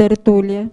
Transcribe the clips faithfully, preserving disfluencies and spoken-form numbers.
tertúlia.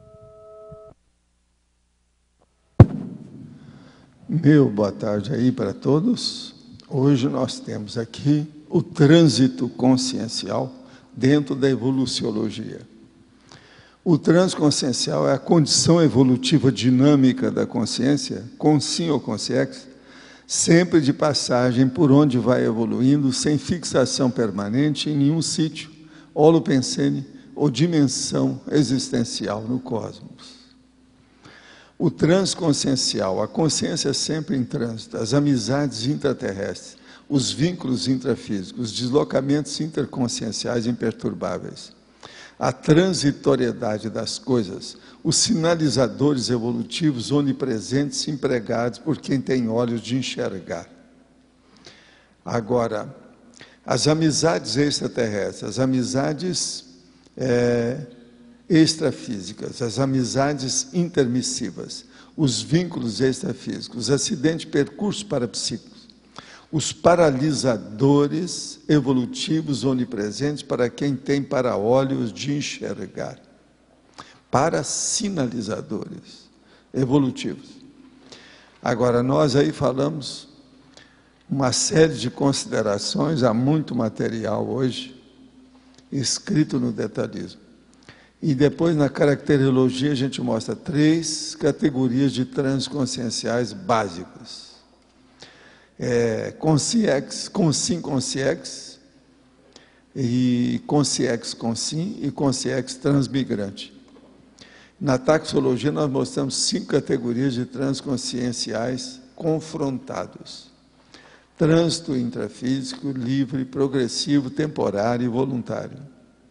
Meu boa tarde aí para todos. Hoje nós temos aqui o trânsito consciencial dentro da evoluciologia. O trânsito consciencial é a condição evolutiva dinâmica da consciência, consim ou consciex, sempre de passagem por onde vai evoluindo, sem fixação permanente em nenhum sítio, holopensene ou dimensão existencial no cosmos. O trânsito consciencial, a consciência sempre em trânsito, as amizades intraterrestres, os vínculos intrafísicos, os deslocamentos interconscienciais imperturbáveis, a transitoriedade das coisas, os sinalizadores evolutivos onipresentes empregados por quem tem olhos de enxergar. Agora, as amizades extraterrestres, as amizades é, extrafísicas, as amizades intermissivas, os vínculos extrafísicos, os acidentes de percurso parapsíquicos, os paralisadores evolutivos onipresentes para quem tem para-olhos de enxergar, para sinalizadores evolutivos. Agora, nós aí falamos uma série de considerações, há muito material hoje, escrito no detalhismo. E depois, na caracterologia, a gente mostra três categorias de trânsitos conscienciais básicos. É, consciex, consim consciex, e consciex consim e consciex transmigrante. Na taxologia, nós mostramos cinco categorias de trânsitos conscienciais confrontados. Trânsito intrafísico, livre, progressivo, temporário e voluntário.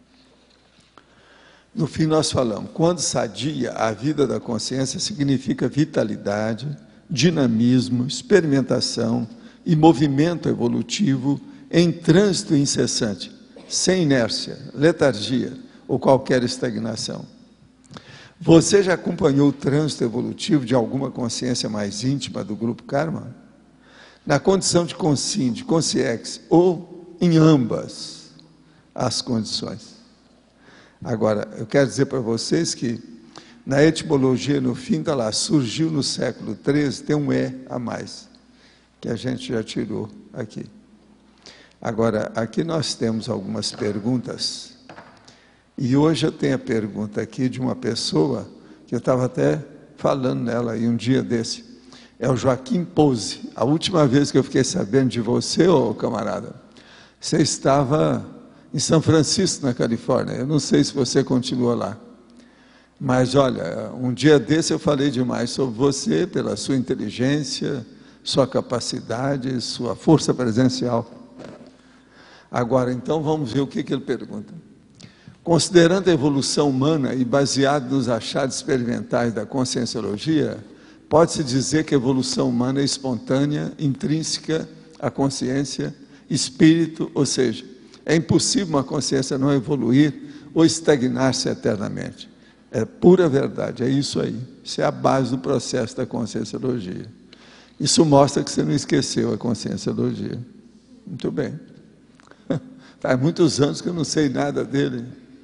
No fim, nós falamos, quando sadia, a vida da consciência significa vitalidade, dinamismo, experimentação e movimento evolutivo em trânsito incessante, sem inércia, letargia ou qualquer estagnação. Você já acompanhou o trânsito evolutivo de alguma consciência mais íntima do grupo Karma? Na condição de consim, de consciex, ou em ambas as condições. Agora, eu quero dizer para vocês que na etimologia, no fim, está lá, surgiu no século treze, tem um E a mais, que a gente já tirou aqui. Agora, aqui nós temos algumas perguntas, e hoje eu tenho a pergunta aqui de uma pessoa, que eu estava até falando nela aí um dia desse, é o Joaquim Pose. A última vez que eu fiquei sabendo de você, ô camarada, você estava em São Francisco, na Califórnia. Eu não sei se você continua lá. Mas, olha, um dia desse eu falei demais sobre você, pela sua inteligência, sua capacidade, sua força presencial. Agora, então, vamos ver o que, que ele pergunta. Considerando a evolução humana e baseado nos achados experimentais da conscienciologia, pode-se dizer que a evolução humana é espontânea, intrínseca à consciência, espírito, ou seja, é impossível uma consciência não evoluir ou estagnar-se eternamente. É pura verdade, é isso aí. Isso é a base do processo da conscienciologia. Isso mostra que você não esqueceu a conscienciologia. Muito bem. Faz muitos anos que eu não sei nada dele.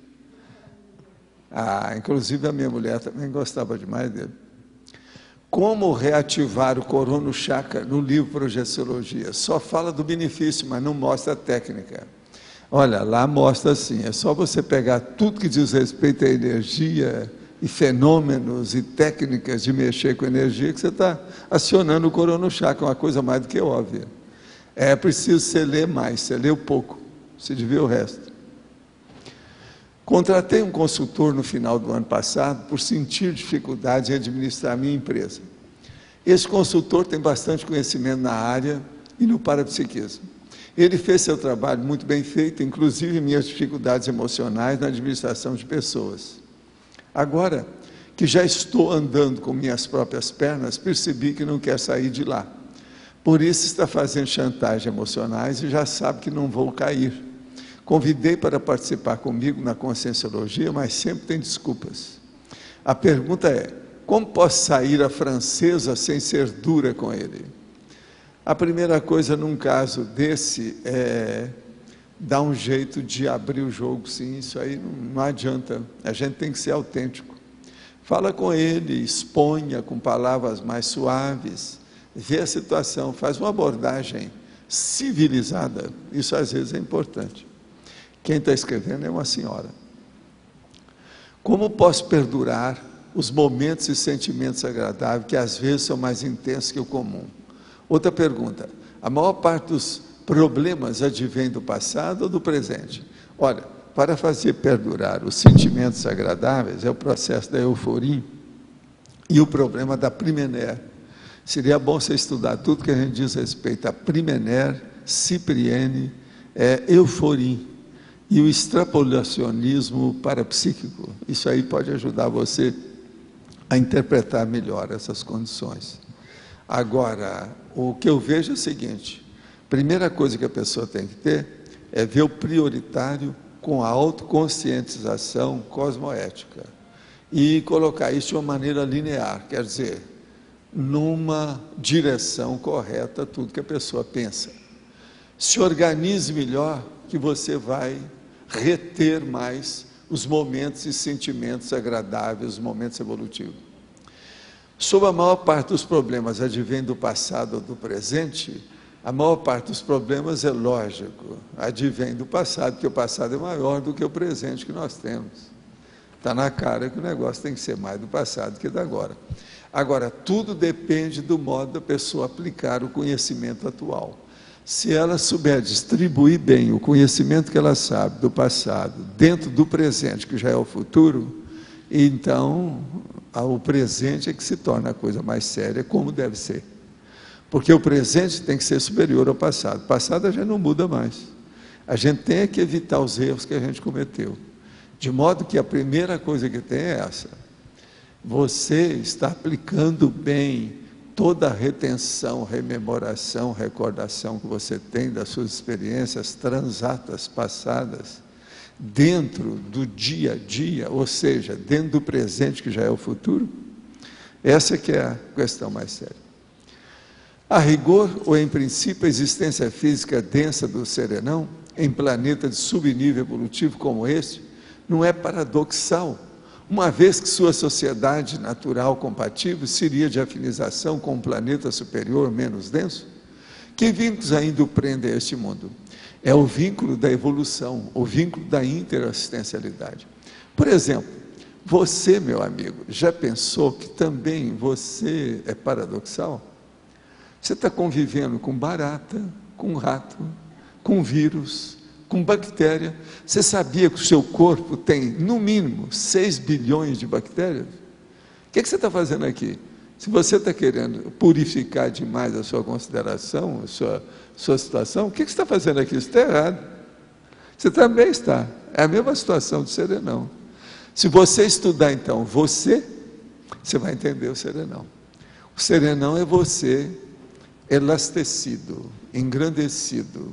Ah, inclusive a minha mulher também gostava demais dele. Como reativar o corono chakra no livro Projeciologia? Só fala do benefício, mas não mostra a técnica. Olha, lá mostra assim, é só você pegar tudo que diz respeito à energia e fenômenos e técnicas de mexer com energia que você está acionando o corono chakra, uma coisa mais do que óbvia. É preciso você ler mais, você leu pouco, você devia o resto. Contratei um consultor no final do ano passado por sentir dificuldade em administrar a minha empresa. Esse consultor tem bastante conhecimento na área e no parapsiquismo. Ele fez seu trabalho muito bem feito, inclusive minhas dificuldades emocionais na administração de pessoas. Agora, que já estou andando com minhas próprias pernas, percebi que não quer sair de lá. Por isso está fazendo chantagem emocionais e já sabe que não vou cair. Convidei para participar comigo na conscienciologia, mas sempre tem desculpas. A pergunta é, como posso sair a francesa sem ser dura com ele? A primeira coisa num caso desse é dá um jeito de abrir o jogo, sim, isso aí não, não adianta, a gente tem que ser autêntico. Fala com ele, exponha com palavras mais suaves, vê a situação, faz uma abordagem civilizada, isso às vezes é importante. Quem está escrevendo é uma senhora. Como posso perdurar os momentos e sentimentos agradáveis que às vezes são mais intensos que o comum? Outra pergunta, a maior parte dos problemas advém do passado ou do presente? Olha, para fazer perdurar os sentimentos agradáveis é o processo da euforia e o problema da primener. Seria bom você estudar tudo que a gente diz a respeito a primener, cipriene, é, euforia e o extrapolacionismo parapsíquico. Isso aí pode ajudar você a interpretar melhor essas condições. Agora, o que eu vejo é o seguinte, primeira coisa que a pessoa tem que ter é ver o prioritário com a autoconscientização cosmoética e colocar isso de uma maneira linear, quer dizer, numa direção correta tudo que a pessoa pensa. Se organize melhor que você vai reter mais os momentos e sentimentos agradáveis, os momentos evolutivos. Sobre a maior parte dos problemas advém do passado ou do presente, a maior parte dos problemas é lógico, advém do passado, porque o passado é maior do que o presente que nós temos. Está na cara que o negócio tem que ser mais do passado que do agora. Agora, tudo depende do modo da pessoa aplicar o conhecimento atual. Se ela souber distribuir bem o conhecimento que ela sabe do passado, dentro do presente, que já é o futuro, então o presente é que se torna a coisa mais séria, como deve ser. Porque o presente tem que ser superior ao passado. O passado a gente não muda mais. A gente tem que evitar os erros que a gente cometeu. De modo que a primeira coisa que tem é essa. Você está aplicando bem toda a retenção, rememoração, recordação que você tem das suas experiências transatas passadas dentro do dia a dia, ou seja, dentro do presente que já é o futuro? Essa que é a questão mais séria. A rigor, ou em princípio, a existência física densa do serenão, em planeta de subnível evolutivo como este, não é paradoxal, uma vez que sua sociedade natural compatível seria de afinização com um planeta superior menos denso? Que vínculos ainda o prendem a este mundo? É o vínculo da evolução, o vínculo da interassistencialidade. Por exemplo, você, meu amigo, já pensou que também você é paradoxal? Você está convivendo com barata, com rato, com vírus, com bactéria. Você sabia que o seu corpo tem, no mínimo, seis bilhões de bactérias? O que, é que você está fazendo aqui? Se você está querendo purificar demais a sua consideração, a sua, sua situação, o que, é que você está fazendo aqui? Isso está errado. Você também está. É a mesma situação do serenão. Se você estudar, então, você, você vai entender o serenão. O serenão é você elastecido, engrandecido,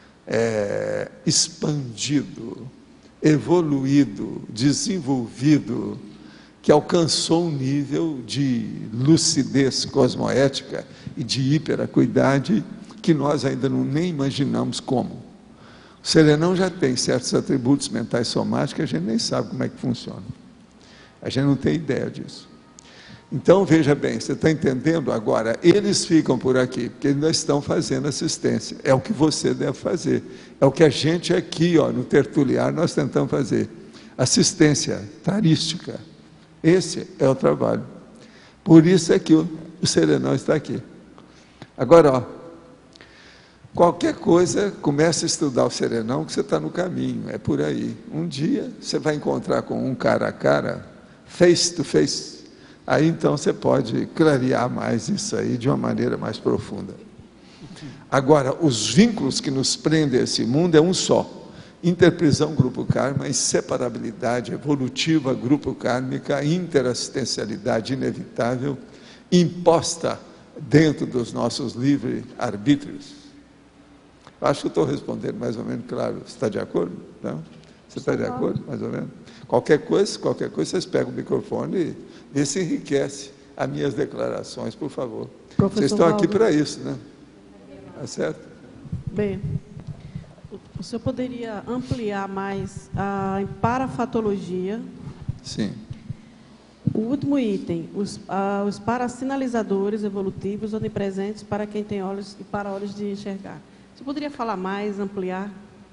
é, expandido, evoluído, desenvolvido, que alcançou um nível de lucidez cosmoética e de hiperacuidade que nós ainda não nem imaginamos como. O serenão já tem certos atributos mentais somáticos que a gente nem sabe como é que funciona. A gente não tem ideia disso. Então, veja bem, você está entendendo agora? Eles ficam por aqui, porque eles ainda estão fazendo assistência. É o que você deve fazer. É o que a gente aqui, ó, no Tertuliar, nós tentamos fazer. Assistência tarística. Esse é o trabalho. Por isso é que o, o serenão está aqui. Agora, ó, qualquer coisa, comece a estudar o serenão, que você está no caminho, é por aí. Um dia, você vai encontrar com um cara a cara, face to face. Aí então você pode clarear mais isso aí de uma maneira mais profunda. Agora, os vínculos que nos prendem a esse mundo é um só: interprisão grupo karma, inseparabilidade evolutiva grupo kármica, interassistencialidade inevitável, imposta dentro dos nossos livres arbítrios. Acho que eu estou respondendo mais ou menos claro. Você está de acordo? Não? Você está de acordo, mais ou menos? Qualquer coisa, qualquer coisa, vocês pegam o microfone e vê se enriquece as minhas declarações, por favor. Professor Vocês estão aqui Valdo. para isso, né? Tá certo? Bem, O senhor poderia ampliar mais a parafatologia? Sim. O último item, os, ah, os parasinalizadores evolutivos onipresentes para quem tem olhos e para olhos de enxergar. Você poderia falar mais, ampliar?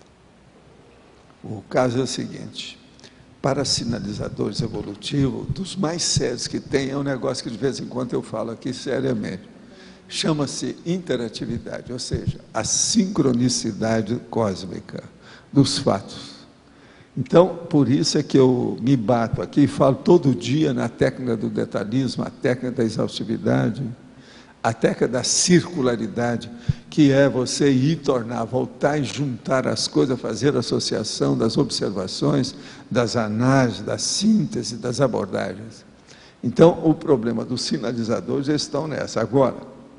O caso é o seguinte: parasinalizadores evolutivos, dos mais sérios que tem, é um negócio que de vez em quando eu falo aqui seriamente. Chama-se interatividade, ou seja, a sincronicidade cósmica dos fatos. Então, por isso é que eu me bato aqui e falo todo dia na técnica do detalhismo, a técnica da exaustividade, a técnica da circularidade, que é você ir, tornar, voltar e juntar as coisas, fazer associação das observações, das análises, da síntese, das abordagens. Então, o problema dos sinalizadores estão nessa. Agora,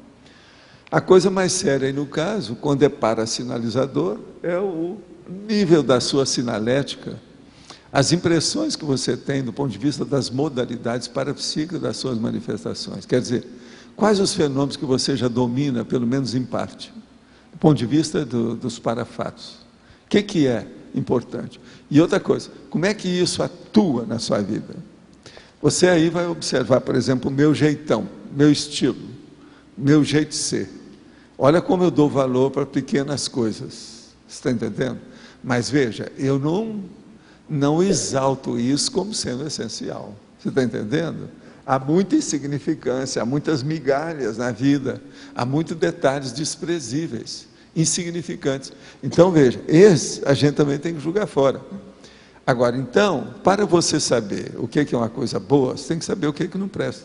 a coisa mais séria aí no caso, quando é parasinalizador, é o nível da sua sinalética, as impressões que você tem do ponto de vista das modalidades parapsíquicas das suas manifestações. Quer dizer, quais os fenômenos que você já domina, pelo menos em parte, do ponto de vista do, dos parafatos. O que, que é importante? E outra coisa, como é que isso atua na sua vida? Você aí vai observar, por exemplo, o meu jeitão, meu estilo, meu jeito de ser. Olha como eu dou valor para pequenas coisas, você está entendendo? Mas veja, eu não, não exalto isso como sendo essencial, você está entendendo? Há muita insignificância, há muitas migalhas na vida, há muitos detalhes desprezíveis, insignificantes. Então veja, esse a gente também tem que julgar fora. Agora, então, para você saber o que é uma coisa boa, você tem que saber o que é que não presta.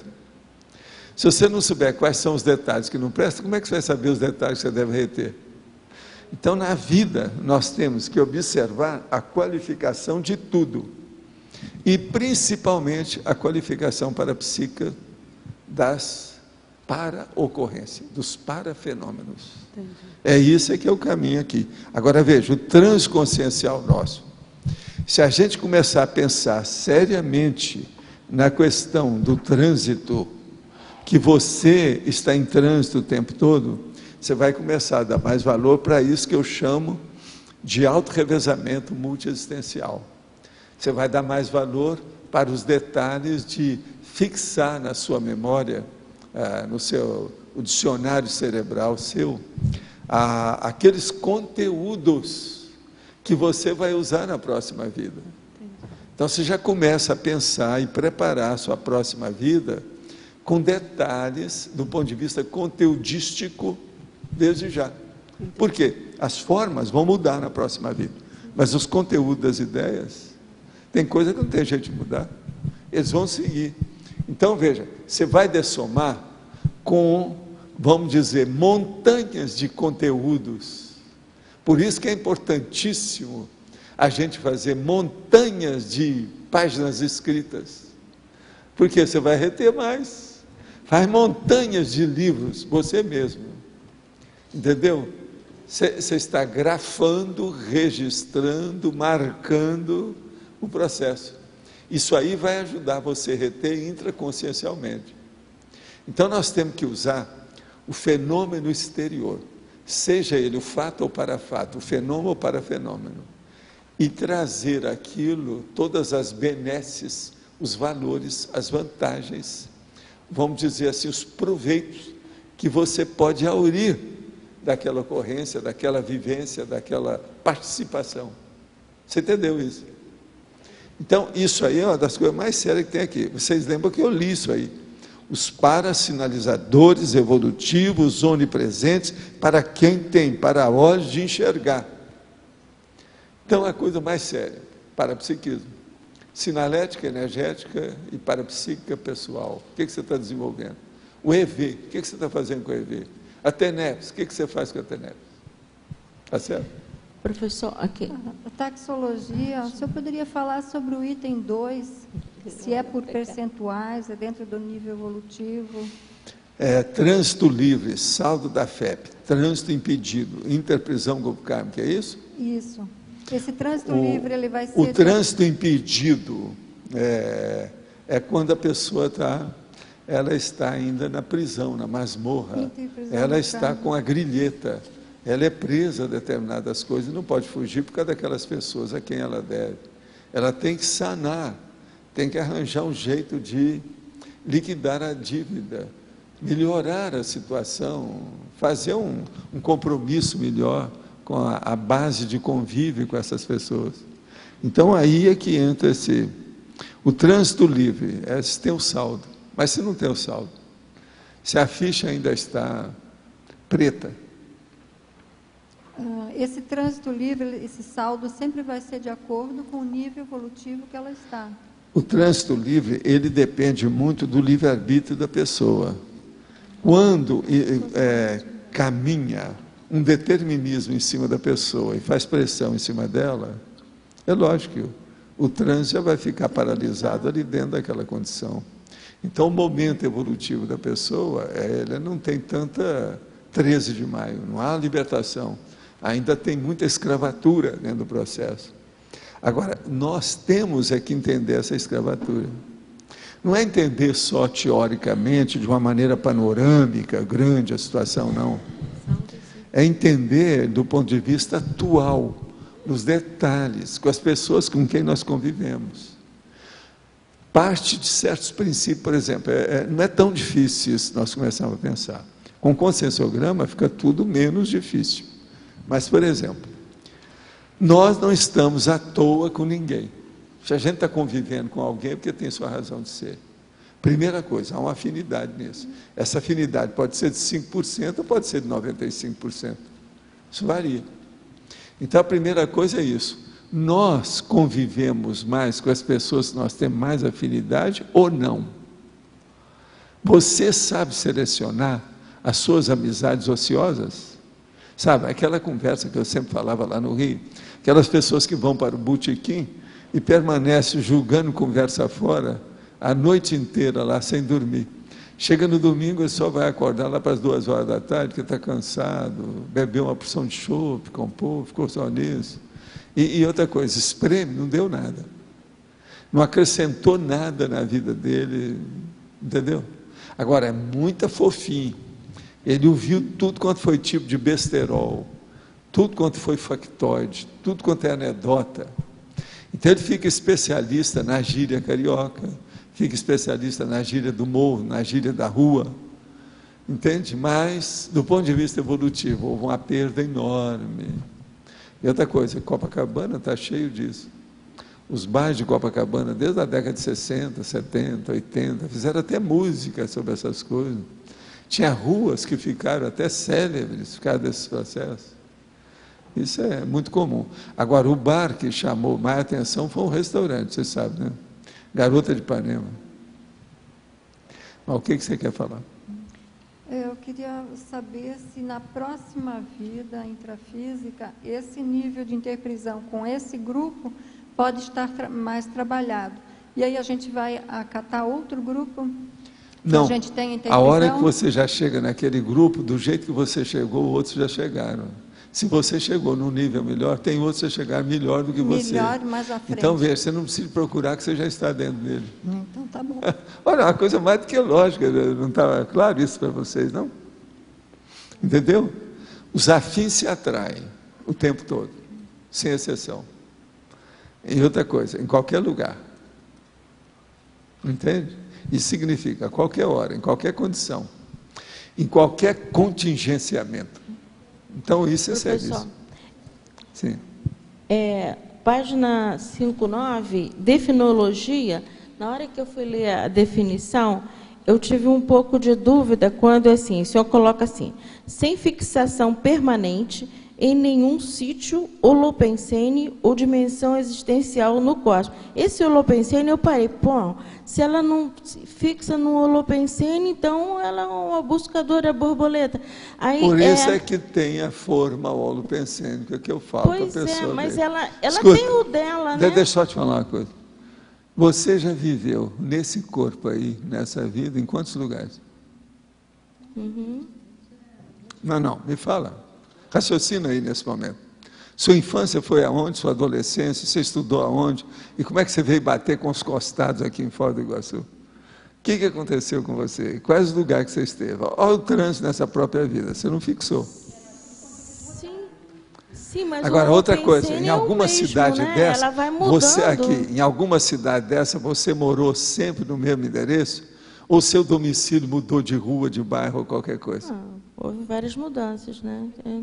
Se você não souber quais são os detalhes que não prestam, como é que você vai saber os detalhes que você deve reter? Então, na vida, nós temos que observar a qualificação de tudo, e principalmente a qualificação parapsíquica das para-ocorrências, dos parafenômenos. Entendi. É isso que é o caminho aqui. Agora veja, o transconsciencial nosso. Se a gente começar a pensar seriamente na questão do trânsito, que você está em trânsito o tempo todo, você vai começar a dar mais valor para isso que eu chamo de autorrevezamento multiexistencial. Você vai dar mais valor para os detalhes de fixar na sua memória, ah, no seu o dicionário cerebral seu, ah, aqueles conteúdos que você vai usar na próxima vida. Então você já começa a pensar e preparar a sua próxima vida com detalhes do ponto de vista conteudístico desde já. Por quê? As formas vão mudar na próxima vida, mas os conteúdos das ideias, tem coisa que não tem jeito de mudar, eles vão seguir. Então veja, você vai dessomar com, vamos dizer, montanhas de conteúdos. Por isso que é importantíssimo a gente fazer montanhas de páginas escritas, porque você vai reter mais. Faz montanhas de livros, você mesmo, entendeu? Você está grafando, registrando, marcando o processo. Isso aí vai ajudar você a reter intraconsciencialmente. Então nós temos que usar o fenômeno exterior, seja ele o fato ou parafato, o fenômeno ou parafenômeno, e trazer aquilo, todas as benesses, os valores, as vantagens, vamos dizer assim, os proveitos que você pode aurir daquela ocorrência, daquela vivência, daquela participação. Você entendeu isso? Então, isso aí é uma das coisas mais sérias que tem aqui. Vocês lembram que eu li isso aí? Os parasinalizadores evolutivos onipresentes para quem tem para olhos de enxergar. Então, a coisa mais séria, parapsiquismo. Sinalética, energética e parapsíquica pessoal. O que, que você está desenvolvendo? O E V, o que, que você está fazendo com o E V? A TENEPS, o que, que você faz com a TENEPS? Está certo? Professor, aqui. A taxologia, o senhor poderia falar sobre o item dois, se é por percentuais, é dentro do nível evolutivo? É, trânsito livre, saldo da F E P, trânsito impedido, interprisão golfo-kármica, é isso? Isso. Esse trânsito o, livre, ele vai ser... O trânsito impedido é, é quando a pessoa está, ela está ainda na prisão, na masmorra, ela está com a grilheta, ela é presa a determinadas coisas, não pode fugir por causa daquelas pessoas a quem ela deve. Ela tem que sanar, tem que arranjar um jeito de liquidar a dívida, melhorar a situação, fazer um, um compromisso melhor com a, a base de convívio com essas pessoas. Então aí é que entra esse, o trânsito livre, é se tem o saldo, mas se não tem o saldo, se a ficha ainda está preta. Esse trânsito livre, esse saldo sempre vai ser de acordo com o nível evolutivo que ela está. O trânsito livre, ele depende muito do livre-arbítrio da pessoa. Quando é, caminha um determinismo em cima da pessoa e faz pressão em cima dela, é lógico que o, o trânsito já vai ficar paralisado ali dentro daquela condição. Então, o momento evolutivo da pessoa, ela não tem tanta treze de maio, não há libertação. Ainda tem muita escravatura dentro do processo. Agora, nós temos é que entender essa escravatura. Não é entender só teoricamente, de uma maneira panorâmica, grande a situação, não. É entender do ponto de vista atual, nos detalhes, com as pessoas com quem nós convivemos. Parte de certos princípios, por exemplo, é, é, não é tão difícil isso, nós começamos a pensar. Com conscienciograma fica tudo menos difícil. Mas, por exemplo, nós não estamos à toa com ninguém. Se a gente está convivendo com alguém, é porque tem sua razão de ser. Primeira coisa, há uma afinidade nisso. Essa afinidade pode ser de cinco por cento ou pode ser de noventa e cinco por cento. Isso varia. Então, a primeira coisa é isso. Nós convivemos mais com as pessoas que nós temos mais afinidade ou não? Você sabe selecionar as suas amizades ociosas? Sabe, aquela conversa que eu sempre falava lá no Rio, aquelas pessoas que vão para o botequim e permanecem julgando conversa fora a noite inteira lá sem dormir. Chega no domingo e só vai acordar lá para as duas horas da tarde, porque está cansado, bebeu uma porção de chope, compôs, ficou só nisso. E, e outra coisa, espreme, não deu nada. Não acrescentou nada na vida dele, entendeu? Agora, é muita fofinho. Ele ouviu tudo quanto foi tipo de besterol, tudo quanto foi factoide, tudo quanto é anedota. Então ele fica especialista na gíria carioca, fica especialista na gíria do morro, na gíria da rua, entende? Mas, do ponto de vista evolutivo, houve uma perda enorme. E outra coisa, Copacabana está cheio disso. Os bairros de Copacabana, desde a década de sessenta, setenta, oitenta, fizeram até música sobre essas coisas. Tinha ruas que ficaram até célebres por causa desses processos. Isso é muito comum. Agora, o bar que chamou mais atenção foi um restaurante, você sabe, né? Garota de Ipanema. Mas o que, que você quer falar? Eu queria saber se na próxima vida intrafísica, esse nível de interprisão com esse grupo pode estar tra- mais trabalhado. E aí a gente vai acatar outro grupo? Não, a, gente tem a hora que você já chega naquele grupo, do jeito que você chegou, outros já chegaram. Se você chegou num nível melhor, tem outros que chegaram melhor do que você. Melhor, mais à frente. Então, veja, você não precisa procurar que você já está dentro dele. Então, tá bom. Olha, uma coisa mais do que lógica, não estava claro isso para vocês, não? Entendeu? Os afins se atraem o tempo todo, sem exceção. E outra coisa, em qualquer lugar. Entende? Isso significa, a qualquer hora, em qualquer condição, em qualquer contingenciamento. Então, isso é sério. Sim. É, página cinquenta e nove, definologia, na hora que eu fui ler a definição, eu tive um pouco de dúvida quando, assim, o senhor coloca assim, sem fixação permanente em nenhum sítio, holopensene ou dimensão existencial no cosmos. Esse holopensene, eu parei, pô, se ela não fixa no holopensene, então ela é uma buscadora borboleta. Aí, Por isso é... é que tem a forma holopensênica que eu falo para a pessoa. Pois é, mas ver. ela, ela Escuta, tem o dela, né? Deixa eu só te falar uma coisa. Você já viveu nesse corpo aí, nessa vida, em quantos lugares? Uhum. Não, não, me fala. Raciocina aí nesse momento. Sua infância foi aonde? Sua adolescência? Você estudou aonde? E como é que você veio bater com os costados aqui em Foz do Iguaçu? O que, que aconteceu com você? Quais os lugares que você esteve? Olha o trânsito nessa própria vida. Você não fixou. Sim, mas Agora, o outra coisa, Holopensene em é o alguma mesmo, cidade né? dessa, Ela vai você mudando. aqui, em alguma cidade dessa, você morou sempre no mesmo endereço? Ou seu domicílio mudou de rua, de bairro ou qualquer coisa? Ah, houve várias mudanças, né? É.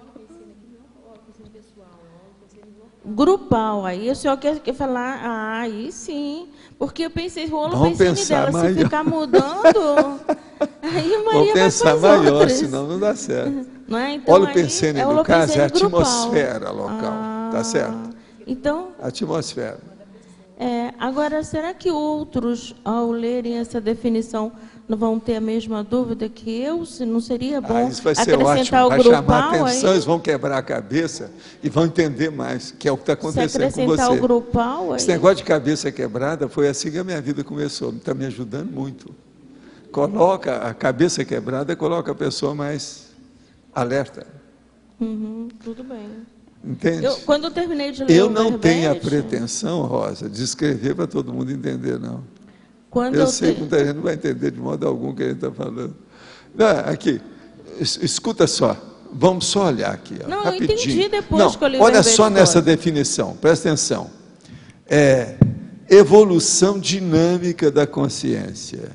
Grupal, aí o senhor quer, quer falar, ah, aí sim, porque eu pensei, o Holopensene dela, maior. se ficar mudando, aí a Maria Vamos vai pensar pras maior, outras. senão não dá certo. Não é? Então, Holopensene, aí, é no caso, é a Holopensene grupal. atmosfera local, Ah, tá certo? Então, A atmosfera. é, agora, será que outros, ao lerem essa definição, não vão ter a mesma dúvida que eu? Se não seria bom Ah, isso vai ser ótimo, acrescentar o vai grupal chamar a atenção, aí? eles vão quebrar a cabeça e vão entender mais, que é o que está Se acontecendo com acrescentar você. o grupal aí? Esse negócio de cabeça quebrada foi assim que a minha vida começou, está me ajudando muito. Coloca a cabeça quebrada, coloca a pessoa mais alerta. Uhum, tudo bem. Entende? Eu, quando eu terminei de ler Eu o não tenho a verbete, pretensão, Rosa, de escrever para todo mundo entender, não. quando Eu eu sei te- que muita gente não vai entender de modo algum o que a gente está falando. Não, aqui, es- escuta só, vamos só olhar aqui, ó, Não, eu rapidinho. entendi depois Não, que eu li o olha verbete só nessa todo. definição, presta atenção. É, evolução dinâmica da consciência.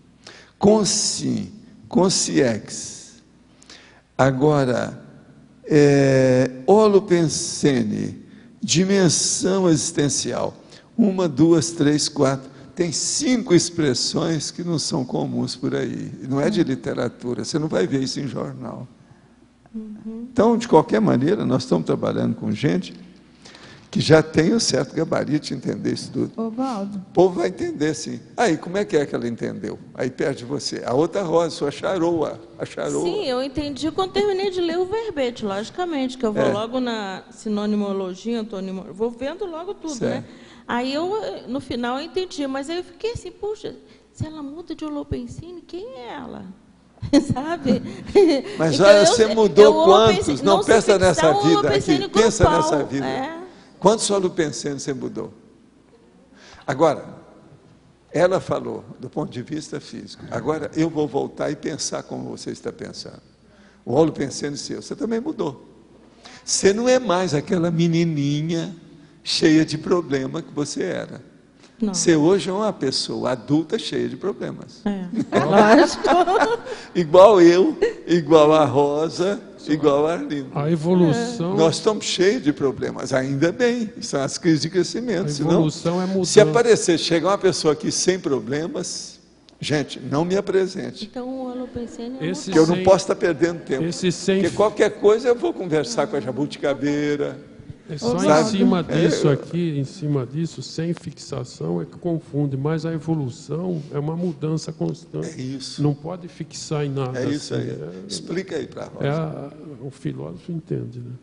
Consci, consciex. Agora, é, holopensene, dimensão existencial. Uma, duas, três, quatro. Tem cinco expressões que não são comuns por aí. Não é de literatura, você não vai ver isso em jornal. Então, de qualquer maneira, nós estamos trabalhando com gente que já tem um certo gabarito de entender isso tudo. Ô, Valdo, O povo vai entender, sim. Aí, como é que é que ela entendeu? Aí perde você. A outra Rosa, sua charoa. A charoa. Sim, eu entendi quando terminei de ler o verbete, logicamente, que eu vou É. logo na sinonimologia, antonimo, vou vendo logo tudo, Certo. né? Aí eu, no final, eu entendi, mas aí eu fiquei assim, puxa, se ela muda de Holopensene, quem é ela? Sabe? Mas Então, olha, eu- você eu mudou Holopensene- quantos? Não, se pensa fixar nessa o vida Holopensene aqui. Pensa grupal, nessa vida. é. Quantos holopensene você mudou? Agora, ela falou do ponto de vista físico. Agora, eu vou voltar e pensar como você está pensando. O holopensene seu, você também mudou. Você não é mais aquela menininha cheia de problema que você era. Não. Você hoje é uma pessoa adulta cheia de problemas. É, lógico. Igual eu, igual a Rosa, igual a Arlindo. A evolução, Nós estamos cheios de problemas, ainda bem, são as crises de crescimento. a Senão, evolução é mudança. se aparecer, chegar uma pessoa aqui sem problemas, gente, não me apresente, Então, o Holopensene é Esse que eu não sem- posso estar perdendo tempo. Esse sem, Porque qualquer coisa eu vou conversar com a jabuticabeira. é só Sabe? em cima É, disso eu- aqui, em cima disso, sem fixação, é que confunde. Mas a evolução é uma mudança constante. É isso, Não pode fixar em nada. é isso assim. aí. É- Explica aí para a Rosa. é a- o filósofo entende, né?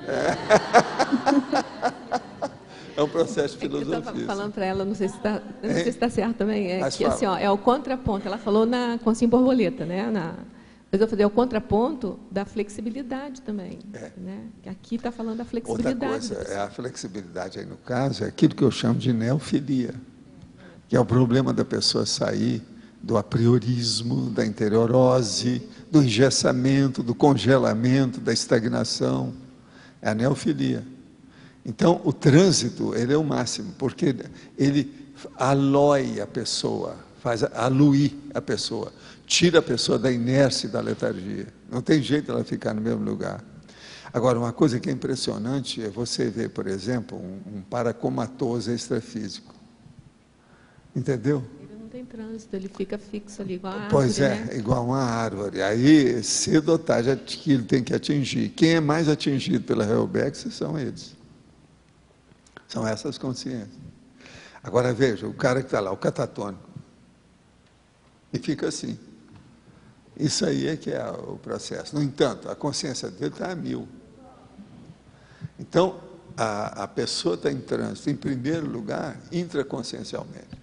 É um processo de É que eu estava filosofia. falando para ela, não sei se está Hein? tá certo também, é Mas que fala. assim, ó, é o contraponto. Ela falou na Consim Borboleta, né? Na, mas eu falei, é o contraponto da flexibilidade também. É. Né? Que aqui está falando da Outra flexibilidade. coisa, da é pessoa. a flexibilidade aí no caso, é aquilo que eu chamo de neofilia, que é o problema da pessoa sair do apriorismo, da interiorose, do engessamento, do congelamento, da estagnação. É a neofilia. Então, o trânsito, ele é o máximo, porque ele alói a pessoa, faz aluir a pessoa, tira a pessoa da inércia e da letargia. Não tem jeito ela ficar no mesmo lugar. Agora, uma coisa que é impressionante é você ver, por exemplo, um, um paracomatoso extrafísico. Entendeu? Ele não tem trânsito, ele fica fixo ali, igual a árvore, Pois é, né? igual uma árvore. Aí, cedo ou tarde, aquilo tem que atingir. Quem é mais atingido pela Helbex são eles. São essas consciências. Agora, veja, o cara que está lá, o catatônico, e fica assim. Isso aí é que é o processo. No entanto, a consciência dele está a mil. Então, a, a pessoa está em trânsito, em primeiro lugar, intraconsciencialmente.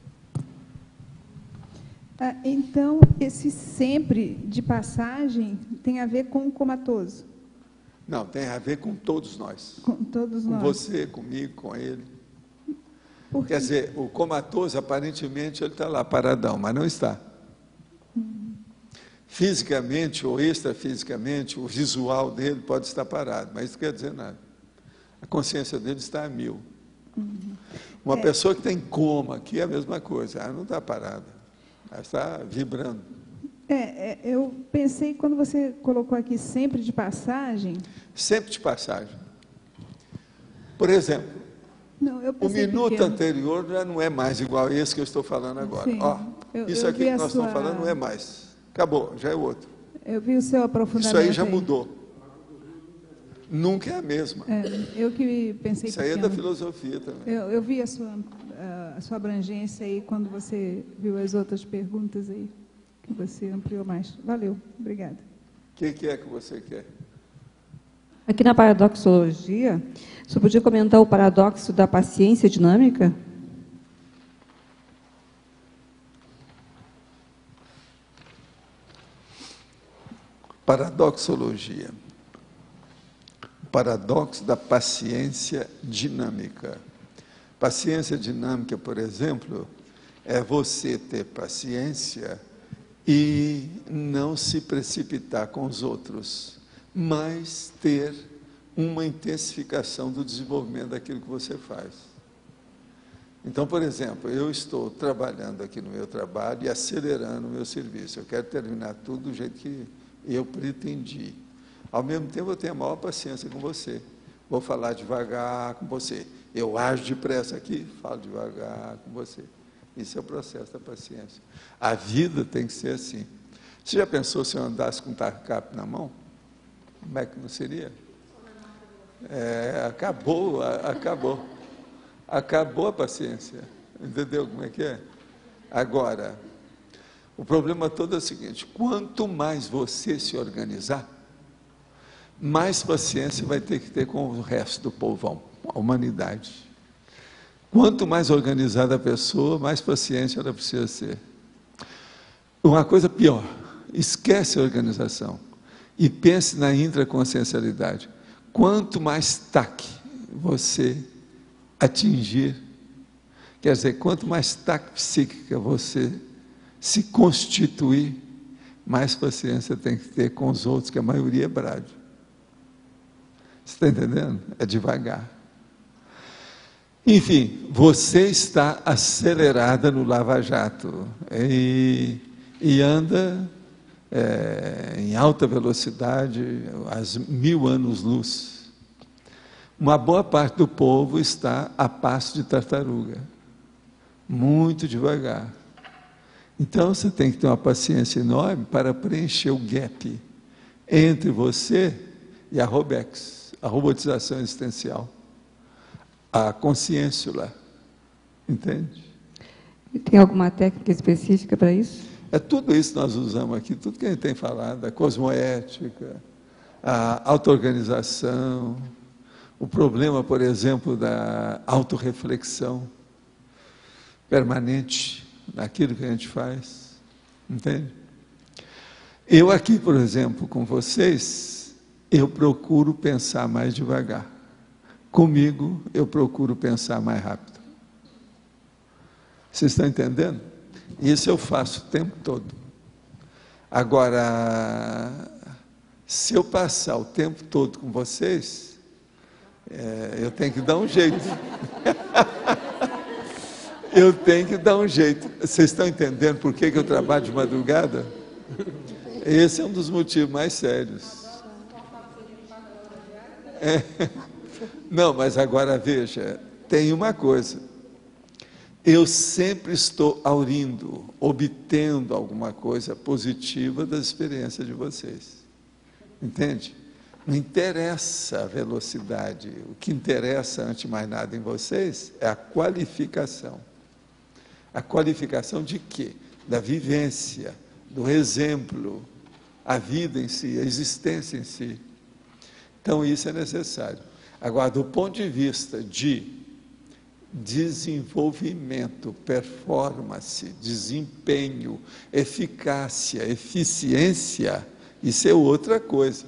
ah, então, esse sempre de passagem tem a ver com o comatoso, Não, tem a ver com todos nós. com todos Com nós. você, comigo, com ele. Porque- Quer dizer, o comatoso, aparentemente, ele está lá, paradão, mas não está. Fisicamente ou extrafisicamente, o visual dele pode estar parado, mas isso não quer dizer nada. A consciência dele está a mil. Uhum. Uma É. pessoa que tem coma aqui é a mesma coisa, ela não está parada, ela está vibrando. É, é, eu pensei, quando você colocou aqui sempre de passagem... Sempre de passagem. Por exemplo, não, eu o pensei minuto pequeno. anterior já não é mais igual a esse que eu estou falando agora. Sim. Ó, Eu- isso eu aqui vi que a nós sua- estamos falando não é mais. Acabou, já é outro. Eu vi o seu aprofundamento. Isso aí já mudou. Nunca é a mesma. É, eu que pensei Isso aí é pequeno. da filosofia também. Eu, eu vi a sua, a sua abrangência aí quando você viu as outras perguntas aí, que você ampliou mais. Valeu, obrigada. O que, que é que você quer? Aqui na paradoxologia, você podia comentar o paradoxo da paciência dinâmica? Paradoxologia. O paradoxo da paciência dinâmica. Paciência dinâmica, por exemplo, é você ter paciência e não se precipitar com os outros, mas ter uma intensificação do desenvolvimento daquilo que você faz. Então, por exemplo, eu estou trabalhando aqui no meu trabalho e acelerando o meu serviço. Eu quero terminar tudo do jeito que eu pretendi. Ao mesmo tempo, eu tenho a maior paciência com você. Vou falar devagar com você. Eu ajo depressa aqui, falo devagar com você. Isso é o processo da paciência. A vida tem que ser assim. Você já pensou se eu andasse com um tacape na mão? Como é que não seria? É, acabou, a- acabou. Acabou a paciência. Entendeu como é que é? Agora, o problema todo é o seguinte: quanto mais você se organizar, mais paciência vai ter que ter com o resto do povão, a humanidade. Quanto mais organizada a pessoa, mais paciência ela precisa ser. Uma coisa pior, esquece a organização e pense na intraconsciencialidade. Quanto mais taque você atingir, quer dizer, quanto mais taque psíquica você se constituir, mais paciência tem que ter com os outros, que a maioria é brado. Você está entendendo? É devagar. Enfim, você está acelerada no lava-jato e, e anda é, em alta velocidade, às mil anos-luz. Uma boa parte do povo está a passo de tartaruga, muito devagar. Então, você tem que ter uma paciência enorme para preencher o gap entre você e a Robex, a robotização existencial, a consciência lá, entende? E tem alguma técnica específica para isso? É tudo isso que nós usamos aqui, tudo que a gente tem falado, a cosmoética, a auto-organização, o problema, por exemplo, da autorreflexão permanente naquilo que a gente faz, entende? Eu aqui, por exemplo, com vocês, eu procuro pensar mais devagar. Comigo, eu procuro pensar mais rápido. Vocês estão entendendo? Isso eu faço o tempo todo. Agora, se eu passar o tempo todo com vocês, é, eu tenho que dar um jeito. Eu tenho que dar um jeito. Vocês estão entendendo por que que eu trabalho de madrugada? Esse é um dos motivos mais sérios. É. Não, mas agora veja, tem uma coisa. Eu sempre estou aurindo, obtendo alguma coisa positiva das experiências de vocês. Entende? Não interessa a velocidade. O que interessa, antes de mais nada, em vocês é a qualificação. A qualificação de quê? Da vivência, do exemplo, a vida em si, a existência em si. Então, isso é necessário. Agora, do ponto de vista de desenvolvimento, performance, desempenho, eficácia, eficiência, isso é outra coisa.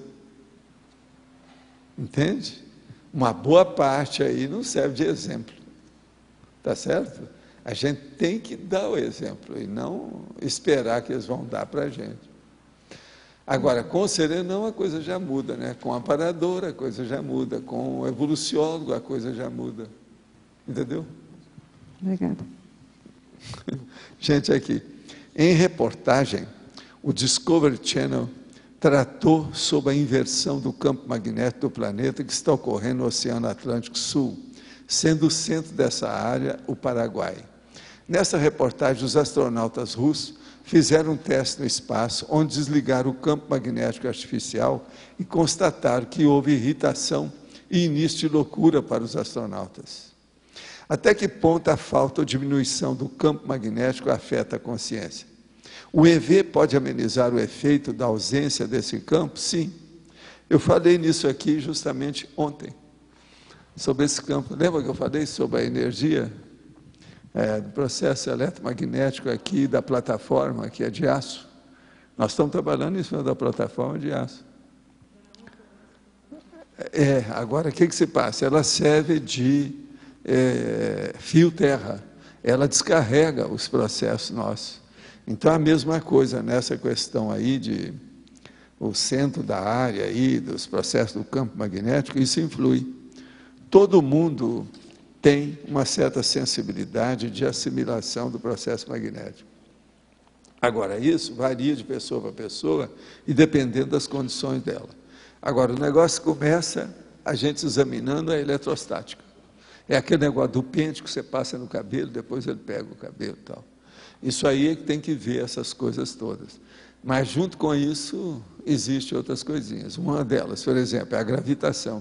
Entende? Uma boa parte aí não serve de exemplo. Tá certo? A gente tem que dar o exemplo e não esperar que eles vão dar para a gente. Agora, com o serenão a coisa já muda, né? Com o aparador a coisa já muda, com o evoluciólogo a coisa já muda. Entendeu? Obrigada. Gente, aqui, em reportagem, o Discovery Channel tratou sobre a inversão do campo magnético do planeta que está ocorrendo no Oceano Atlântico Sul, sendo o centro dessa área o Paraguai. Nessa reportagem, os astronautas russos fizeram um teste no espaço, onde desligaram o campo magnético artificial e constataram que houve irritação e início de loucura para os astronautas. Até que ponto a falta ou diminuição do campo magnético afeta a consciência? O E V pode amenizar o efeito da ausência desse campo? Sim. Eu falei nisso aqui justamente ontem, sobre esse campo. Lembra que eu falei sobre a energia é, do processo eletromagnético aqui da plataforma, que é de aço? Nós estamos trabalhando em cima da plataforma de aço. É, agora, o que, que se passa? Ela serve de é, fio-terra. Ela descarrega os processos nossos. Então, a mesma coisa nessa questão aí de o centro da área aí, dos processos do campo magnético, isso influi. Todo mundo tem uma certa sensibilidade de assimilação do processo magnético. Agora, isso varia de pessoa para pessoa e dependendo das condições dela. Agora, o negócio começa a gente examinando a eletrostática. É aquele negócio do pente que você passa no cabelo, depois ele pega o cabelo e tal. Isso aí é que tem que ver essas coisas todas. Mas, junto com isso, existem outras coisinhas. Uma delas, por exemplo, é a gravitação.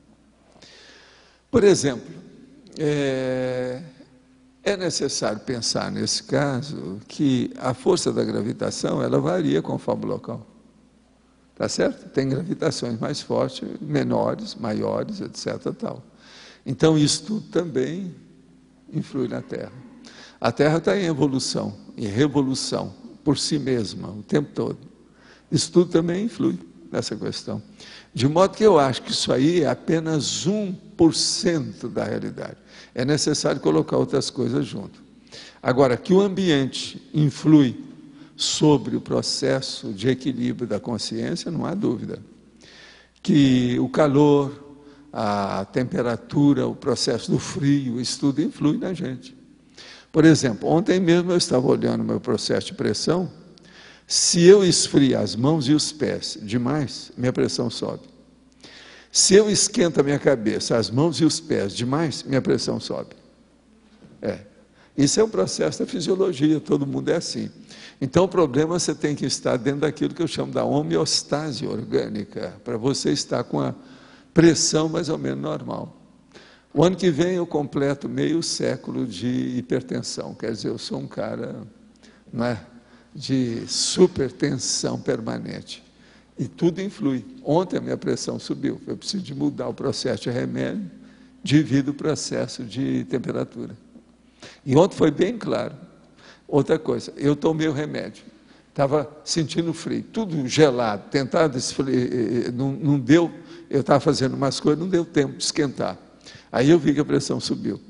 Por exemplo, é, é necessário pensar, nesse caso, que a força da gravitação, ela varia conforme o local. Tá certo? Tem gravitações mais fortes, menores, maiores, etcétera tal. Então, isso tudo também influi na Terra. A Terra está em evolução, em revolução, por si mesma, o tempo todo. Isso tudo também influi nessa questão. De modo que eu acho que isso aí é apenas um por cento da realidade. É necessário colocar outras coisas junto. Agora, que o ambiente influi sobre o processo de equilíbrio da consciência, não há dúvida. Que o calor, a temperatura, o processo do frio, isso tudo influi na gente. Por exemplo, ontem mesmo eu estava olhando o meu processo de pressão. Se eu esfriar as mãos e os pés demais, minha pressão sobe. Se eu esquento a minha cabeça, as mãos e os pés demais, minha pressão sobe. É. Isso é um processo da fisiologia, todo mundo é assim. Então, o problema você tem que estar dentro daquilo que eu chamo da homeostase orgânica, para você estar com a pressão mais ou menos normal. O ano que vem eu completo meio século de hipertensão, quer dizer, eu sou um cara, não é, de supertensão permanente. E tudo influi. Ontem a minha pressão subiu, eu preciso de mudar o processo de remédio devido ao processo de temperatura. E ontem foi bem claro. Outra coisa, eu tomei o remédio, estava sentindo frio, tudo gelado, tentado esfriar, não, não deu, eu estava fazendo umas coisas, não deu tempo de esquentar. Aí eu vi que a pressão subiu.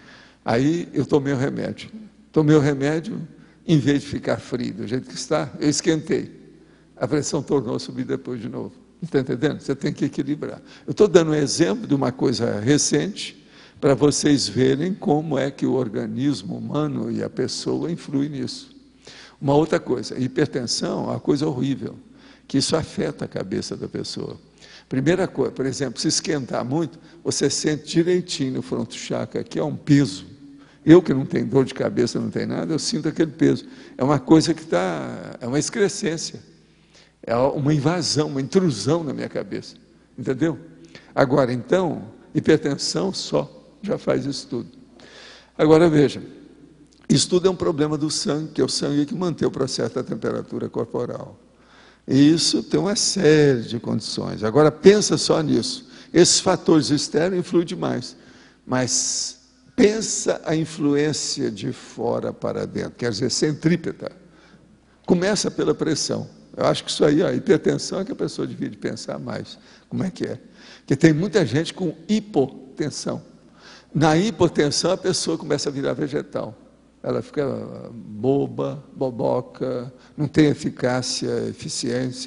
Aí eu tomei o remédio. Tomei o remédio, em vez de ficar frio do jeito que está, eu esquentei. A pressão tornou a subir depois de novo. Está entendendo? Você tem que equilibrar. Eu estou dando um exemplo de uma coisa recente, para vocês verem como é que o organismo humano e a pessoa influem nisso. Uma outra coisa, hipertensão é uma coisa horrível, que isso afeta a cabeça da pessoa. Primeira coisa, por exemplo, se esquentar muito, você sente direitinho no fronto chakra, aqui é um peso. Eu que não tenho dor de cabeça, não tenho nada, eu sinto aquele peso. É uma coisa que está, é uma excrescência, é uma invasão, uma intrusão na minha cabeça, entendeu? Agora, então, hipertensão só já faz isso tudo. Agora, veja, isso tudo é um problema do sangue, que é o sangue que mantém o processo da temperatura corporal. E isso tem uma série de condições. Agora, pensa só nisso. Esses fatores externos influem demais, mas pensa a influência de fora para dentro, quer dizer, centrípeta. Começa pela pressão. Eu acho que isso aí, a hipertensão é que a pessoa devia de pensar mais. Como é que é? Porque tem muita gente com hipotensão. Na hipotensão, a pessoa começa a virar vegetal. Ela fica boba, boboca, não tem eficácia, eficiência,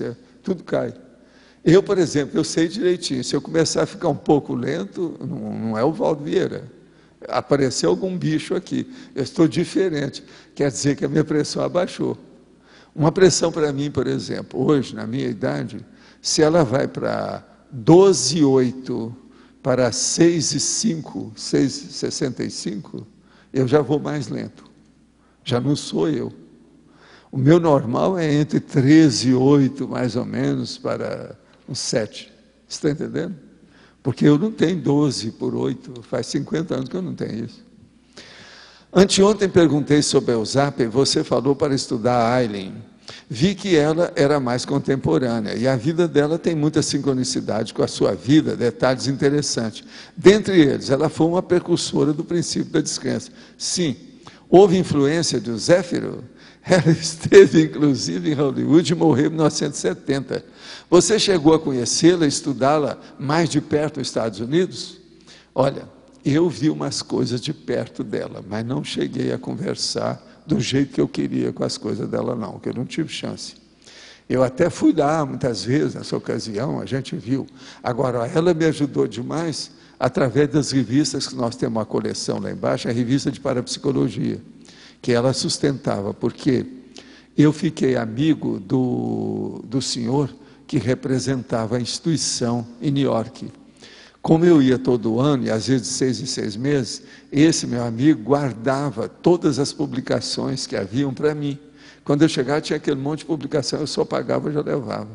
tudo cai. Eu, por exemplo, eu sei direitinho, se eu começar a ficar um pouco lento, não, não é o Valdo Vieira. Apareceu algum bicho aqui, eu estou diferente, quer dizer que a minha pressão abaixou. Uma pressão para mim, por exemplo, hoje, na minha idade, se ela vai para doze vírgula oito para seis vírgula cinco, seis vírgula sessenta e cinco, eu já vou mais lento, já não sou eu. O meu normal é entre treze vírgula oito, mais ou menos, para uns sete, você está entendendo? Porque eu não tenho doze por oito, faz cinquenta anos que eu não tenho isso. Anteontem perguntei sobre a Eusap e você falou para estudar a Aileen. Vi que ela era mais contemporânea e a vida dela tem muita sincronicidade com a sua vida, detalhes interessantes. Dentre eles, ela foi uma precursora do princípio da descrença. Sim, houve influência de Zéfiro. Ela esteve, inclusive, em Hollywood e morreu em mil novecentos e setenta. Você chegou a conhecê-la, estudá-la mais de perto nos Estados Unidos? Olha, eu vi umas coisas de perto dela, mas não cheguei a conversar do jeito que eu queria com as coisas dela, não, que eu não tive chance. Eu até fui lá muitas vezes, nessa ocasião, a gente viu. Agora, ela me ajudou demais através das revistas, que nós temos uma coleção lá embaixo, a revista de parapsicologia, que ela sustentava, porque eu fiquei amigo do, do senhor que representava a instituição em New York. Como eu ia todo ano, e às vezes de seis em seis meses, esse meu amigo guardava todas as publicações que haviam para mim. Quando eu chegava, tinha aquele monte de publicação, eu só pagava e já levava.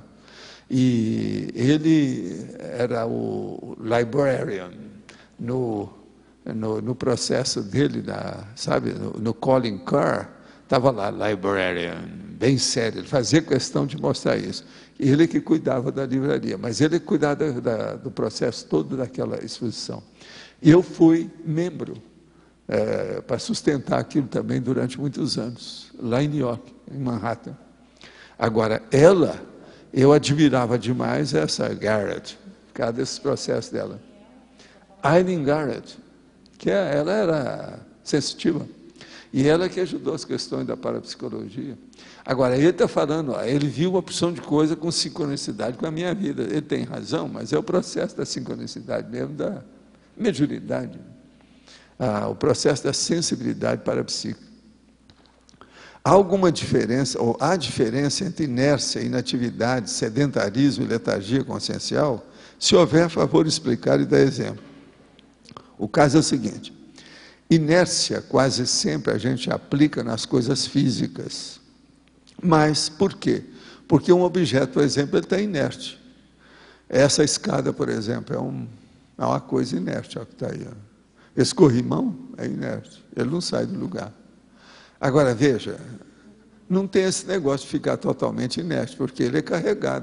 E ele era o librarian no, no, no processo dele, da, sabe, no, no calling car, estava lá, librarian, bem sério, ele fazia questão de mostrar isso. Ele que cuidava da livraria, mas ele que cuidava da, da, do processo todo daquela exposição. E eu fui membro, é, para sustentar aquilo também durante muitos anos, lá em New York, em Manhattan. Agora, ela, eu admirava demais essa Garrett, por causa desse processo dela. Aileen Garrett, que é, ela era sensitiva, e ela que ajudou as questões da parapsicologia. Agora, ele está falando, ó, ele viu uma opção de coisa com sincronicidade com a minha vida. Ele tem razão, mas é o processo da sincronicidade mesmo, da mediunidade, ah, o processo da sensibilidade parapsíquica. Há alguma diferença, ou há diferença entre inércia, inatividade, sedentarismo e letargia consciencial? Se houver, a favor, explicar e dar exemplo. O caso é o seguinte: inércia quase sempre a gente aplica nas coisas físicas. Mas por quê? Porque um objeto, por exemplo, ele está inerte. Essa escada, por exemplo, é, um, é uma coisa inerte, ó, que está aí. Ó. Esse corrimão é inerte, ele não sai do lugar. Agora, veja, não tem esse negócio de ficar totalmente inerte, porque ele é carregado.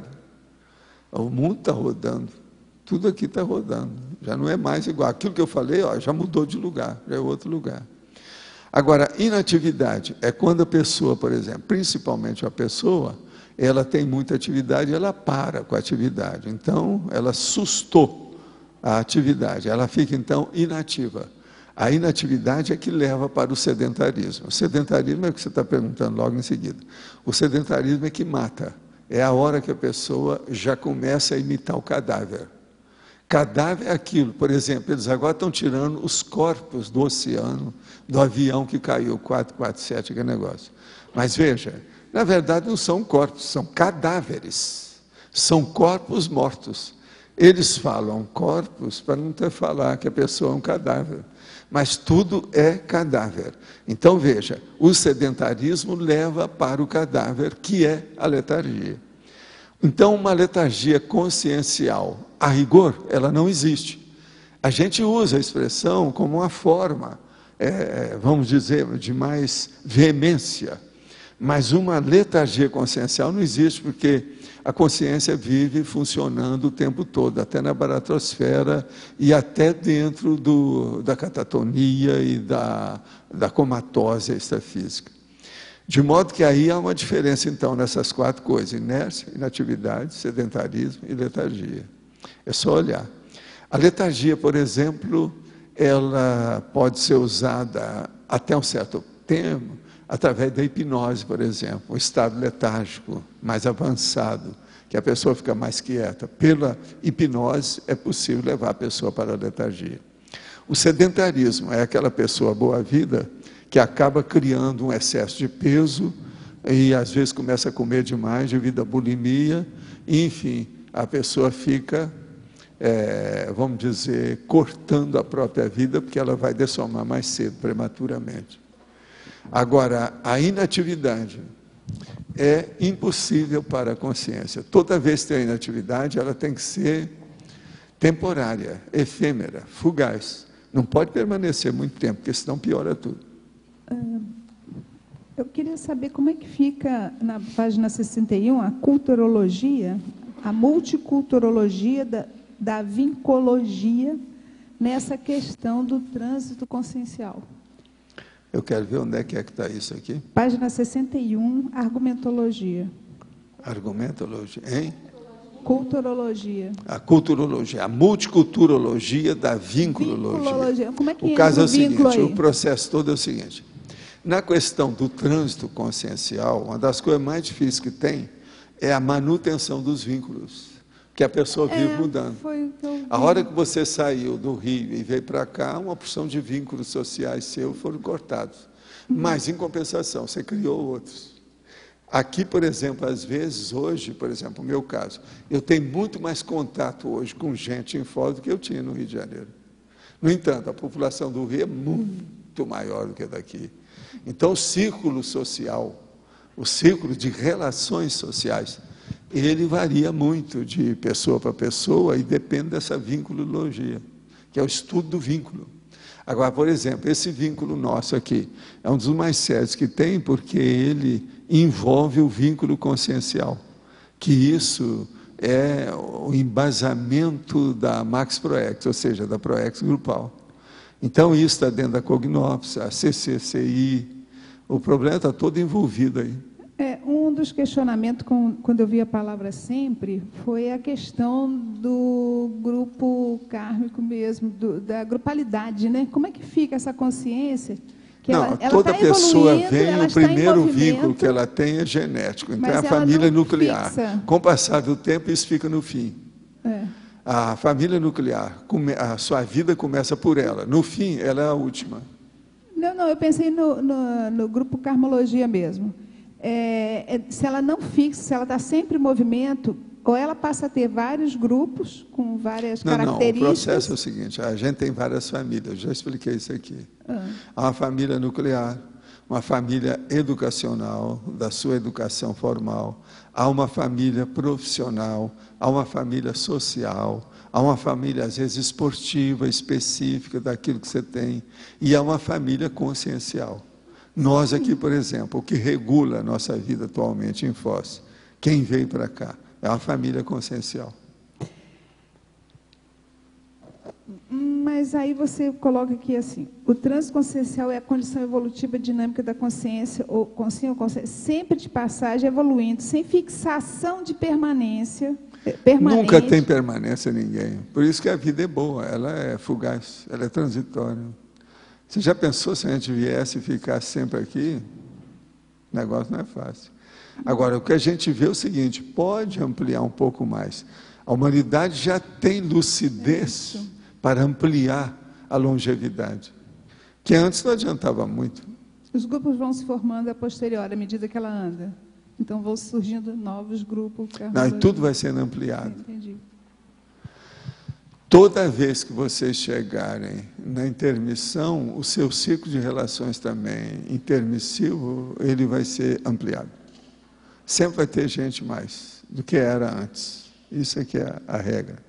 O mundo está rodando, tudo aqui está rodando, já não é mais igual. Aquilo que eu falei, ó, já mudou de lugar, já é outro lugar. Agora, inatividade é quando a pessoa, por exemplo, principalmente a pessoa, ela tem muita atividade, ela para com a atividade. Então, ela sustou a atividade, ela fica, então, inativa. A inatividade é que leva para o sedentarismo. O sedentarismo é o que você está perguntando logo em seguida. O sedentarismo é que mata. É a hora que a pessoa já começa a imitar o cadáver. Cadáver é aquilo, por exemplo, eles agora estão tirando os corpos do oceano, do avião que caiu, quatrocentos e quarenta e sete, aquele negócio. Mas veja, na verdade não são corpos, são cadáveres, são corpos mortos. Eles falam corpos para não ter falar que a pessoa é um cadáver, mas tudo é cadáver. Então veja, o sedentarismo leva para o cadáver, que é a letargia. Então, uma letargia consciencial, a rigor, ela não existe. A gente usa a expressão como uma forma, é, vamos dizer, de mais veemência, mas uma letargia consciencial não existe, porque a consciência vive funcionando o tempo todo, até na baratrosfera e até dentro do, da catatonia e da, da comatose extrafísica. De modo que aí há uma diferença, então, nessas quatro coisas: inércia, inatividade, sedentarismo e letargia. É só olhar. A letargia, por exemplo, ela pode ser usada até um certo tempo, através da hipnose, por exemplo, um estado letárgico mais avançado, que a pessoa fica mais quieta. Pela hipnose é possível levar a pessoa para a letargia. O sedentarismo é aquela pessoa boa-vida que acaba criando um excesso de peso e às vezes começa a comer demais devido à bulimia, e, enfim, a pessoa fica, é, vamos dizer, cortando a própria vida, porque ela vai dessomar mais cedo, prematuramente. Agora, a inatividade é impossível para a consciência. Toda vez que tem a inatividade, ela tem que ser temporária, efêmera, fugaz. Não pode permanecer muito tempo, porque senão piora tudo. Eu queria saber como é que fica, na página sessenta e um, a culturologia, a multiculturologia da, da vincologia nessa questão do trânsito consciencial. Eu quero ver onde é que é que está isso aqui. Página sessenta e um, argumentologia. Argumentologia, hein? Culturologia. A culturologia, a multiculturologia da vinculologia. Vinculologia. Como é que o caso é o seguinte, aí? o processo todo é o seguinte. Na questão do trânsito consciencial, uma das coisas mais difíceis que tem é a manutenção dos vínculos, que a pessoa vive é, mudando. Foi que eu a hora que você saiu do Rio e veio para cá, uma porção de vínculos sociais seus foram cortados. Uhum. Mas, em compensação, você criou outros. Aqui, por exemplo, às vezes, hoje, por exemplo, o meu caso, eu tenho muito mais contato hoje com gente em Foz do que eu tinha no Rio de Janeiro. No entanto, a população do Rio é muito maior do que a daqui. Então, o círculo social, o círculo de relações sociais, ele varia muito de pessoa para pessoa e depende dessa vinculologia, que é o estudo do vínculo. Agora, por exemplo, esse vínculo nosso aqui é um dos mais sérios que tem, porque ele envolve o vínculo consciencial, que isso é o embasamento da Max Proex, ou seja, da Proex grupal. Então, isso está dentro da Cognops, a C C C I, o problema está todo envolvido aí. É, um dos questionamentos, com, quando eu vi a palavra sempre, foi a questão do grupo kármico mesmo, do, da grupalidade, né? Como é que fica essa consciência? Que Não, ela, ela toda tá pessoa vem, ela o primeiro movimento, vínculo que ela tem é genético, então é a ela família não nuclear. fixa. Com o passar do tempo, isso fica no fim. É. A família nuclear, a sua vida começa por ela. No fim, ela é a última. Não, não, eu pensei no, no, no grupo Karmologia mesmo. É, é, se ela não fixa, se ela está sempre em movimento, ou ela passa a ter vários grupos com várias não, características... Não, o processo é o seguinte, a gente tem várias famílias, eu já expliquei isso aqui. Ah. Há uma família nuclear, uma família educacional, da sua educação formal, há uma família profissional, há uma família social, há uma família, às vezes, esportiva, específica daquilo que você tem, e há uma família consciencial. Nós aqui, por exemplo, o que regula a nossa vida atualmente em Foz, quem veio para cá, é uma família consciencial. Mas aí você coloca aqui assim, o trânsito consciencial é a condição evolutiva dinâmica da consciência, ou consciência, ou consciência sempre de passagem, evoluindo, sem fixação de permanência. Permanente. Nunca tem permanência ninguém. Por isso que a vida é boa, ela é fugaz, ela é transitória. Você já pensou se a gente viesse e ficar sempre aqui? O negócio não é fácil. Agora, o que a gente vê é o seguinte, pode ampliar um pouco mais. A humanidade já tem lucidez é para ampliar a longevidade, que antes não adiantava muito. Os grupos vão se formando a posteriori, à medida que ela anda. Então, vão surgindo novos grupos. Não, e tudo vai sendo ampliado. Entendi. Toda vez que vocês chegarem na intermissão, o seu ciclo de relações também intermissivo, ele vai ser ampliado. Sempre vai ter gente mais do que era antes. Isso é que é a regra.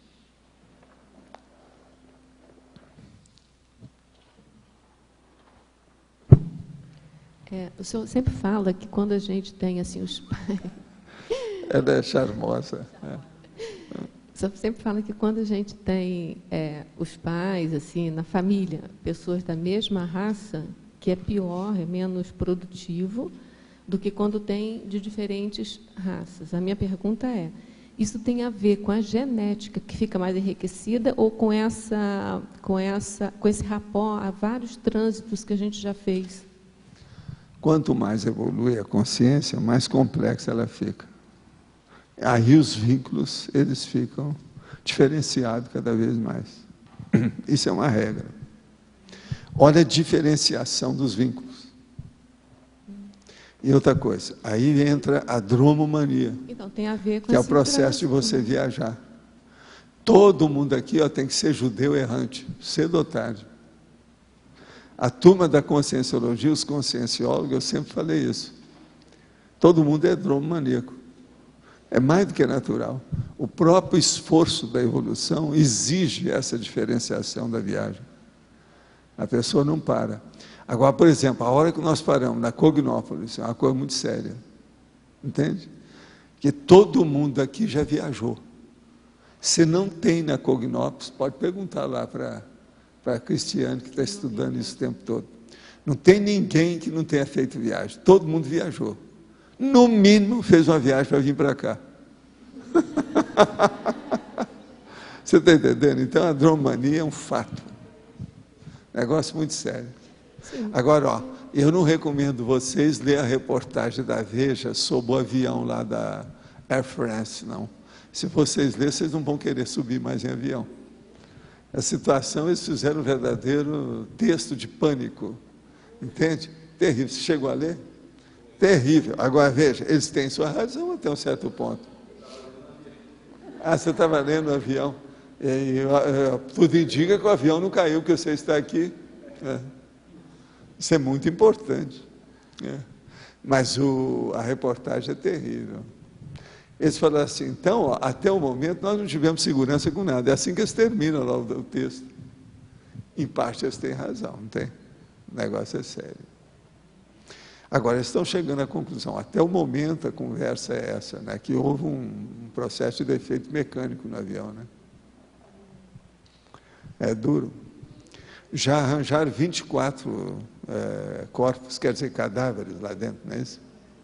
É, o senhor sempre fala que quando a gente tem assim os pais... Ela é charmosa. É. O senhor sempre fala que quando a gente tem é, os pais, assim, na família, pessoas da mesma raça, que é pior, é menos produtivo do que quando tem de diferentes raças. A minha pergunta é, isso tem a ver com a genética que fica mais enriquecida ou com, essa, com, essa, com esse rapport a vários trânsitos que a gente já fez? Quanto mais evolui a consciência, mais complexa ela fica. Aí os vínculos, eles ficam diferenciados cada vez mais. Isso é uma regra. Olha a diferenciação dos vínculos. E outra coisa, aí entra a dromomania, Então, tem a ver com que é o esse processo de você viajar. Todo mundo aqui ó, tem que ser judeu errante, cedo ou tarde. A turma da conscienciologia, os conscienciólogos, eu sempre falei isso. Todo mundo é dromomaníaco. É mais do que natural. O próprio esforço da evolução exige essa diferenciação da viagem. A pessoa não para. Agora, por exemplo, a hora que nós paramos na Cognópolis, é uma coisa muito séria. Entende? Que todo mundo aqui já viajou. Se não tem na Cognópolis, pode perguntar lá para a Cristiane, que está estudando isso o tempo todo. Não tem ninguém que não tenha feito viagem. Todo mundo viajou. No mínimo, fez uma viagem para vir para cá. Você está entendendo? Então, a dromania é um fato. Negócio muito sério. Sim. Agora, ó, eu não recomendo vocês ler a reportagem da Veja sobre o avião lá da Air France, não. Se vocês lerem, vocês não vão querer subir mais em avião. A situação, eles fizeram um verdadeiro texto de pânico. Entende? Terrível. Você chegou a ler? Terrível. Agora, veja, eles têm sua razão até um certo ponto. Ah, você estava lendo o avião. E, e, tudo indica que o avião não caiu, porque você está aqui. É. Isso é muito importante. É. Mas o, a reportagem é terrível. Eles falaram assim, então, ó, até o momento, nós não tivemos segurança com nada. É assim que eles terminam lá o, o texto. Em parte, eles têm razão, não tem? O negócio é sério. Agora, eles estão chegando à conclusão. Até o momento, a conversa é essa, né? Que houve um, um processo de defeito mecânico no avião, né? É duro. Já arranjaram vinte e quatro é, corpos, quer dizer, cadáveres lá dentro, não é isso?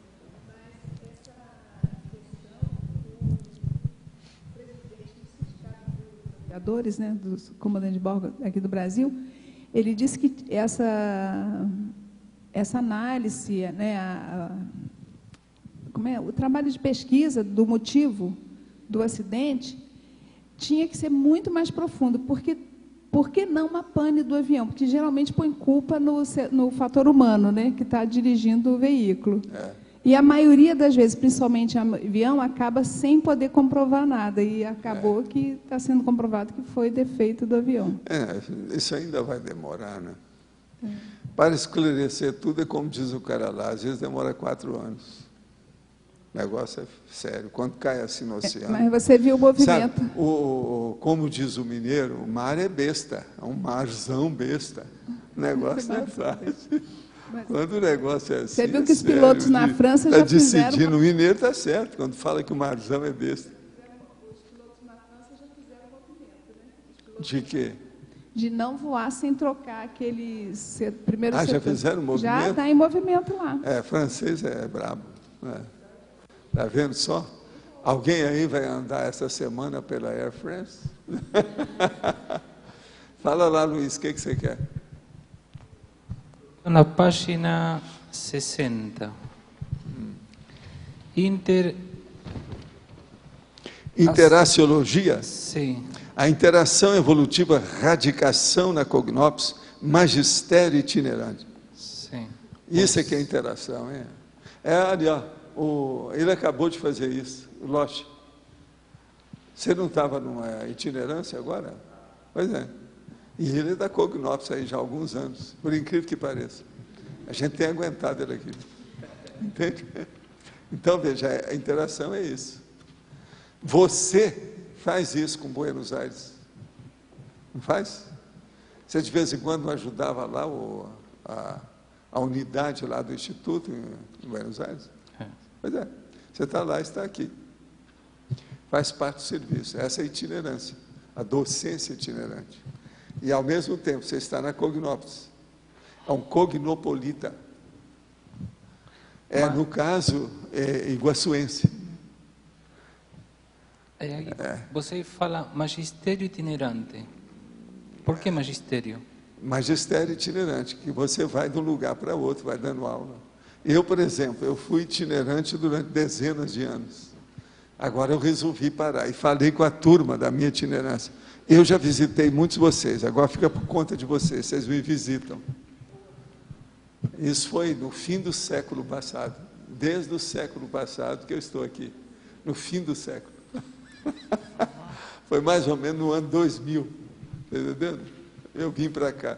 Né, dos comandantes de bordo aqui do Brasil, ele disse que essa, essa análise, né, a, a, como é, o trabalho de pesquisa do motivo do acidente tinha que ser muito mais profundo, porque por que não uma pane do avião? Porque geralmente põe culpa no, no fator humano, né, que está dirigindo o veículo. É. E a maioria das vezes, principalmente o avião, acaba sem poder comprovar nada. E acabou é. que está sendo comprovado que foi defeito do avião. É, isso ainda vai demorar, né? É. Para esclarecer tudo, é como diz o cara lá, às vezes demora quatro anos. O negócio é sério. Quando cai assim no oceano... É, mas você viu o movimento. Sabe, o, o, como diz o mineiro, o mar é besta. É um marzão besta. O negócio não é fácil. Mas, quando o negócio é assim, você viu que os pilotos na França já fizeram... Está decidindo, o mineiro está certo, quando fala que o marzão é besta. Os pilotos na França já fizeram o movimento, né? De quê? De não voar sem trocar aqueles... Primeiro ah, já fizeram o movimento? Já está em movimento lá. É, francês é brabo. Está vendo só? Alguém aí vai andar essa semana pela Air France? Fala lá, Luiz, o que, que você quer? Na página sessenta. Inter... Interaciologia? Sim. A interação evolutiva, radicação na Cognópolis, magistério itinerante. Sim. Isso é que é interação, é. É ali, ó, o, ele acabou de fazer isso, o Loche. Você não estava numa itinerância agora? Pois é. E ele é da Cognópolis aí já há alguns anos, por incrível que pareça. A gente tem aguentado ele aqui. Entende? Então, veja, a interação é isso. Você faz isso com Buenos Aires. Não faz? Você de vez em quando não ajudava lá o, a, a unidade lá do Instituto em, em Buenos Aires? É. Pois é. Você está lá e está aqui. Faz parte do serviço. Essa é a itinerância, a docência itinerante. E, ao mesmo tempo, você está na Cognópolis. É um cognopolita. É, no caso, é iguaçuense. É, você fala magistério itinerante. Por que magistério? Magistério itinerante, que você vai de um lugar para outro, vai dando aula. Eu, por exemplo, eu fui itinerante durante dezenas de anos. Agora eu resolvi parar e falei com a turma da minha itinerância. Eu já visitei muitos de vocês, agora fica por conta de vocês, vocês me visitam. Isso foi no fim do século passado, desde o século passado que eu estou aqui, no fim do século. Foi mais ou menos no ano dois mil, está entendendo? Eu vim para cá.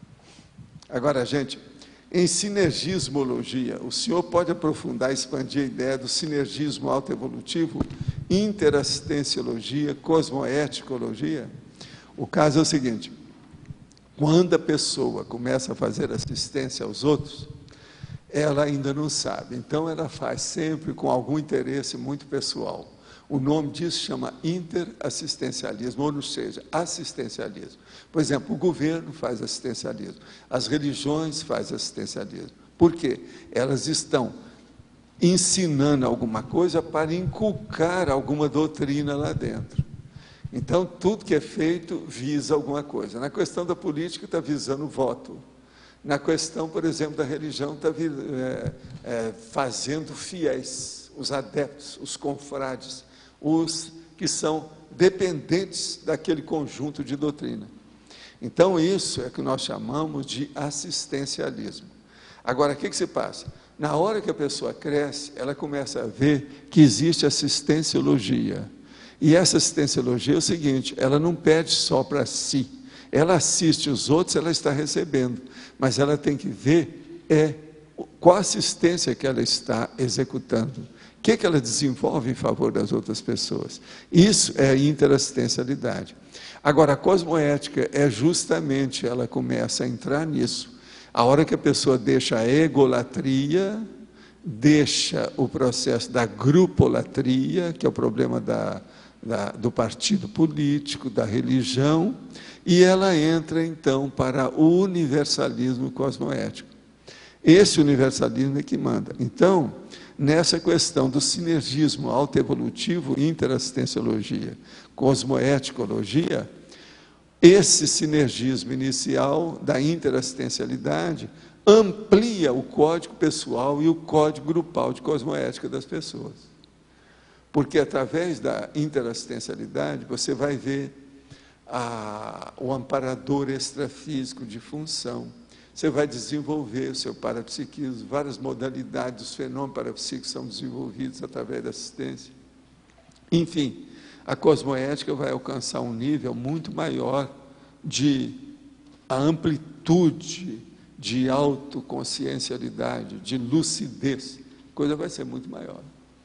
Agora, gente, em sinergismologia, o senhor pode aprofundar, expandir a ideia do sinergismo autoevolutivo, interassistenciologia, cosmoeticologia? O caso é o seguinte: quando a pessoa começa a fazer assistência aos outros, ela ainda não sabe, então ela faz sempre com algum interesse muito pessoal. O nome disso chama interassistencialismo, ou seja, assistencialismo. Por exemplo, o governo faz assistencialismo, as religiões fazem assistencialismo. Por quê? Elas estão ensinando alguma coisa para inculcar alguma doutrina lá dentro. Então, tudo que é feito visa alguma coisa. Na questão da política, está visando o voto. Na questão, por exemplo, da religião, está é, é, fazendo fiéis, os adeptos, os confrades, os que são dependentes daquele conjunto de doutrina. Então, isso é que nós chamamos de assistencialismo. Agora, o que, que se passa? Na hora que a pessoa cresce, ela começa a ver que existe assistenciologia. E essa assistenciologia é o seguinte: ela não pede só para si, ela assiste os outros, ela está recebendo, mas ela tem que ver é, qual a assistência que ela está executando. O que, que ela desenvolve em favor das outras pessoas? Isso é a interassistencialidade. Agora, a cosmoética é justamente, ela começa a entrar nisso. A hora que a pessoa deixa a egolatria, deixa o processo da grupolatria, que é o problema da, da, do partido político, da religião, e ela entra, então, para o universalismo cosmoético. Esse universalismo é que manda. Então, nessa questão do sinergismo autoevolutivo, interassistenciologia, cosmoeticologia, esse sinergismo inicial da interassistencialidade amplia o código pessoal e o código grupal de cosmoética das pessoas. Porque através da interassistencialidade você vai ver a, o amparador extrafísico de função. Você vai desenvolver o seu parapsiquismo, várias modalidades dos fenômenos parapsíquicos são desenvolvidos através da assistência. Enfim, a cosmoética vai alcançar um nível muito maior de a amplitude de autoconsciencialidade, de lucidez. A coisa vai ser muito maior.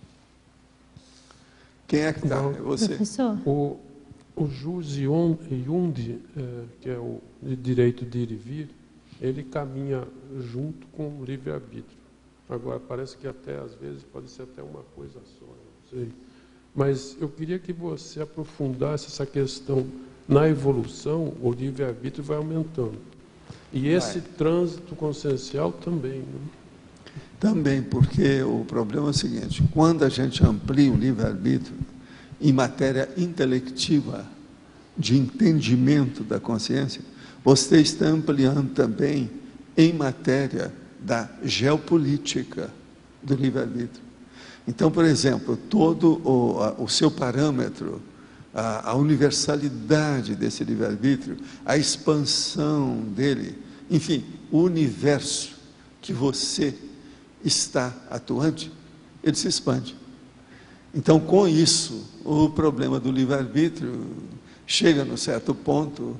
Quem é que está? É você. Professor. O, o Jules Yundi, é, que é o de direito de ir e vir, ele caminha junto com o livre-arbítrio. Agora, parece que até, às vezes, pode ser até uma coisa só, não sei. Mas eu queria que você aprofundasse essa questão. Na evolução, o livre-arbítrio vai aumentando. E esse vai. Trânsito consciencial também. Né? Também, porque o problema é o seguinte: quando a gente amplia o livre-arbítrio em matéria intelectiva, de entendimento da consciência, você está ampliando também em matéria da geopolítica do livre-arbítrio. Então, por exemplo, todo o, a, o seu parâmetro, a, a universalidade desse livre-arbítrio, a expansão dele, enfim, o universo que você está atuante, ele se expande. Então, com isso, o problema do livre-arbítrio chega num certo ponto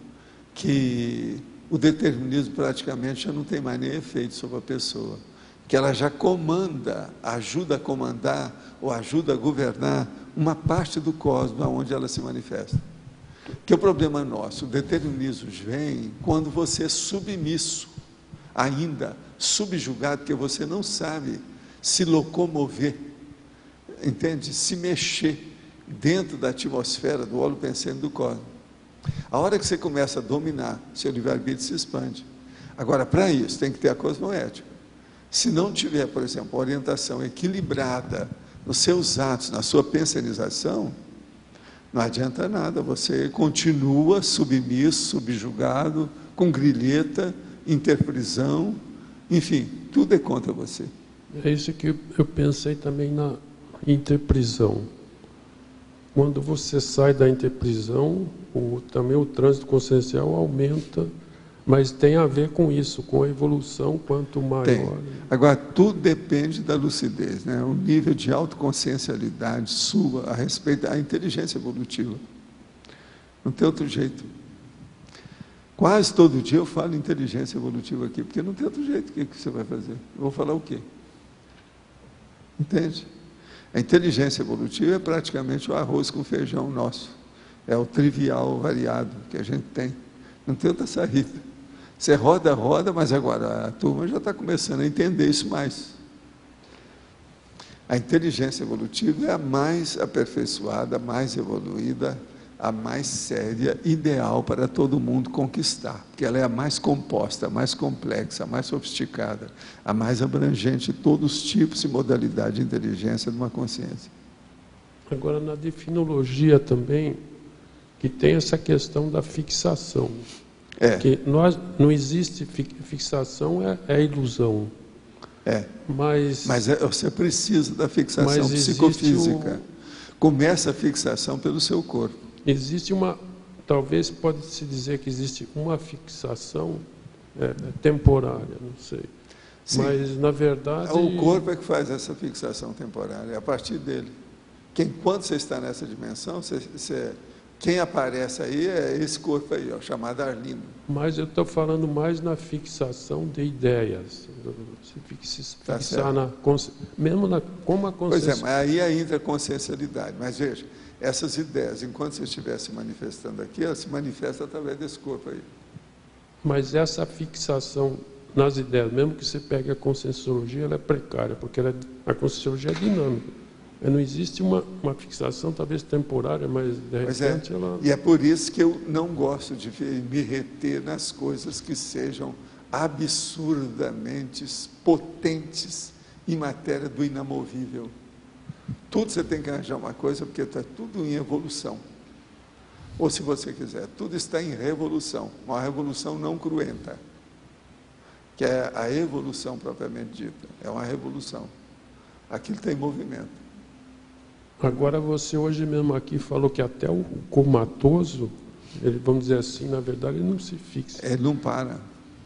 que o determinismo praticamente já não tem mais nem efeito sobre a pessoa, que ela já comanda, ajuda a comandar ou ajuda a governar uma parte do cosmos onde ela se manifesta. Que o problema nosso, o determinismo vem quando você é submisso, ainda subjugado, porque você não sabe se locomover, entende? Se mexer dentro da atmosfera do óleo pensante do cosmos. A hora que você começa a dominar, seu livre-arbítrio se expande. Agora, para isso, tem que ter a cosmoética. Se não tiver, por exemplo, orientação equilibrada nos seus atos, na sua pensanização, não adianta nada, você continua submisso, subjugado, com grilheta, interprisão, enfim, tudo é contra você. É isso que eu pensei também na interprisão. quando você sai da interprisão, o, também o trânsito consciencial aumenta, mas tem a ver com isso, com a evolução, quanto maior. Tem. Agora, tudo depende da lucidez, né? O nível de autoconsciencialidade sua a respeito da inteligência evolutiva. Não tem outro jeito. Quase todo dia eu falo inteligência evolutiva aqui, porque não tem outro jeito. O que você vai fazer? Eu vou falar o quê? Entende? A inteligência evolutiva é praticamente o arroz com feijão nosso. É o trivial variado que a gente tem. Não tem outra saída. Você roda, roda, mas agora a turma já está começando a entender isso mais. A inteligência evolutiva é a mais aperfeiçoada, a mais evoluída, a mais séria, ideal para todo mundo conquistar, porque ela é a mais composta, a mais complexa, a mais sofisticada, a mais abrangente de todos os tipos e modalidades de inteligência de uma consciência. Agora, na definologia também, que tem essa questão da fixação. É. Que nós, não existe fixação, é, é ilusão. É. Mas, mas é, você precisa da fixação mas psicofísica. O... Começa a fixação pelo seu corpo. Existe uma, talvez pode-se dizer que existe uma fixação é, é temporária, não sei. Sim. Mas, na verdade... O corpo é que faz essa fixação temporária, é a partir dele. Que enquanto você está nessa dimensão, você, você, quem aparece aí é esse corpo aí, ó, chamado Arlindo. Mas eu estou falando mais na fixação de ideias. Você fixa, tá fixar na... Mesmo na, como a consciência... Pois é, mas aí entra a consciencialidade. Mas veja, essas ideias, enquanto você estiver se manifestando aqui, elas se manifestam através desse corpo aí. Mas essa fixação nas ideias, mesmo que você pegue a conscienciologia, ela é precária, porque ela é, a conscienciologia é dinâmica. Não existe uma, uma fixação, talvez temporária, mas de repente é, ela... E é por isso que eu não gosto de me reter nas coisas que sejam absurdamente potentes em matéria do inamovível. Tudo você tem que arranjar uma coisa, porque está tudo em evolução. Ou, se você quiser, tudo está em revolução, uma revolução não cruenta, que é a evolução propriamente dita, é uma revolução. Aquilo tem movimento. Agora, você hoje mesmo aqui falou que até o comatoso, ele, vamos dizer assim, na verdade, ele não se fixa. Ele não para.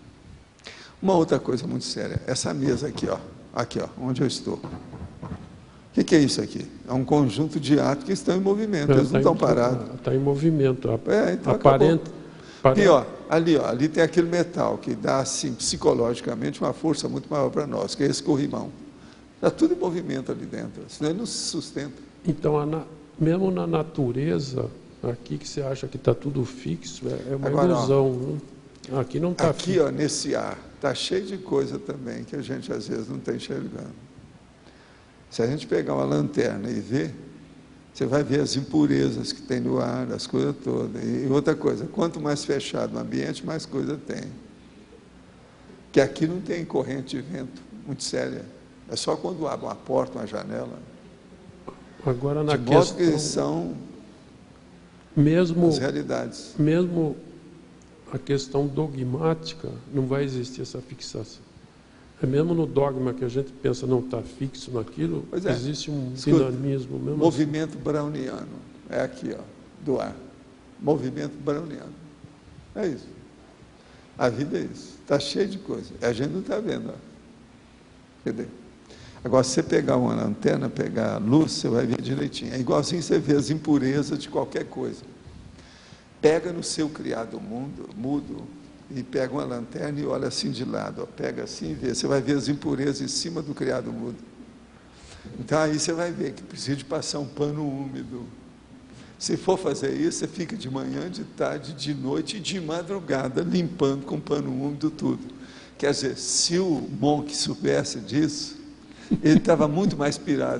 Uma outra coisa muito séria, essa mesa aqui, ó, aqui, ó, onde eu estou. O que, que é isso aqui? É um conjunto de atos que estão em movimento, eles não estão parados. Está em movimento. É, então aparenta, aparenta... ó, ali, ó, ali tem aquele metal que dá, assim, psicologicamente, uma força muito maior para nós, que é esse corrimão. Está tudo em movimento ali dentro, senão ele não se sustenta. Então, na, mesmo na natureza, aqui que você acha que está tudo fixo, é, é uma Agora, ilusão. Né? Aqui não está fixo. Aqui, ó, nesse ar, está cheio de coisa também que a gente, às vezes, não está enxergando. Se a gente pegar uma lanterna e ver, você vai ver as impurezas que tem no ar, as coisas todas. E outra coisa, quanto mais fechado o ambiente, mais coisa tem. Que aqui não tem corrente de vento muito séria. É só quando abre uma porta, uma janela. Agora, na de modo questão, que são mesmo, as realidades. Mesmo a questão dogmática, não vai existir essa fixação. É mesmo no dogma que a gente pensa não está fixo naquilo, é. Existe um Escuta, dinamismo. Mesmo movimento assim. browniano. É aqui, ó, do ar. Movimento browniano. É isso. A vida é isso. Está cheio de coisa. A gente não está vendo. Ó. Entendeu? Agora, se você pegar uma lanterna, pegar a luz, você vai ver direitinho. É igualzinho você vê as impurezas de qualquer coisa. Pega no seu criado mundo, mudo, e pega uma lanterna e olha assim de lado. Ó. Pega assim e vê. Você vai ver as impurezas em cima do criado mudo. Então, aí você vai ver que precisa de passar um pano úmido. Se for fazer isso, você fica de manhã, de tarde, de noite e de madrugada, limpando com pano úmido tudo. Quer dizer, se o Monk soubesse disso, ele estava muito mais pirado.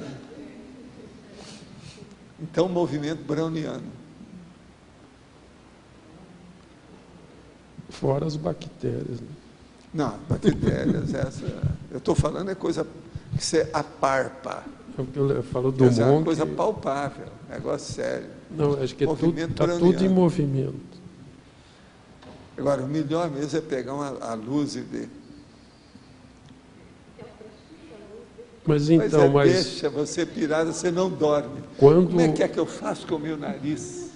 Então, movimento browniano. Fora as bactérias. Né? Não, bactérias, essa... Eu estou falando é coisa que você aparpa. Eu falo do Monk. É uma Monk... coisa palpável, negócio sério. Não, acho que está tudo, tá tudo em movimento. Agora, o melhor mesmo é pegar uma, a luz e ver. Mas então, é, mas... deixa você pirada, você não dorme. Quando... Como é que é que eu faço com o meu nariz?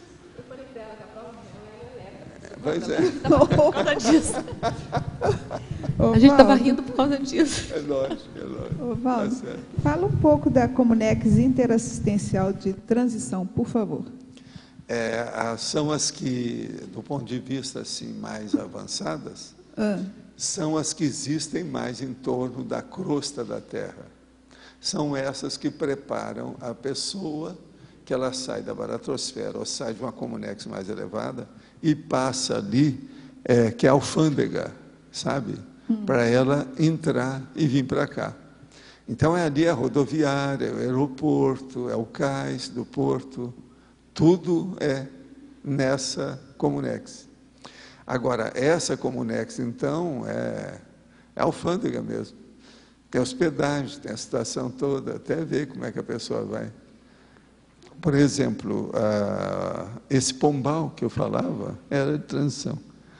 Pois é. Por causa disso. A gente estava rindo por causa disso. É lógico, é lógico. Ô, Valdo, Tá certo. fala um pouco da Comunex interassistencial de transição, por favor. É, a- são as que, do ponto de vista assim, mais avançadas, Ah, são as que existem mais em torno da crosta da Terra. São essas que preparam a pessoa que ela sai da baratrosfera ou sai de uma Comunex mais elevada e passa ali, é, que é a alfândega, sabe? Para ela entrar e vir para cá. Então, é ali a rodoviária, é o aeroporto, é o cais do porto, tudo é nessa Comunex. Agora, essa Comunex, então, é, é alfândega mesmo. Tem hospedagem, tem a situação toda, até ver como é que a pessoa vai. Por exemplo, ah, esse pombal que eu falava era de transição.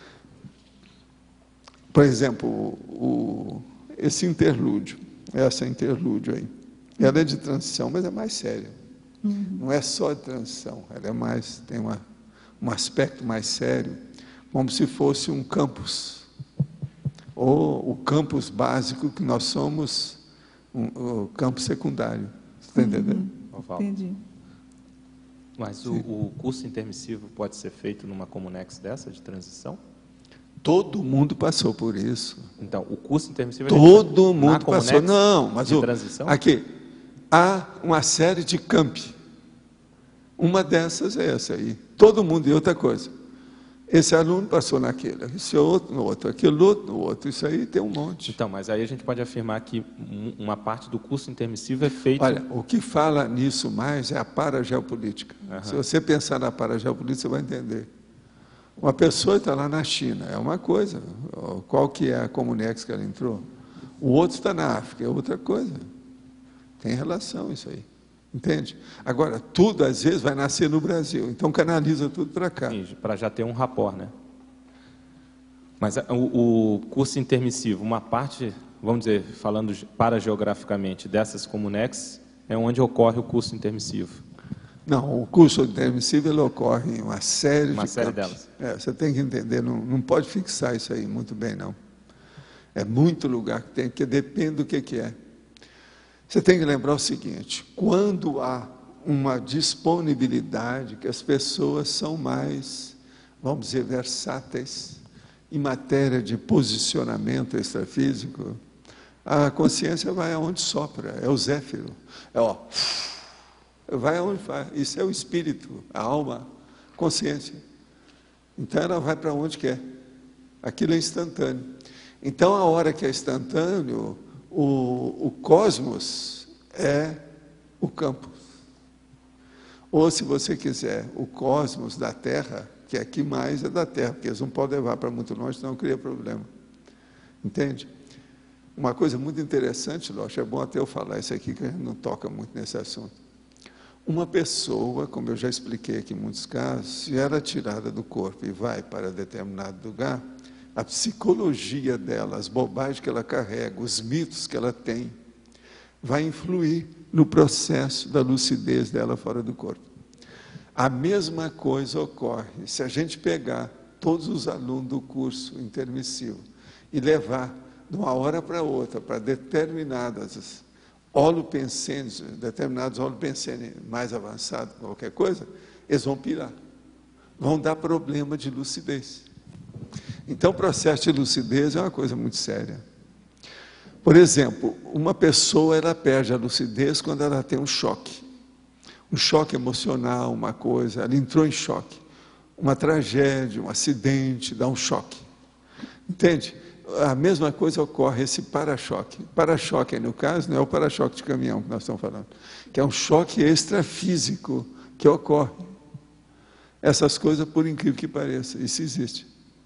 Por exemplo, o, esse interlúdio, essa interlúdio aí, ela é de transição, mas é mais séria. Não é só de transição, ela é mais, tem uma, um aspecto mais sério, como se fosse um campus, ou o campus básico que nós somos, um, o campus secundário. Você está entendendo? entendi. Mas o, o curso intermissivo pode ser feito numa Comunex dessa, de transição? Todo mundo passou por isso. Então, o curso intermissivo... Todo na mundo Comunex passou. Não, mas de o, transição? aqui, há uma série de campi. Uma dessas é essa aí. Todo mundo, e outra coisa. Esse aluno passou naquele, esse outro no outro, aquele outro no outro. Isso aí tem um monte. Então, mas aí a gente pode afirmar que um- uma parte do curso intermissivo é feito... Olha, o que fala nisso mais é a parageopolítica. Aham. Se você pensar na parageopolítica, você vai entender. Uma pessoa está lá na China, é uma coisa. Qual que é a Comunex que ela entrou? O outro está na África, é outra coisa. Tem relação isso aí. Entende? Agora, tudo às vezes vai nascer no Brasil, então canaliza tudo para cá. Para já ter um rapport, né? Mas a- o, o curso intermissivo, uma parte, vamos dizer, falando ge- parageograficamente, dessas Comunex, é onde ocorre o curso intermissivo. Não, o curso intermissivo ele ocorre em uma série Uma de série campos. delas. É, você tem que entender, não, não pode fixar isso aí muito bem, não. É muito lugar que tem, porque depende do que, que é. Você tem que lembrar o seguinte, quando há uma disponibilidade, que as pessoas são mais, vamos dizer, versáteis em matéria de posicionamento extrafísico, a consciência vai aonde sopra, é o zéfiro, é ó, vai aonde vai, isso é o espírito, a alma, consciência. Então ela vai para onde quer, aquilo é instantâneo. Então a hora que é instantâneo, o, o cosmos é o campus. Ou, se você quiser, o cosmos da Terra, que aqui mais é da Terra, porque eles não podem levar para muito longe, senão cria problema. Entende? Uma coisa muito interessante, Lógico, é bom até eu falar isso aqui, que a gente não toca muito nesse assunto. Uma pessoa, como eu já expliquei aqui em muitos casos, se ela é tirada do corpo e vai para determinado lugar, a psicologia dela, as bobagens que ela carrega, os mitos que ela tem, vai influir no processo da lucidez dela fora do corpo. A mesma coisa ocorre se a gente pegar todos os alunos do curso intermissivo e levar de uma hora para outra para determinadas holopensênios, determinados holopensênios mais avançados, qualquer coisa, eles vão pirar, vão dar problema de lucidez. Então, o processo de lucidez é uma coisa muito séria. Por exemplo, uma pessoa ela perde a lucidez quando ela tem um choque. Um choque emocional, uma coisa, ela entrou em choque. Uma tragédia, um acidente, dá um choque. Entende? A mesma coisa ocorre esse para-choque. Para-choque, no caso, não é o para-choque de caminhão que nós estamos falando, que é um choque extrafísico que ocorre. Essas coisas, por incrível que pareça, isso existe.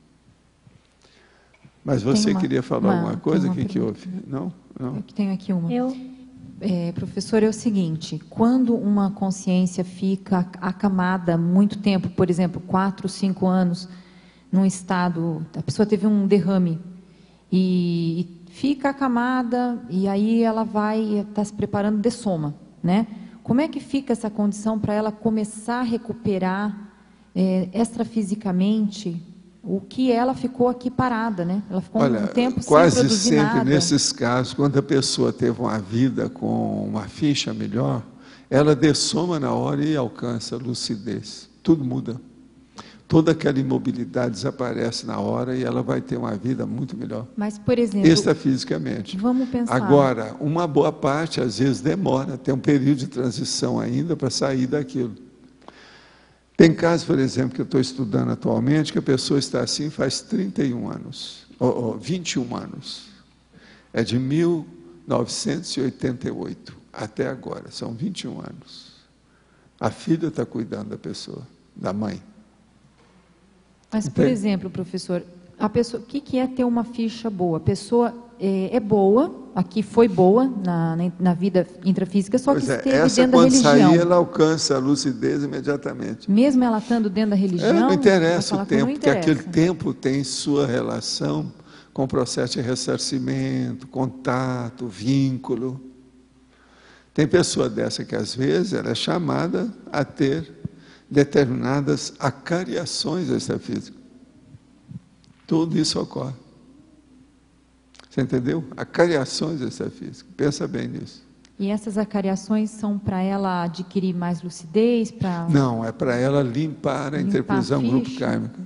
Mas você uma, queria falar uma, alguma coisa? O que, que pergunta. houve? Não? Não? Eu tenho aqui uma. Eu. É, professor, é o seguinte, quando uma consciência fica acamada muito tempo, por exemplo, quatro, cinco anos, num estado, a pessoa teve um derrame, e, e fica acamada e aí ela vai estar tá se preparando de soma, né? Como é que fica essa condição para ela começar a recuperar é, extrafisicamente o que ela ficou aqui parada, né? Ela ficou Olha, um tempo sem quase produzir sempre nada. nesses casos, quando a pessoa teve uma vida com uma ficha melhor, ela dessoma na hora e alcança a lucidez. Tudo muda. Toda aquela imobilidade desaparece na hora e ela vai ter uma vida muito melhor. Mas, por exemplo... Extrafisicamente. Vamos pensar. Agora, uma boa parte, às vezes, demora. Tem um período de transição ainda para sair daquilo. Tem casos, por exemplo, que eu estou estudando atualmente, que a pessoa está assim faz trinta e um anos, ou, ou vinte e um anos. É de mil novecentos e oitenta e oito até agora, são vinte e um anos. A filha está cuidando da pessoa, da mãe. Mas, por exemplo, professor, a pessoa, o que, que é ter uma ficha boa? A pessoa é, é boa, aqui foi boa na, na, na vida intrafísica, só Pois que é, esteve essa, dentro da quando religião. sair, ela alcança a lucidez imediatamente. Mesmo ela estando dentro da religião... É, não interessa vai o falar que não tempo, porque interessa. aquele tempo tem sua relação com o processo de ressarcimento, contato, vínculo. Tem pessoa dessa que, às vezes, ela é chamada a ter determinadas acariações extrafísicas. Tudo isso ocorre. Você entendeu? Acariações extrafísicas. Pensa bem nisso. E essas acariações são para ela adquirir mais lucidez? Pra... Não, é para ela limpar a Limpar interprisão a grupo ficha. kármica.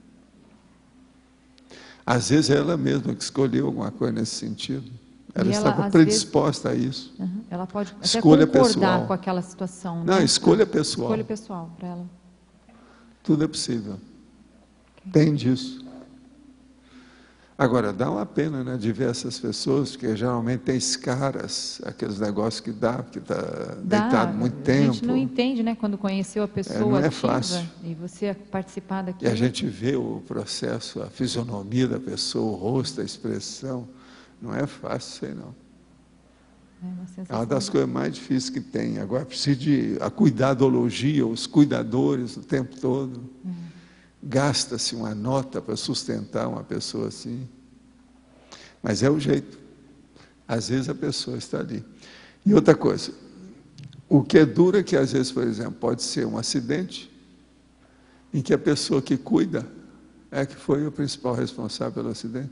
Às vezes é ela mesma que escolheu alguma coisa nesse sentido. Ela, E ela, estava às predisposta vezes... a isso. Uhum. Ela pode até Escolha concordar pessoal. com aquela situação. Não, né? escolha Ah, pessoal. Escolha pessoal para ela. Tudo é possível. Tem disso. Agora, dá uma pena, né, de ver essas pessoas, que geralmente tem escaras, aqueles negócios que dá, porque está deitado muito A tempo. gente não entende, né, quando conheceu a pessoa É, não é ativa fácil. e você participar E daquilo. a gente vê o processo, a fisionomia da pessoa, o rosto, a expressão. Não é fácil isso aí, não. É uma É sensação uma das de- coisas mais difíceis que tem. Agora, precisa de a cuidadologia, os cuidadores o tempo todo. Uhum. Gasta-se uma nota para sustentar uma pessoa assim. Mas é o jeito. Às vezes a pessoa está ali. E outra coisa, o que é duro é que, às vezes, por exemplo, pode ser um acidente em que a pessoa que cuida é que foi o principal responsável pelo acidente.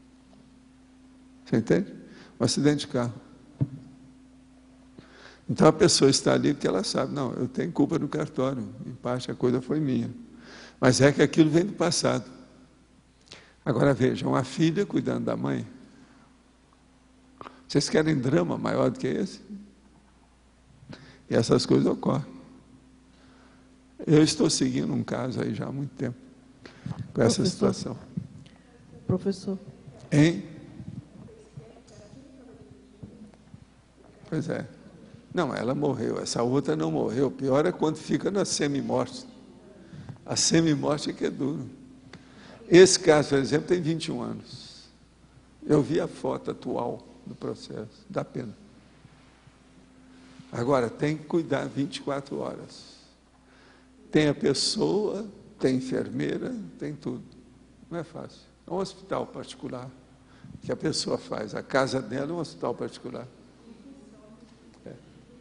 Você entende? Um acidente de carro. Então a pessoa está ali porque ela sabe, não, eu tenho culpa no cartório, em parte a coisa foi minha. Mas é que aquilo vem do passado. Agora vejam, a filha cuidando da mãe. Vocês querem drama maior do que esse? E essas coisas ocorrem. Eu estou seguindo um caso aí já há muito tempo, com essa Professor. situação. Professor. Hein? Pois é. Não, ela morreu, essa outra não morreu. O pior é quando fica na semi-morte. A semi-morte é que é duro. Esse caso, por exemplo, tem vinte e um anos. Eu vi a foto atual do processo, dá pena. Agora, tem que cuidar vinte e quatro horas. Tem a pessoa, tem enfermeira, tem tudo. Não é fácil. É um hospital particular que a pessoa faz. A casa dela é um hospital particular. É.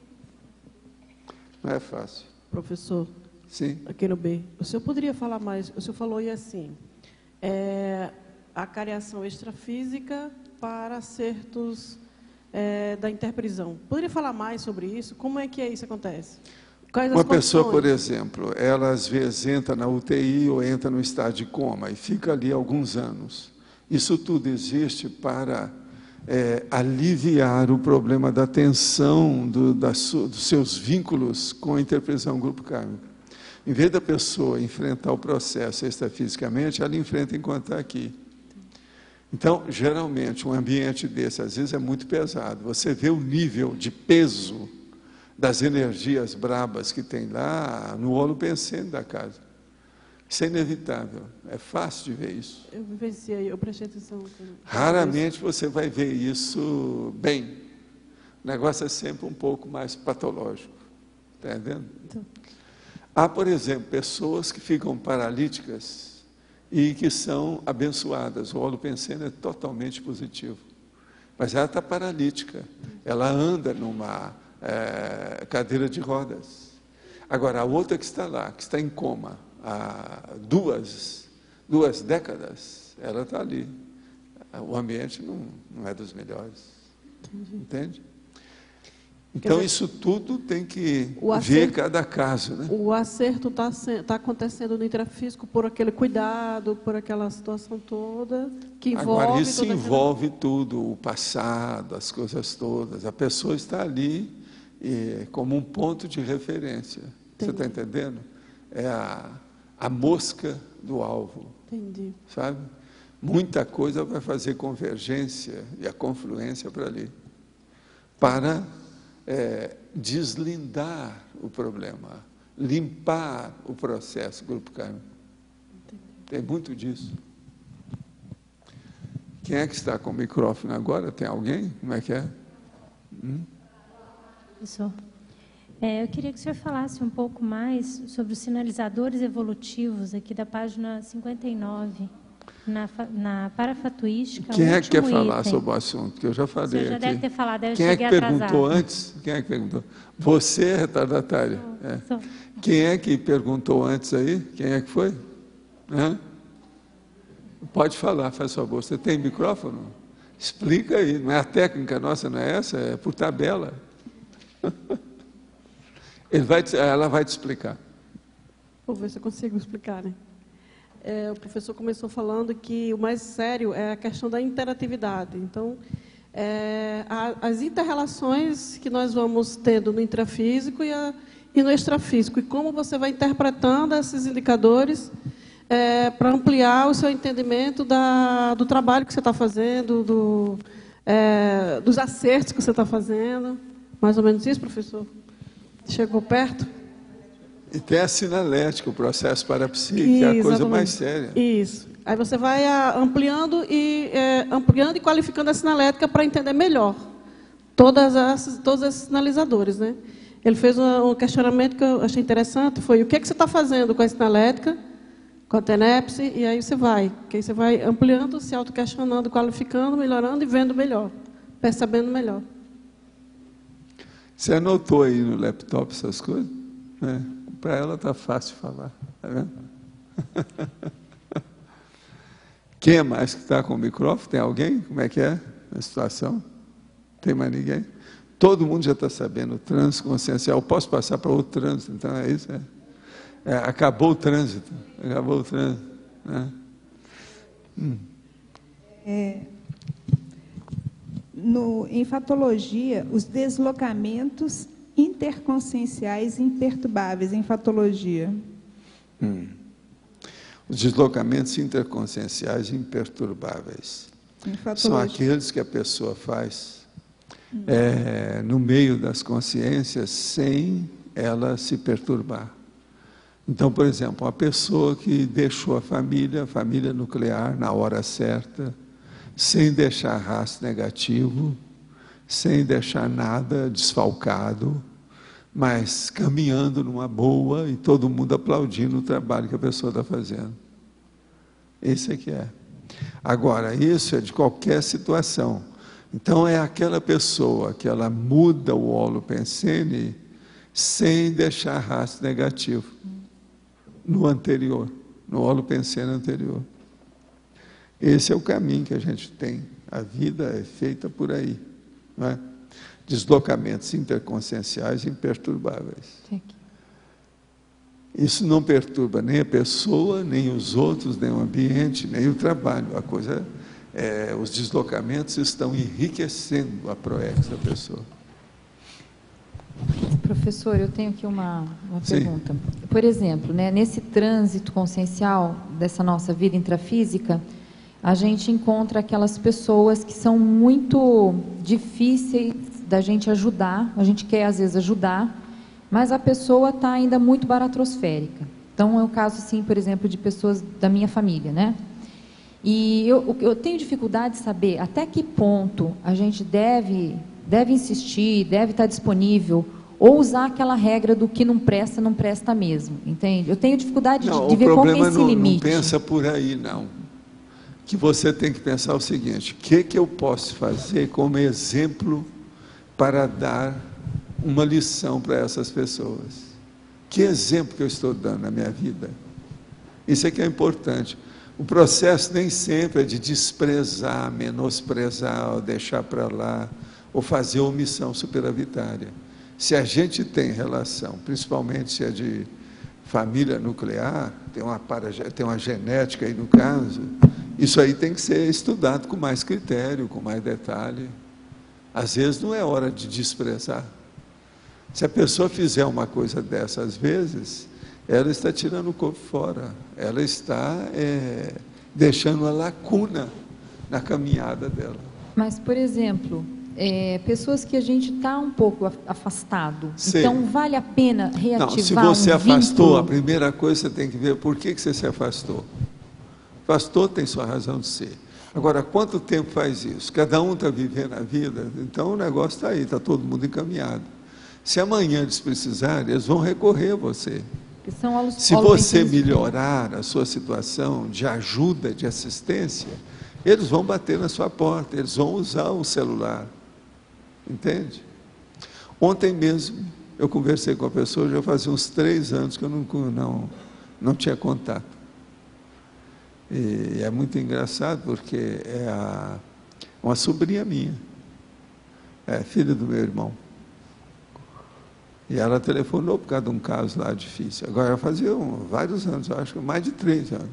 Não é fácil. Professor. Sim. Aqui no B. O senhor poderia falar mais? O senhor falou aí assim, é, a cariação extrafísica para acertos é, da interprisão. Poderia falar mais sobre isso? Como é que é isso acontece? Quais as Uma pessoa, condições? por exemplo, ela às vezes entra na U T I ou entra no estado de coma e fica ali alguns anos. Isso tudo existe para é, aliviar o problema da tensão do, da su, dos seus vínculos com a interpretação grupo kármico. Em vez da pessoa enfrentar o processo extrafisicamente, ela enfrenta enquanto está aqui. Então, geralmente, um ambiente desse, às vezes, é muito pesado. Você vê o nível de peso das energias brabas que tem lá no holopensene da casa. Isso é inevitável. É fácil de ver isso. Eu vivenciei, eu prestei atenção. Raramente você vai ver isso bem. O negócio é sempre um pouco mais patológico. Está entendendo? Então. Há, por exemplo, pessoas que ficam paralíticas e que são abençoadas. O holopensene é totalmente positivo. mas ela está paralítica. Ela anda numa é, cadeira de rodas. Agora, a outra que está lá, que está em coma há duas, duas décadas, ela está ali. O ambiente não, não é dos melhores. Entendi. Entende? Então, dizer, isso tudo tem que acerto, ver cada caso. Né? O acerto está tá acontecendo no intrafísico por aquele cuidado, por aquela situação toda, que envolve... Agora, isso envolve aquela... tudo, o passado, as coisas todas. A pessoa está ali e, como um ponto de referência. Entendi. Você está entendendo? É a, a mosca do alvo. Entendi. Sabe? Muita coisa vai fazer convergência e a confluência para ali. Para... É, deslindar o problema, limpar o processo, grupo Carmo. Tem muito disso. Quem é que está com o microfone agora? Tem alguém? Como é que é? Hum? Professor, é, eu queria que o senhor falasse um pouco mais sobre os sinalizadores evolutivos aqui da página cinquenta e nove. Na, na parafatuística. Quem é que quer falar item. sobre o assunto? Que eu já falei. Você já aqui. deve ter falado, eu Quem é que perguntou atrasado. antes? Quem é que perguntou? Você é retardatária. É. Sou. Quem é que perguntou antes aí? Quem é que foi? Hã? Pode falar, faz favor. Você tem micrófono? Explica aí. Não é a técnica nossa, não é essa? É por tabela. Ele vai te, ela vai te explicar. Vou ver se eu consigo explicar, né? É, o professor começou falando que o mais sério é a questão da interatividade. Então, é, a, as inter-relações que nós vamos tendo no intrafísico e, a, e no extrafísico, e como você vai interpretando esses indicadores é, para ampliar o seu entendimento da, do trabalho que você está fazendo, do, é, dos acertos que você está fazendo. Mais ou menos isso, professor? Chegou perto? E tem a sinalética, o processo parapsíquico, que é a coisa mais séria. Isso. Aí você vai a, ampliando, e, é, ampliando e qualificando a sinalética para entender melhor todas as, todos esses sinalizadores. Né? Ele fez um, um questionamento que eu achei interessante, foi o que, é que você está fazendo com a sinalética, com a tenepse, e aí você vai. Que aí você vai ampliando, se auto-questionando, qualificando, melhorando e vendo melhor, percebendo melhor. Você anotou aí no laptop essas coisas? É. Para ela está fácil falar, tá vendo? Quem é mais que está com o microfone? Tem alguém? Como é que é a situação? Tem mais ninguém? Todo mundo já está sabendo o trânsito consciencial. Eu posso passar para outro trânsito, então é isso? É. É, acabou o trânsito. Acabou o trânsito. Né? Hum. É, no, em fatologia, os deslocamentos interconscienciais imperturbáveis em fatologia. Hum. Os deslocamentos interconscienciais imperturbáveis são aqueles que a pessoa faz hum. é, no meio das consciências sem ela se perturbar. Então, por exemplo, uma pessoa que deixou a família, a família nuclear, na hora certa, sem deixar rastro negativo, sem deixar nada desfalcado, mas caminhando numa boa e todo mundo aplaudindo o trabalho que a pessoa está fazendo. Esse é que é. Agora, isso é de qualquer situação. Então, é aquela pessoa que ela muda o holopensene sem deixar rastro negativo no anterior, no holopensene anterior. Esse é o caminho que a gente tem. A vida é feita por aí. Não é? Deslocamentos interconscienciais imperturbáveis. Isso não perturba nem a pessoa, nem os outros, nem o ambiente, nem o trabalho. A coisa é, os deslocamentos estão enriquecendo a proex da pessoa. Professor, eu tenho aqui uma, uma pergunta. Por exemplo, né, nesse trânsito consciencial dessa nossa vida intrafísica, a gente encontra aquelas pessoas que são muito difíceis da gente ajudar, a gente quer às vezes ajudar, mas a pessoa está ainda muito baratrosférica. Então, é o caso, assim, por exemplo, de pessoas da minha família, né? E eu, eu tenho dificuldade de saber até que ponto a gente deve, deve insistir, deve estar disponível, ou usar aquela regra do que não presta, não presta mesmo, entende? Eu tenho dificuldade não, de, de ver qual é esse não, limite. Não pensa por aí, não. que você tem que pensar o seguinte: o que, que eu posso fazer como exemplo para dar uma lição para essas pessoas? Que exemplo que eu estou dando na minha vida? Isso é que é importante. O processo nem sempre é de desprezar, menosprezar, ou deixar para lá, ou fazer omissão superavitária. Se a gente tem relação, principalmente se é de família nuclear, tem uma, para, tem uma genética aí no caso, isso aí tem que ser estudado com mais critério, com mais detalhe. Às vezes não é hora de desprezar. Se a pessoa fizer uma coisa dessa, às vezes, ela está tirando o corpo fora, ela está é, deixando uma lacuna na caminhada dela. Mas, por exemplo, é, pessoas que a gente está um pouco afastado, Sim. Então vale a pena reativar Não, se você um afastou, vínculo? a primeira coisa você tem que ver por que, que você se afastou. Afastou tem sua razão de ser. Agora, quanto tempo faz isso? Cada um está vivendo a vida, então o negócio está aí, está todo mundo encaminhado. Se amanhã eles precisarem, eles vão recorrer a você. Que são aos, Se você melhorar a sua situação de ajuda, de assistência, eles vão bater na sua porta, eles vão usar o celular. Entende? Ontem mesmo, eu conversei com a pessoa, já fazia uns três anos que eu não, não, não tinha contato. E é muito engraçado, porque é a, uma sobrinha minha, é filha do meu irmão. E ela telefonou por causa de um caso lá difícil. Agora, fazia um, vários anos, eu acho que mais de três anos.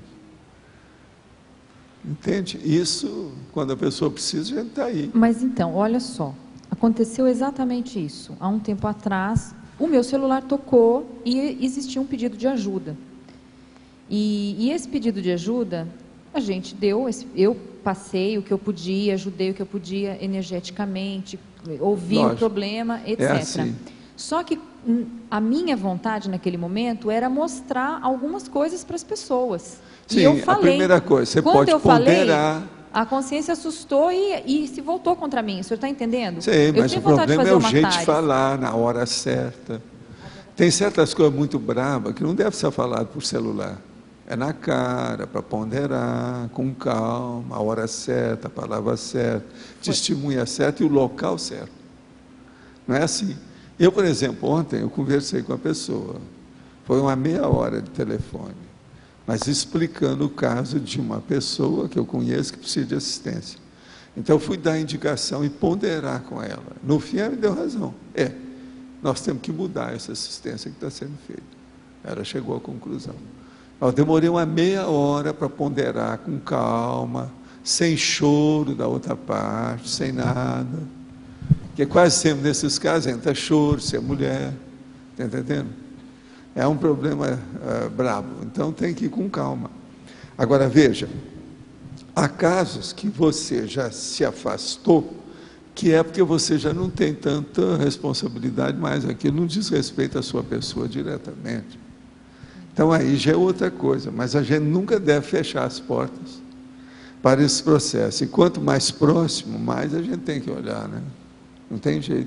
Entende? Isso, quando a pessoa precisa, a gente está aí. Mas então, olha só, aconteceu exatamente isso. Há um tempo atrás, o meu celular tocou e existia um pedido de ajuda. E, e esse pedido de ajuda, a gente deu, eu passei o que eu podia, ajudei o que eu podia energeticamente, ouvi Lógico. o problema, etcétera. É assim. Só que a minha vontade naquele momento era mostrar algumas coisas para as pessoas. Sim, e eu falei, a primeira coisa, você quando pode eu ponderar. Falei, a consciência assustou e, e se voltou contra mim. O senhor está entendendo? Sim, eu mas o problema é o jeito de falar na hora certa. Tem certas coisas muito bravas que não deve ser falado por celular. É na cara, para ponderar, com calma, a hora certa, a palavra certa, testemunha certa e o local certo. Não é assim. Eu, por exemplo, ontem eu conversei com a pessoa, foi uma meia hora de telefone, mas explicando o caso de uma pessoa que eu conheço que precisa de assistência. Então eu fui dar indicação e ponderar com ela. No fim ela me deu razão. É, nós temos que mudar essa assistência que está sendo feita. Ela chegou à conclusão. Eu demorei uma meia hora para ponderar com calma, sem choro da outra parte, sem nada. Porque quase sempre nesses casos entra choro, se é mulher, está entendendo? É um problema uh, brabo, então tem que ir com calma. Agora veja, há casos que você já se afastou, que é porque você já não tem tanta responsabilidade mais, aquilo não diz respeito à sua pessoa diretamente. Então aí já é outra coisa, mas a gente nunca deve fechar as portas para esse processo. E quanto mais próximo, mais a gente tem que olhar, né? Não tem jeito.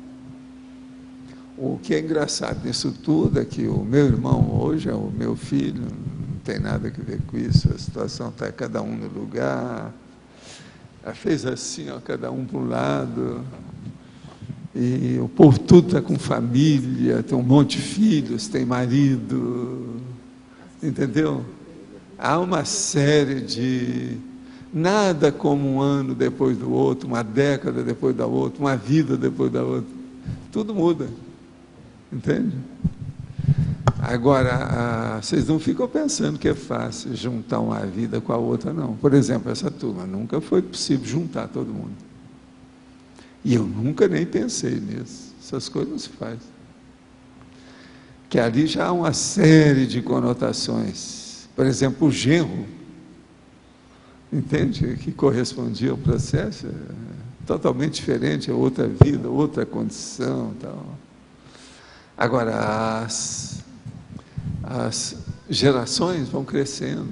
O que é engraçado nisso tudo é que o meu irmão hoje é o meu filho, não tem nada a ver com isso, a situação está cada um no lugar, ela fez assim, ó, cada um para um lado, e o povo tudo está com família, tem um monte de filhos, tem marido, entendeu? Há uma série de... Nada como um ano depois do outro, uma década depois da outra, uma vida depois da outra. Tudo muda. Entende? Agora, a, vocês não ficam pensando que é fácil juntar uma vida com a outra, não. Por exemplo, essa turma, nunca foi possível juntar todo mundo. E eu nunca nem pensei nisso. Essas coisas não se fazem. Que ali já há uma série de conotações. Por exemplo, o genro, entende? Que correspondia ao processo, é totalmente diferente, é outra vida, outra condição, tal. Agora, as, as gerações vão crescendo,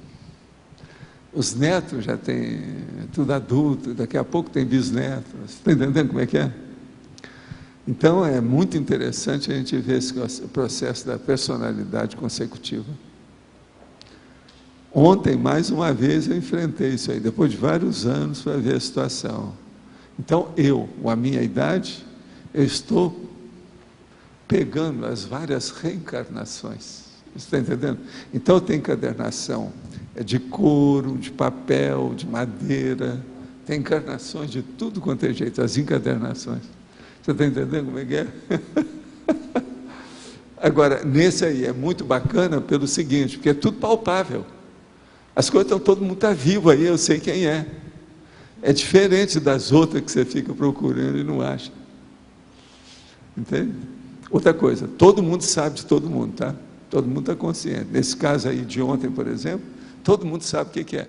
os netos já têm tudo adulto, daqui a pouco tem bisnetos, está entendendo como é que é? Então, é muito interessante a gente ver esse processo da personalidade consecutiva. Ontem, mais uma vez, eu enfrentei isso aí, depois de vários anos, para ver a situação. Então, eu, com a minha idade, eu estou pegando as várias reencarnações. Você está entendendo? Então, tem encadernação é de couro, de papel, de madeira, tem encarnações de tudo quanto é jeito, as encadernações. Você está entendendo como é que é? Agora, nesse aí é muito bacana pelo seguinte, porque é tudo palpável. As coisas estão, todo mundo está vivo aí, eu sei quem é. É diferente das outras que você fica procurando e não acha. Entende? Outra coisa, todo mundo sabe de todo mundo, tá? Todo mundo está consciente. Nesse caso aí de ontem, por exemplo, todo mundo sabe o que, que é.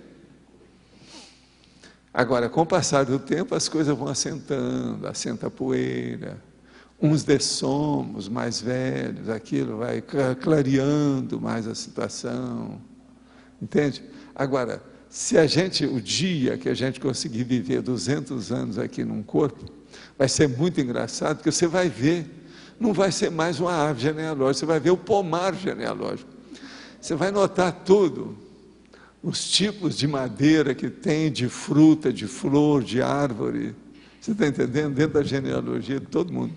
Agora, com o passar do tempo, as coisas vão assentando, assenta a poeira. Uns dessomos mais velhos, aquilo vai clareando mais a situação. Entende? Agora, se a gente, o dia que a gente conseguir viver duzentos anos aqui num corpo, vai ser muito engraçado, porque você vai ver, não vai ser mais uma árvore genealógica, você vai ver o pomar genealógico. Você vai notar tudo, os tipos de madeira que tem, de fruta, de flor, de árvore. Você está entendendo? Dentro da genealogia de todo mundo.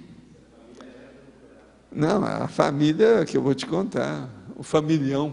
Não, a família que eu vou te contar, o familião.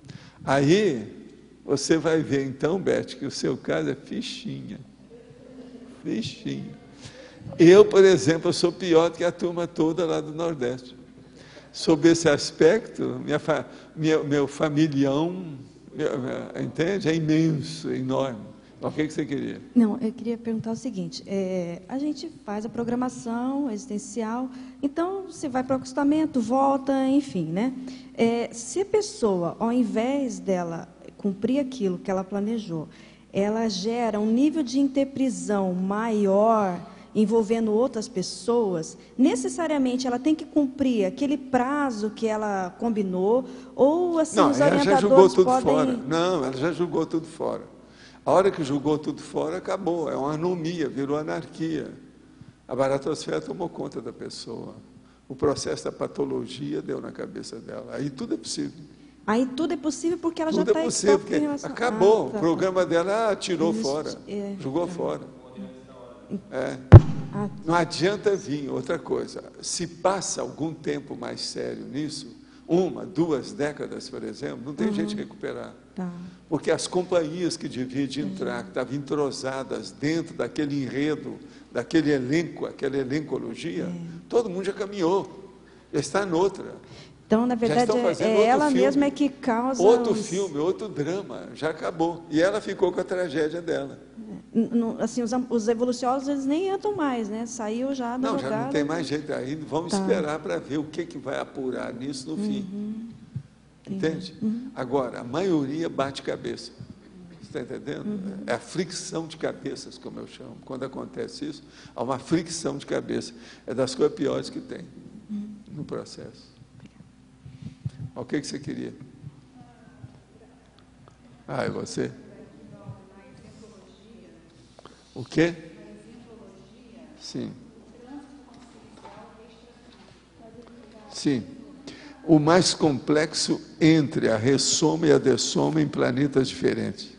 Aí, você vai ver então, Beth, que o seu caso é fichinha. Fichinha. Eu, por exemplo, eu sou pior do que a turma toda lá do Nordeste. Sob esse aspecto, minha, minha, meu familião, meu, entende? É imenso, é enorme. O que, que você queria? Não, eu queria perguntar o seguinte, é, a gente faz a programação existencial, então você vai para o acostamento, volta, enfim, né? É, se a pessoa, ao invés dela cumprir aquilo que ela planejou, ela gera um nível de interprisão maior, envolvendo outras pessoas, necessariamente ela tem que cumprir aquele prazo que ela combinou, ou assim, não, os ela orientadores já julgou tudo podem... fora. Não, ela já julgou tudo fora. A hora que julgou tudo fora, acabou. É uma anomia, virou anarquia. A baratosfera tomou conta da pessoa. O processo da patologia deu na cabeça dela. Aí tudo é possível. Aí tudo é possível porque ela tudo já está... é possível, porque relação... acabou. Ah, tá, o programa tá. dela ah, tirou Isso, fora, é, jogou tá. fora. É. Ah, não adianta vir. Outra coisa, se passa algum tempo mais sério nisso, uma, duas décadas, por exemplo, não tem uhum. jeito de recuperar. Tá. Porque as companhias que deviam de entrar, que estavam entrosadas dentro daquele enredo, daquele elenco, aquela elencologia, é. todo mundo já caminhou, já está noutra. Então, na verdade, é ela filme, mesma é que causa... Outro os... filme, outro drama, já acabou. E ela ficou com a tragédia dela. Não, assim, os, os evoluciólogos, eles nem entram mais, né? Saiu já da Não, jogada. já não tem mais jeito aí. Vamos tá. esperar para ver o que, que vai apurar nisso no fim. Uhum. Entende? Uhum. Agora, a maioria bate cabeça. Você está entendendo? Uhum. É a fricção de cabeças, como eu chamo. Quando acontece isso, há uma fricção de cabeça. É das coisas piores que tem uhum. no processo. O que, que você queria? Ah, é você? O quê? Sim. Sim. O mais complexo entre a ressoma e a dessoma em planetas diferentes.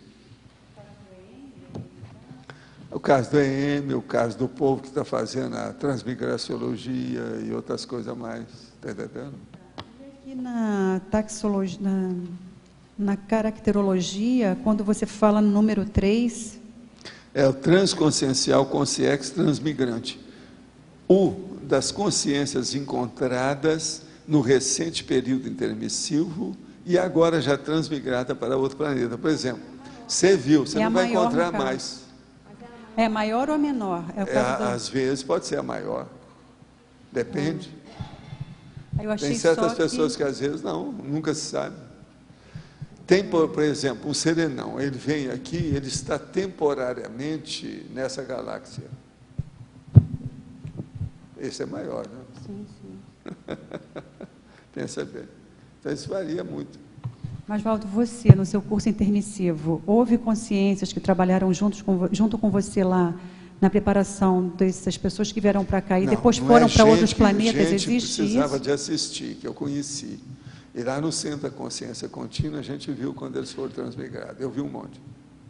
O caso do E M, o caso do povo que está fazendo a transmigraciologia e outras coisas mais. Está entendendo? Aqui na taxologia, na, na caracterologia, quando você fala no número três... É o transconsciencial consciex transmigrante. O das consciências encontradas no recente período intermissivo e agora já transmigrada para outro planeta. Por exemplo, você viu, você é não vai maior, encontrar mais. É maior ou menor? É, é a, às vezes pode ser a maior. Depende. Eu achei Tem certas só pessoas que... que às vezes não, nunca se sabe. Tem, por, por exemplo, um serenão, ele vem aqui, ele está temporariamente nessa galáxia. Esse é maior, né? Sim, sim. Pensa bem. Então, isso varia muito. Mas, Valdo, você, no seu curso intermissivo, houve consciências que trabalharam juntos com, junto com você lá, na preparação dessas pessoas que vieram para cá e não, depois não foram é para gente, outros planetas? Gente existe precisava isso? de assistir, que eu conheci. E lá no Centro da Consciência Contínua, a gente viu quando eles foram transmigrados. Eu vi um monte.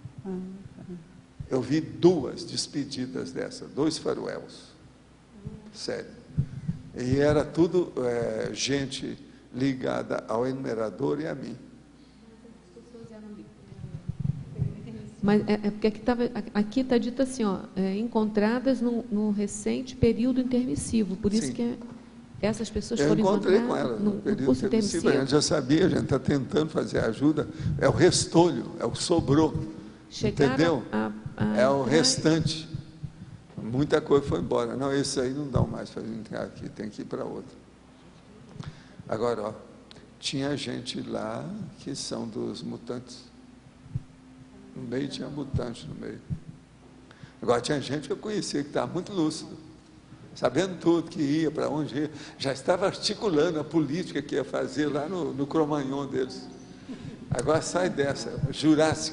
Eu vi duas despedidas dessa, dois faroels. Sério. E era tudo é, gente ligada ao enumerador e a mim. Mas é, é porque aqui está aqui tá dito assim, ó, é, encontradas no, no recente período intermissivo, por isso Sim. que é, essas pessoas Eu foram encontrei encontradas com elas no, no no período curso intermissivo. intermissivo. A gente já sabia, a gente está tentando fazer ajuda. É o restolho, é o que sobrou. Chegaram entendeu? A, a, é o a, restante. Muita coisa foi embora. Não, esse aí não dá mais para entrar aqui, tem que ir para outro. Agora, ó, tinha gente lá que são dos mutantes. No meio tinha mutante no meio. Agora tinha gente que eu conhecia que estava muito lúcido, sabendo tudo, que ia, para onde ia, já estava articulando a política que ia fazer lá no, no Cromagnon deles. Agora sai dessa, Jurássico.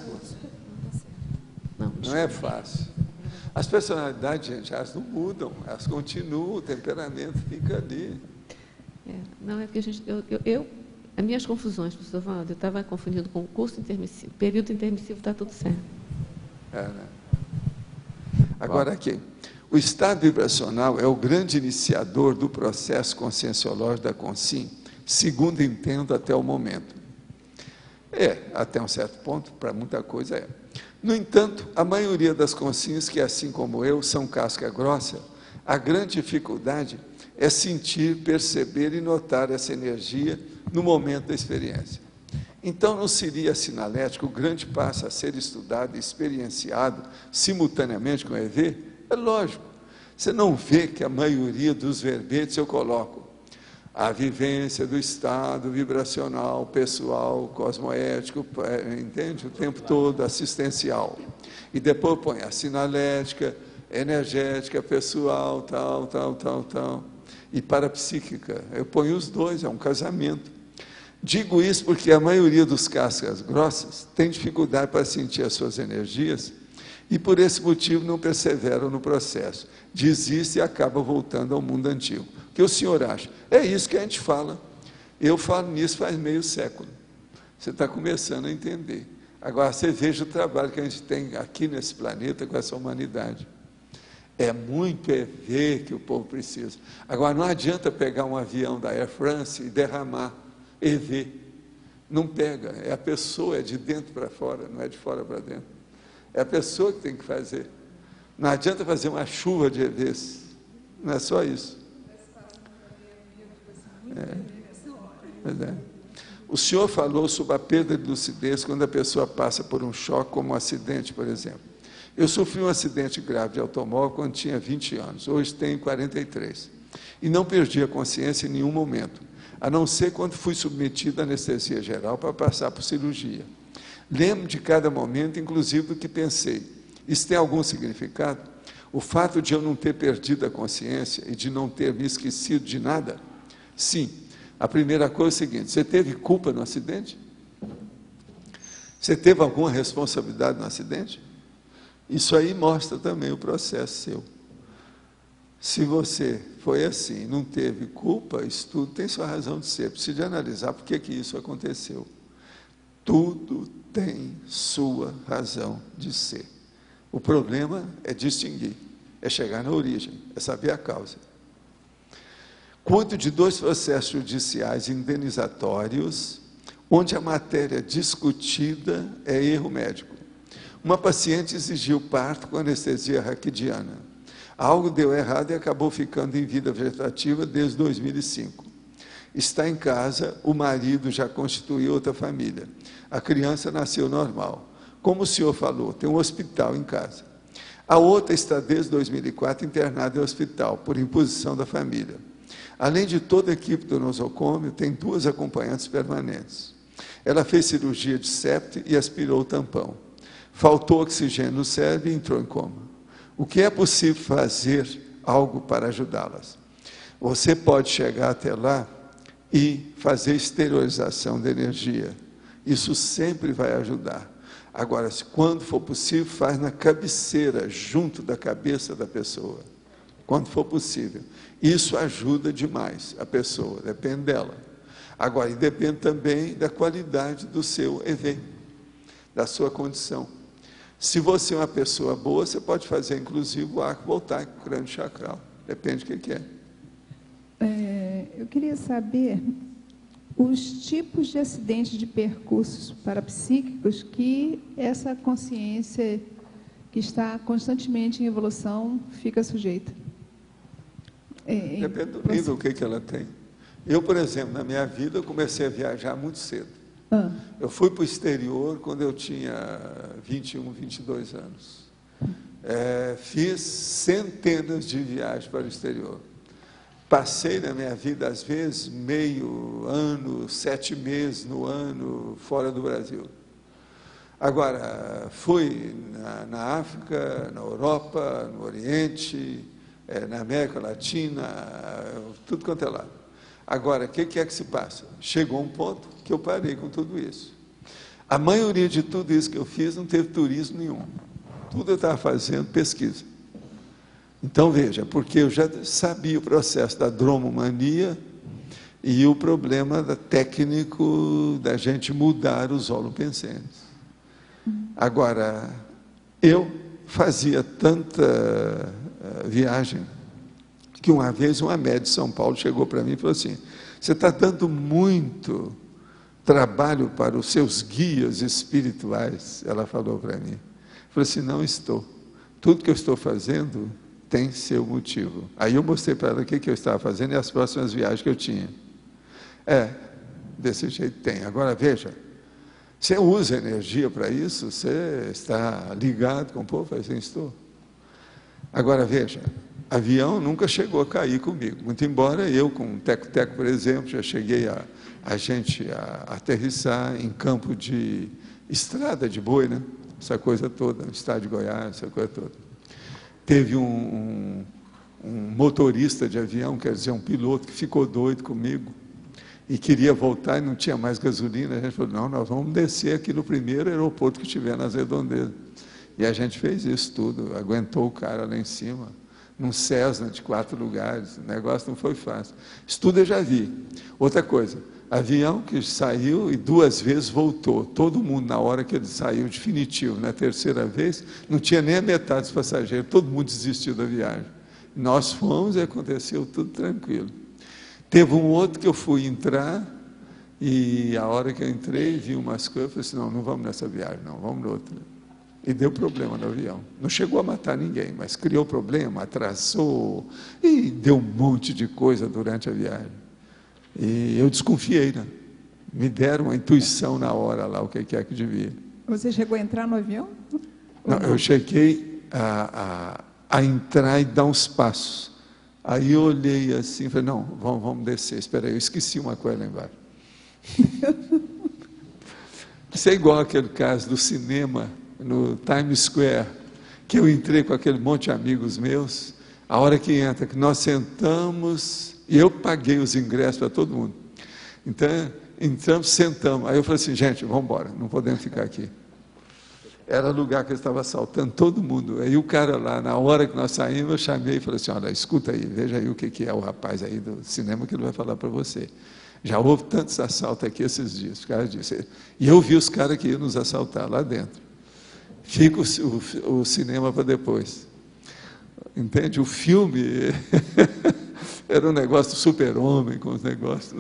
Não, não é fácil. As personalidades, gente, elas não mudam, elas continuam, o temperamento fica ali. É, não, é porque a gente, eu, eu, eu as minhas confusões, professor Valdo, eu estava confundindo com o curso intermissivo. Período intermissivo está tudo certo. É, né? Agora aqui, o estado vibracional é o grande iniciador do processo conscienciológico da Consim, segundo entendo até o momento. É, até um certo ponto, para muita coisa é. No entanto, a maioria das consciências que, assim como eu, são casca grossa, a grande dificuldade é sentir, perceber e notar essa energia no momento da experiência. Então, não seria sinalético o grande passo a ser estudado e experienciado simultaneamente com o E V? É lógico. Você não vê que a maioria dos verbetes eu coloco a vivência do estado vibracional, pessoal, cosmoético, entende? O tempo todo, assistencial. E depois põe a sinalética, energética, pessoal, tal, tal, tal, tal. E parapsíquica. Eu ponho os dois, é um casamento. Digo isso porque a maioria dos cascas grossas tem dificuldade para sentir as suas energias e, por esse motivo, não perseveram no processo. Desiste e acaba voltando ao mundo antigo. O que o senhor acha? É isso que a gente fala. Eu falo nisso faz meio século. Você está começando a entender. Agora, você veja o trabalho que a gente tem aqui nesse planeta com essa humanidade. É muito E V que o povo precisa. Agora, não adianta pegar um avião da Air France e derramar E V. Não pega. É a pessoa, é de dentro para fora, não é de fora para dentro. É a pessoa que tem que fazer. Não adianta fazer uma chuva de E Vs. Não é só isso. É. Pois é. O senhor falou sobre a perda de lucidez quando a pessoa passa por um choque, como um acidente, por exemplo. Eu sofri um acidente grave de automóvel quando tinha vinte anos. Hoje tenho quarenta e três. E não perdi a consciência em nenhum momento, a não ser quando fui submetido à anestesia geral para passar por cirurgia. Lembro de cada momento, inclusive do que pensei. Isso tem algum significado? O fato de eu não ter perdido a consciência e de não ter me esquecido de nada? Sim. A primeira coisa é o seguinte: você teve culpa no acidente? Você teve alguma responsabilidade no acidente? Isso aí mostra também o processo seu. Se você foi assim, não teve culpa, isso tudo tem sua razão de ser. Precisa analisar por que que isso aconteceu. Tudo tem sua razão de ser. O problema é distinguir, é chegar na origem, é saber a causa. Conto de dois processos judiciais indenizatórios, onde a matéria discutida é erro médico. Uma paciente exigiu parto com anestesia raquidiana. Algo deu errado e acabou ficando em vida vegetativa desde dois mil e cinco. Está em casa, o marido já constituiu outra família. A criança nasceu normal. Como o senhor falou, tem um hospital em casa. A outra está desde dois mil e quatro internada em hospital, por imposição da família. Além de toda a equipe do nosocômio, tem duas acompanhantes permanentes. Ela fez cirurgia de septo e aspirou o tampão. Faltou oxigênio no cérebro e entrou em coma. O que é possível fazer algo para ajudá-las? Você pode chegar até lá e fazer exteriorização da energia. Isso sempre vai ajudar. Agora, quando for possível, faz na cabeceira, junto da cabeça da pessoa. Quando for possível. Isso ajuda demais a pessoa, depende dela. Agora, e depende também da qualidade do seu evento, da sua condição. Se você é uma pessoa boa, você pode fazer, inclusive, o arco voltaico, crânio chacral. Depende do que, que é. é. Eu queria saber os tipos de acidentes de percursos parapsíquicos que essa consciência que está constantemente em evolução fica sujeita. É, Depende do nível que, que ela tem. Eu, por exemplo, na minha vida, eu comecei a viajar muito cedo. Ah. Eu fui para o exterior quando eu tinha vinte e um, vinte e dois anos. É, fiz centenas de viagens para o exterior. Passei na minha vida, às vezes, meio ano, sete meses no ano, fora do Brasil. Agora, fui na, na África, na Europa, no Oriente, é, na América Latina, tudo quanto é lado. Agora, o que, que é que se passa? Chegou um ponto que eu parei com tudo isso. A maioria de tudo isso que eu fiz não teve turismo nenhum. Tudo eu estava fazendo pesquisa. Então, veja, porque eu já sabia o processo da dromomania e o problema da, técnico da gente mudar os holopensentes. Agora, eu fazia tanta uh, viagem que uma vez uma médica de São Paulo chegou para mim e falou assim, você está dando muito trabalho para os seus guias espirituais, ela falou para mim. Eu falei assim, não estou. Tudo que eu estou fazendo tem seu motivo. Aí eu mostrei para ela o que, que eu estava fazendo e as próximas viagens que eu tinha. É, desse jeito tem. Agora, veja, você usa energia para isso, você está ligado com o povo, assim estou. Agora, veja, avião nunca chegou a cair comigo, muito embora eu, com um teco-teco, por exemplo, já cheguei a, a gente a, a aterrissar em campo de estrada de boi, né? Essa coisa toda, no estado de Goiás, essa coisa toda. Teve um, um, um motorista de avião, quer dizer, um piloto, que ficou doido comigo e queria voltar e não tinha mais gasolina. A gente falou, não, nós vamos descer aqui no primeiro aeroporto que tiver nas redondezas. E a gente fez isso tudo, aguentou o cara lá em cima, num Cessna de quatro lugares, o negócio não foi fácil. Isso tudo eu já vi. Outra coisa, avião que saiu e duas vezes voltou, todo mundo na hora que ele saiu definitivo, na terceira vez, não tinha nem a metade dos passageiros, todo mundo desistiu da viagem. Nós fomos e aconteceu tudo tranquilo. Teve um outro que eu fui entrar, e a hora que eu entrei, vi umas coisas, eu falei assim, não, não vamos nessa viagem, não, vamos noutra. E deu problema no avião. Não chegou a matar ninguém, mas criou problema, atrasou, e deu um monte de coisa durante a viagem. E eu desconfiei, né? Me deram uma intuição na hora lá, o que é que devia. Você chegou a entrar no avião? Não, não? Eu cheguei a, a, a entrar e dar uns passos. Aí eu olhei assim e falei, não, vamos, vamos descer, espera aí, eu esqueci uma coisa lá embaixo. Isso é igual aquele caso do cinema, no Times Square, que eu entrei com aquele monte de amigos meus, a hora que entra, que nós sentamos, e eu paguei os ingressos para todo mundo. Então, entramos, sentamos, aí eu falei assim, gente, vamos embora, não podemos ficar aqui. Era lugar que eu estava assaltando todo mundo. Aí o cara lá, na hora que nós saímos, eu chamei e falei assim, olha, escuta aí, veja aí o que, que é o rapaz aí do cinema que ele vai falar para você. Já houve tantos assaltos aqui esses dias, por causa disso. E eu vi os caras que iam nos assaltar lá dentro. Fica o, o, o cinema para depois. Entende? O filme era um negócio do super-homem, com os negócios.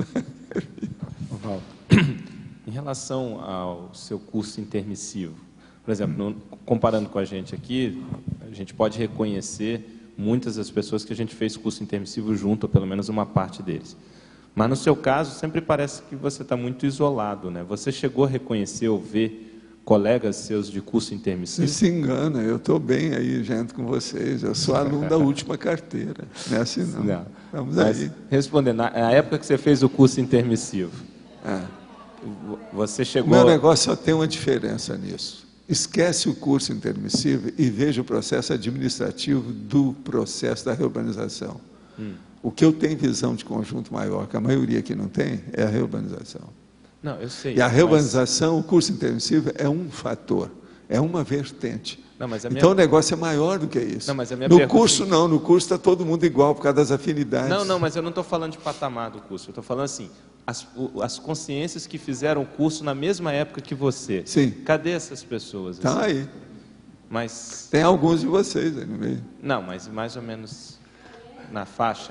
Val, em relação ao seu curso intermissivo, por exemplo, no, comparando com a gente aqui, a gente pode reconhecer muitas das pessoas que a gente fez curso intermissivo junto, ou pelo menos uma parte deles. Mas no seu caso, sempre parece que você está muito isolado, né? Você chegou a reconhecer ou ver colegas seus de curso intermissivo? Você se engana, eu estou bem aí, gente, com vocês. Eu sou aluno da última carteira. Não é assim, não. não. Vamos Mas, aí. Respondendo, na época que você fez o curso intermissivo, é. você chegou... O meu negócio só tem uma diferença nisso. Esquece o curso intermissivo e veja o processo administrativo do processo da reurbanização. Hum. O que eu tenho visão de conjunto maior, que a maioria aqui não tem, é a reurbanização. Não, eu sei. E a reurbanização, mas... o curso intermissivo é um fator, é uma vertente. Não, mas a minha... Então o negócio é maior do que isso. Não, mas a minha no pergunta... curso não, no curso está todo mundo igual por causa das afinidades. Não, não, mas eu não estou falando de patamar do curso, eu estou falando assim, as, as consciências que fizeram o curso na mesma época que você. Sim. Cadê essas pessoas? Estão assim? aí. Mas... Tem alguns de vocês aí no meio. Não, mas mais ou menos na faixa.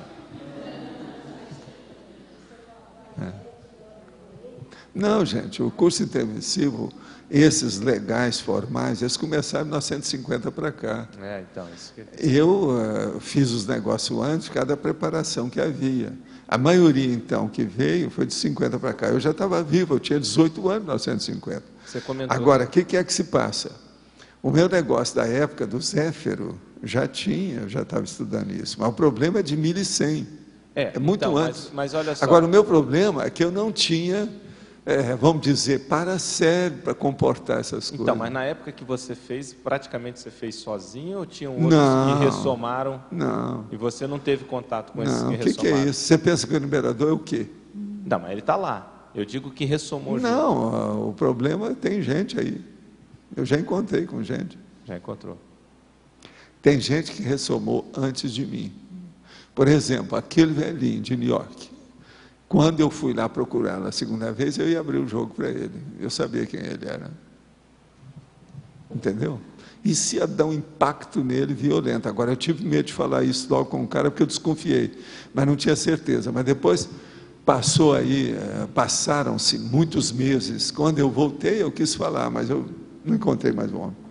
É. Não, gente, o curso intermissivo, esses legais, formais, eles começaram em mil novecentos e cinquenta para cá. É, então, isso que... Eu uh, fiz os negócios antes, cada preparação que havia. A maioria, então, que veio foi de cinquenta para cá. Eu já estava vivo, eu tinha dezoito anos em mil novecentos e cinquenta. Você comentou... Agora, o que, que é que se passa? O meu negócio da época do Zéfiro já tinha, eu já estava estudando isso, mas o problema é de mil e cem. É, é muito então, antes. Mas, mas olha só... Agora, o meu problema é que eu não tinha, é, vamos dizer, para-cérebro para comportar essas coisas. Então, mas na época que você fez, praticamente você fez sozinho ou tinham outros não, que ressomaram? Não. E você não teve contato com não, esses que que ressomaram? O que é isso? Você pensa que o numerador é o quê? Não, mas ele está lá. Eu digo que ressomou Não, junto. O problema tem gente aí. Eu já encontrei com gente. Já encontrou. Tem gente que ressomou antes de mim. Por exemplo, aquele velhinho de New York. Quando eu fui lá procurar na segunda vez, eu ia abrir o jogo para ele. Eu sabia quem ele era. Entendeu? Isso ia dar um impacto nele violento. Agora, eu tive medo de falar isso logo com o cara, porque eu desconfiei. Mas não tinha certeza. Mas depois passou aí, passaram-se muitos meses. Quando eu voltei, eu quis falar, mas eu não encontrei mais o homem.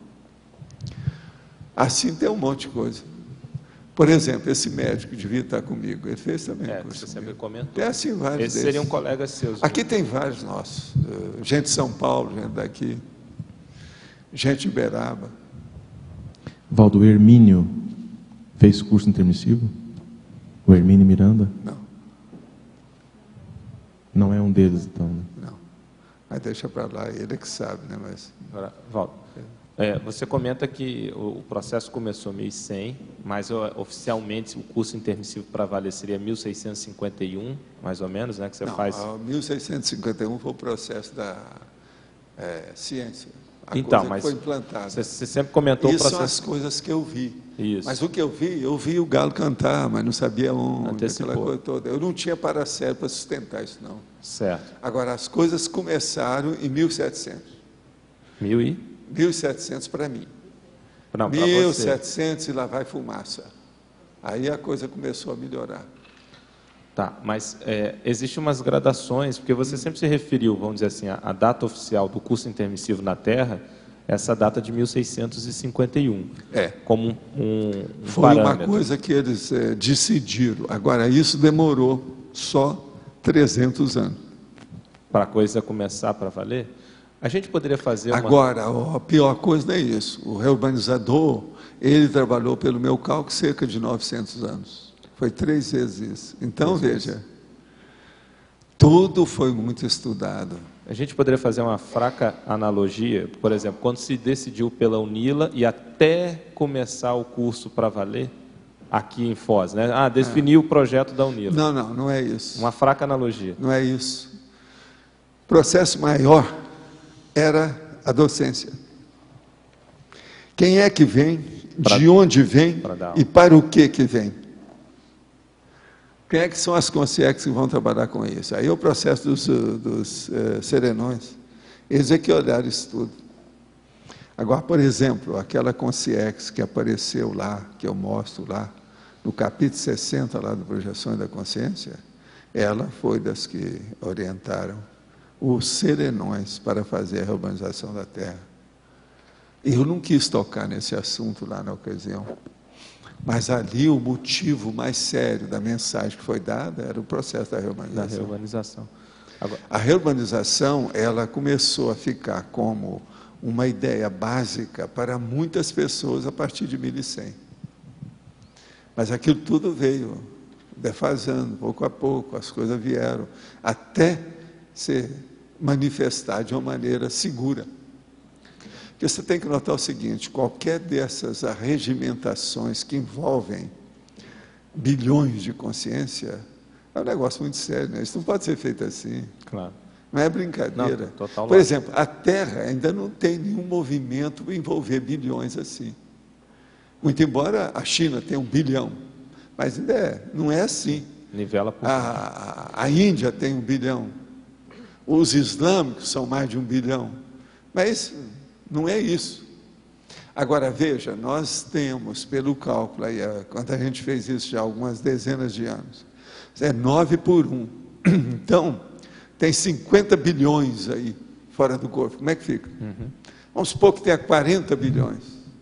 Assim tem um monte de coisa. Por exemplo, esse médico devia estar comigo, ele fez também. É, você sempre comentou. É assim vários Esses desses. seriam colegas seus. Aqui né? tem vários nossos. Uh, gente de São Paulo, gente daqui. Gente de Uberaba. Valdo, o Hermínio fez curso intermissivo? O Hermínio Miranda? Não. Não é um deles, então, né? Não. Mas deixa para lá, ele é que sabe, né? Mas... Agora, Valdo, é, você comenta que o processo começou em mil e cem, mas oficialmente o curso intermissivo para valer seria mil seiscentos e cinquenta e um, mais ou menos, né? Que você Não, faz... mil seiscentos e cinquenta e um foi o processo da é, ciência. A então, coisa mas que foi implantada. Você, você sempre comentou Isso o processo... são as coisas que eu vi. Isso. Mas o que eu vi, eu vi o galo cantar, mas não sabia onde, Antecipou. aquela coisa toda. Eu não tinha para-cérebro para sustentar isso, não. Certo. Agora, as coisas começaram em mil e setecentos. Mil e? mil e setecentos para mim. Não, para mil e você. setecentos e lá vai fumaça. Aí a coisa começou a melhorar. Tá, mas é, existem umas gradações, porque você sempre se referiu, vamos dizer assim, a, a data oficial do curso intermissivo na Terra, essa data de mil seiscentos e cinquenta e um. É. Como um, um Foi parâmetro. uma coisa que eles é, decidiram. Agora, isso demorou só trezentos anos. Para a coisa começar para valer? A gente poderia fazer uma... Agora, a pior coisa não é isso. O reurbanizador, ele trabalhou pelo meu cálculo cerca de novecentos anos. Foi três vezes isso. Então, três veja, vezes. Tudo foi muito estudado. A gente poderia fazer uma fraca analogia, por exemplo, quando se decidiu pela UNILA e até começar o curso para valer, aqui em Foz, né? Ah, definiu é. o projeto da UNILA. Não, não, não é isso. Uma fraca analogia. Não é isso. O processo maior era a docência. Quem é que vem, pra, de onde vem e para o que que vem? Quem é que são as consciências que vão trabalhar com isso? Aí é o processo dos, dos uh, serenões. Eles é que olharam isso tudo. Agora, por exemplo, aquela consciência que apareceu lá, que eu mostro lá, no capítulo sessenta lá do Projeções da Consciência, ela foi das que orientaram os serenões para fazer a reurbanização da Terra. Eu não quis tocar nesse assunto lá na ocasião, mas ali o motivo mais sério da mensagem que foi dada era o processo da reurbanização. Da reurbanização. Agora... A reurbanização, ela começou a ficar como uma ideia básica para muitas pessoas a partir de mil e cem. Mas aquilo tudo veio defasando, pouco a pouco, as coisas vieram, até se manifestar de uma maneira segura. Porque você tem que notar o seguinte, qualquer dessas arregimentações que envolvem bilhões de consciência, é um negócio muito sério, né? Isso não pode ser feito assim. Claro. Não é brincadeira. Não, total Por exemplo, a Terra ainda não tem nenhum movimento para envolver bilhões assim. Muito embora a China tenha um bilhão, mas ainda é, não é assim. Nivela por... a, a Índia tem um bilhão. Os islâmicos são mais de um bilhão. Mas não é isso. Agora, veja, nós temos, pelo cálculo, aí, quando a gente fez isso já há algumas dezenas de anos, é nove por um. Então, tem cinquenta bilhões aí fora do corpo. Como é que fica? Uhum. Vamos supor que tenha quarenta bilhões.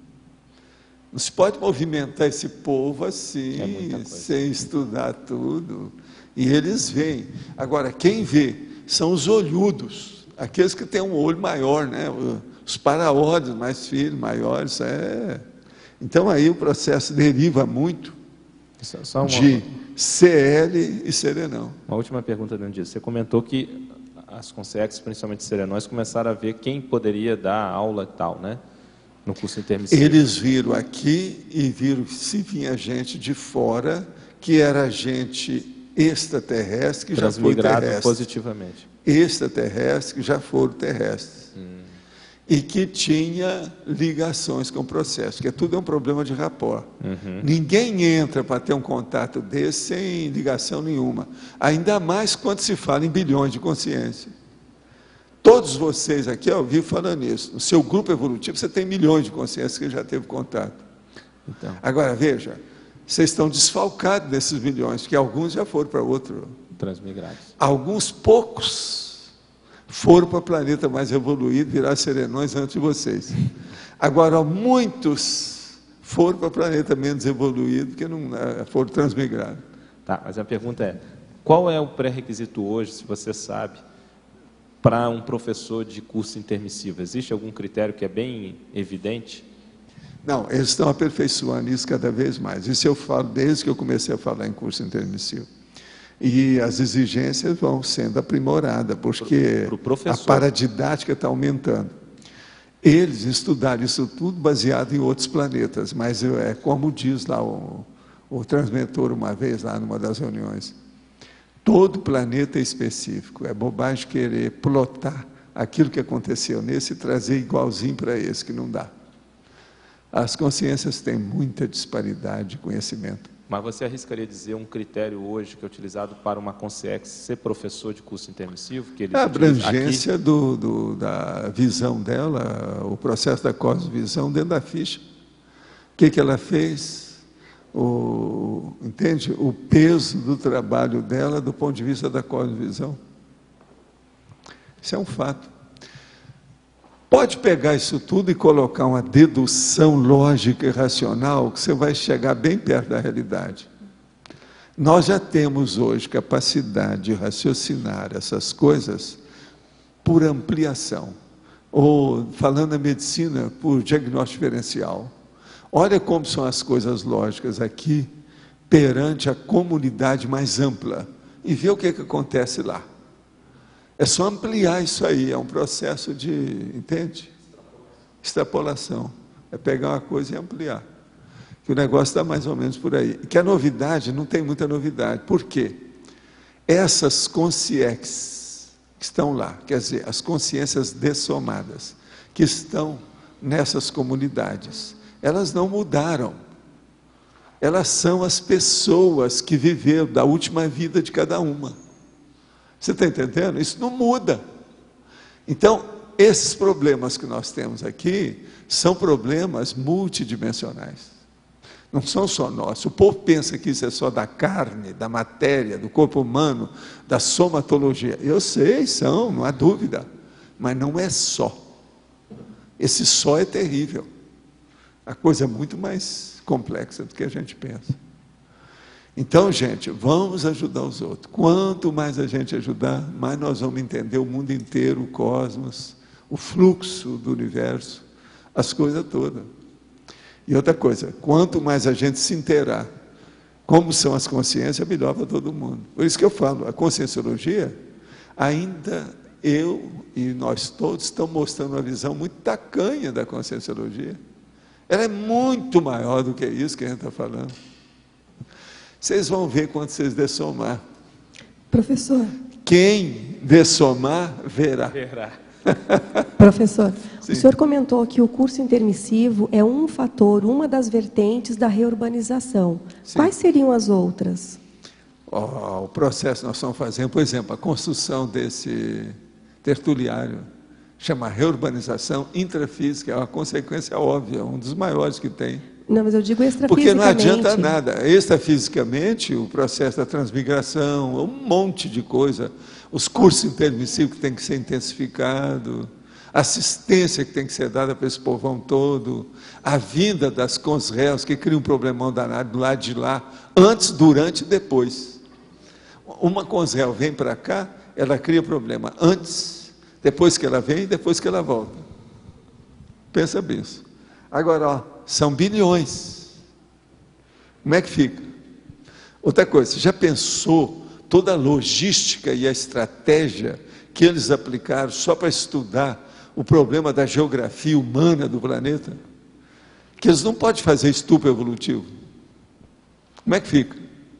Não se pode movimentar esse povo assim, é sem estudar tudo. E eles veem. Agora, quem vê são os olhudos, aqueles que têm um olho maior, né? Os paraódios mais finos, maiores. É... Então, aí o processo deriva muito Só uma... de C L e serenão. Uma última pergunta dentro disso. Você comentou que as consciências, principalmente serenões, começaram a ver quem poderia dar aula e tal, né? No curso intermissivo. Eles viram aqui e viram se vinha gente de fora, que era gente extraterrestre, que já foi terrestre. Positivamente. Extraterrestre, que já foram terrestres. Hum. E que tinha ligações com o processo, que tudo é um problema de rapport. Uhum. Ninguém entra para ter um contato desse sem ligação nenhuma. Ainda mais quando se fala em bilhões de consciência. Todos vocês aqui, eu ouvi falando isso. No seu grupo evolutivo, você tem milhões de consciências que já teve contato. Então. Agora, veja, vocês estão desfalcados desses milhões, porque alguns já foram para outro. Transmigrados. Alguns poucos foram para o planeta mais evoluído, virar serenões antes de vocês. Agora, muitos foram para o planeta menos evoluído, porque não foram transmigrados. Tá, mas a pergunta é, qual é o pré-requisito hoje, se você sabe, para um professor de curso intermissivo? Existe algum critério que é bem evidente? Não, eles estão aperfeiçoando isso cada vez mais. Isso eu falo desde que eu comecei a falar em curso intermissivo. E as exigências vão sendo aprimoradas, porque a paradidática está aumentando. Eles estudaram isso tudo baseado em outros planetas, mas é como diz lá o, o transmentor uma vez, lá numa das reuniões, todo planeta é específico, é bobagem querer plotar aquilo que aconteceu nesse e trazer igualzinho para esse, que não dá. As consciências têm muita disparidade de conhecimento. Mas você arriscaria dizer um critério hoje que é utilizado para uma consciência ser professor de curso intermissivo? Que ele a abrangência do, do, da visão dela, o processo da cosmovisão dentro da ficha. O que, que ela fez? O, entende? O peso do trabalho dela do ponto de vista da cosmovisão. Isso é um fato. Pode pegar isso tudo e colocar uma dedução lógica e racional que você vai chegar bem perto da realidade. Nós já temos hoje capacidade de raciocinar essas coisas por ampliação, ou, falando na medicina, por diagnóstico diferencial. Olha como são as coisas lógicas aqui, perante a comunidade mais ampla, e vê o que, que acontece lá. É só ampliar isso aí, é um processo de, entende? Extrapolação. É pegar uma coisa e ampliar. Que o negócio está mais ou menos por aí. Que a novidade, não tem muita novidade. Por quê? Essas consciências que estão lá, quer dizer, as consciências dessomadas, que estão nessas comunidades, elas não mudaram. Elas são as pessoas que viveram da última vida de cada uma. Você está entendendo? Isso não muda. Então, esses problemas que nós temos aqui são problemas multidimensionais. Não são só nossos. O povo pensa que isso é só da carne, da matéria, do corpo humano, da somatologia. Eu sei, são, não há dúvida. Mas não é só. Esse só é terrível. A coisa é muito mais complexa do que a gente pensa. Então, gente, vamos ajudar os outros. Quanto mais a gente ajudar, mais nós vamos entender o mundo inteiro, o cosmos, o fluxo do universo, as coisas todas. E outra coisa, quanto mais a gente se inteirar como são as consciências, melhor para todo mundo. Por isso que eu falo, a conscienciologia, ainda eu e nós todos estamos mostrando uma visão muito tacanha da conscienciologia. Ela é muito maior do que isso que a gente está falando. Vocês vão ver quando vocês dessomar. Professor. Quem dessomar, verá. Verá. Professor, Sim. O senhor comentou que o curso intermissivo é um fator, uma das vertentes da reurbanização. Sim. Quais seriam as outras? o processo que nós estamos fazendo, por exemplo, a construção desse tertuliário, chama reurbanização intrafísica, é uma consequência óbvia, um dos maiores que tem. Não, mas eu digo extrafisicamente. Porque não adianta nada. Extrafisicamente, o processo da transmigração, um monte de coisa, os cursos intermissivos que tem que ser intensificado, a assistência que tem que ser dada para esse povão todo, a vinda das consréus que cria um problemão danado do lado de lá, antes, durante e depois. Uma consréu vem para cá, ela cria problema antes, depois que ela vem e depois que ela volta. Pensa bem isso. Agora, ó, são bilhões. Como é que fica? Outra coisa, você já pensou toda a logística e a estratégia que eles aplicaram só para estudar o problema da geografia humana do planeta? Que eles não podem fazer estupro evolutivo. Como é que fica?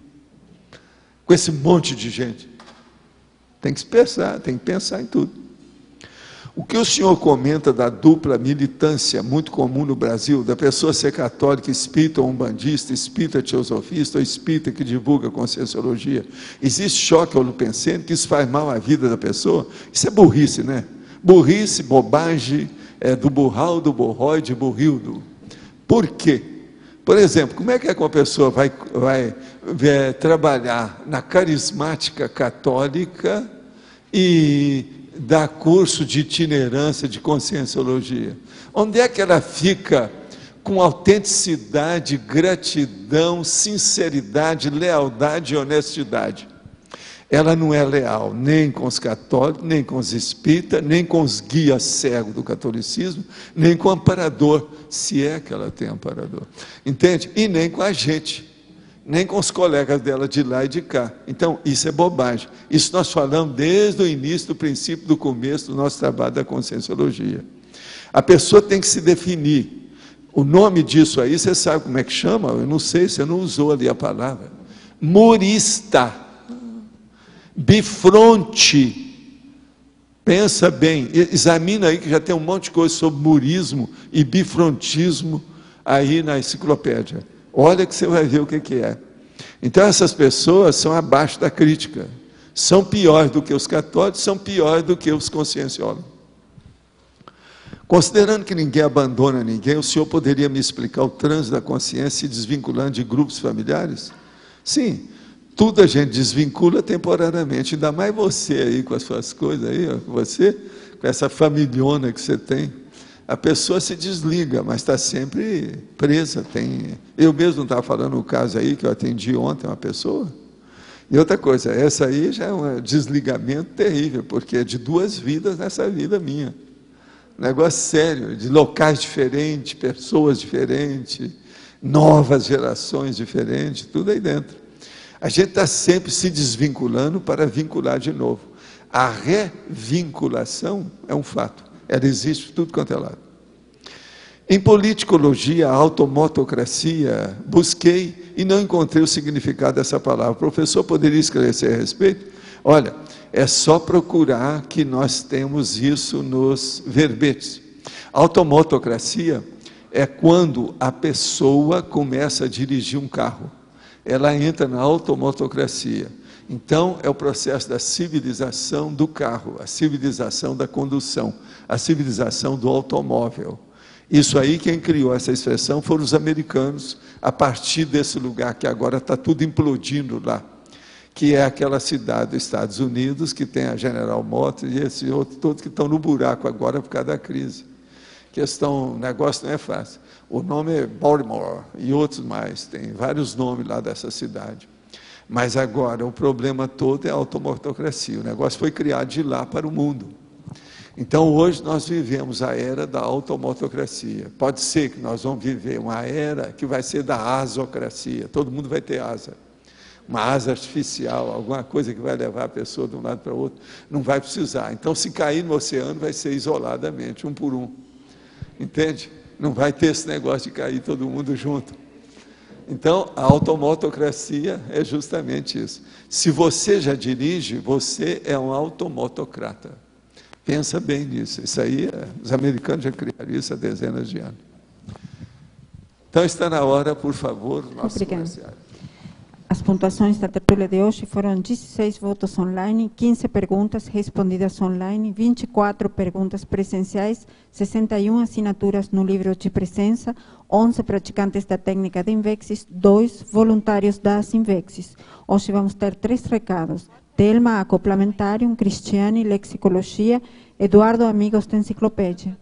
Com esse monte de gente. Tem que se pensar, tem que pensar em tudo. O que o senhor comenta da dupla militância, muito comum no Brasil, da pessoa ser católica, espírita ou umbandista, espírita teosofista ou espírita que divulga conscienciologia, existe choque holopensene, que isso faz mal à vida da pessoa? Isso é burrice, né? Burrice, bobagem, é, do burral, do borróide, burrildo. Por quê? Por exemplo, como é que, é que uma pessoa vai, vai é, trabalhar na carismática católica e dar curso de itinerância de conscienciologia? Onde é que ela fica com autenticidade, gratidão, sinceridade, lealdade e honestidade? Ela não é leal nem com os católicos, nem com os espíritas, nem com os guias cegos do catolicismo, nem com o amparador, se é que ela tem amparador. Entende? E nem com a gente, nem com os colegas dela de lá e de cá. Então, isso é bobagem. Isso nós falamos desde o início, do princípio, do começo do nosso trabalho da conscienciologia. A pessoa tem que se definir. O nome disso aí, você sabe como é que chama? Eu não sei, você não usou ali a palavra. Murista. Bifronte. Pensa bem, examina aí que já tem um monte de coisa sobre murismo e bifrontismo aí na enciclopédia. Olha que você vai ver o que, que é. Então essas pessoas são abaixo da crítica, são piores do que os católicos, são piores do que os conscienciólogos. Considerando que ninguém abandona ninguém, o senhor poderia me explicar o trânsito da consciência se desvinculando de grupos familiares? Sim, tudo a gente desvincula temporariamente, ainda mais você aí com as suas coisas aí, ó, você, com essa familhona que você tem. A pessoa se desliga, mas está sempre presa. Tem... Eu mesmo estava falando o caso aí, que eu atendi ontem uma pessoa. E outra coisa, essa aí já é um desligamento terrível, porque é de duas vidas nessa vida minha. Um negócio sério, de locais diferentes, pessoas diferentes, novas gerações diferentes, tudo aí dentro. A gente está sempre se desvinculando para vincular de novo. A revinculação é um fato. Ela existe tudo quanto é lado. Em politicologia, automotocracia, busquei e não encontrei o significado dessa palavra. O professor poderia esclarecer a respeito? Olha, é só procurar que nós temos isso nos verbetes. Automotocracia é quando a pessoa começa a dirigir um carro. Ela entra na automotocracia. Então, é o processo da civilização do carro, a civilização da condução, a civilização do automóvel. Isso aí, quem criou essa expressão foram os americanos, a partir desse lugar que agora está tudo implodindo lá, que é aquela cidade dos Estados Unidos, que tem a General Motors e esses outros todos que estão no buraco agora por causa da crise. Questão, o negócio não é fácil. O nome é Baltimore e outros mais, tem vários nomes lá dessa cidade. Mas agora o problema todo é a automotocracia. O negócio foi criado de lá para o mundo. Então hoje nós vivemos a era da automotocracia. Pode ser que nós vamos viver uma era que vai ser da asocracia. Todo mundo vai ter asa. Uma asa artificial, alguma coisa que vai levar a pessoa de um lado para o outro. Não vai precisar. Então se cair no oceano vai ser isoladamente, um por um. Entende? Não vai ter esse negócio de cair todo mundo junto. Então, a automotocracia é justamente isso. Se você já dirige, você é um automotocrata. Pensa bem nisso. Isso aí, os americanos já criaram isso há dezenas de anos. Então, está na hora, por favor, nosso comerciário. As pontuações da tertúlia de hoje foram dezesseis votos online, quinze perguntas respondidas online, vinte e quatro perguntas presenciais, sessenta e uma assinaturas no livro de presença, onze praticantes da técnica de Invexis, dois voluntários das Invexis. Hoje vamos ter três recados. Telma, Acoplamentarium, Cristiane, Lexicologia, Eduardo, Amigos da Enciclopédia.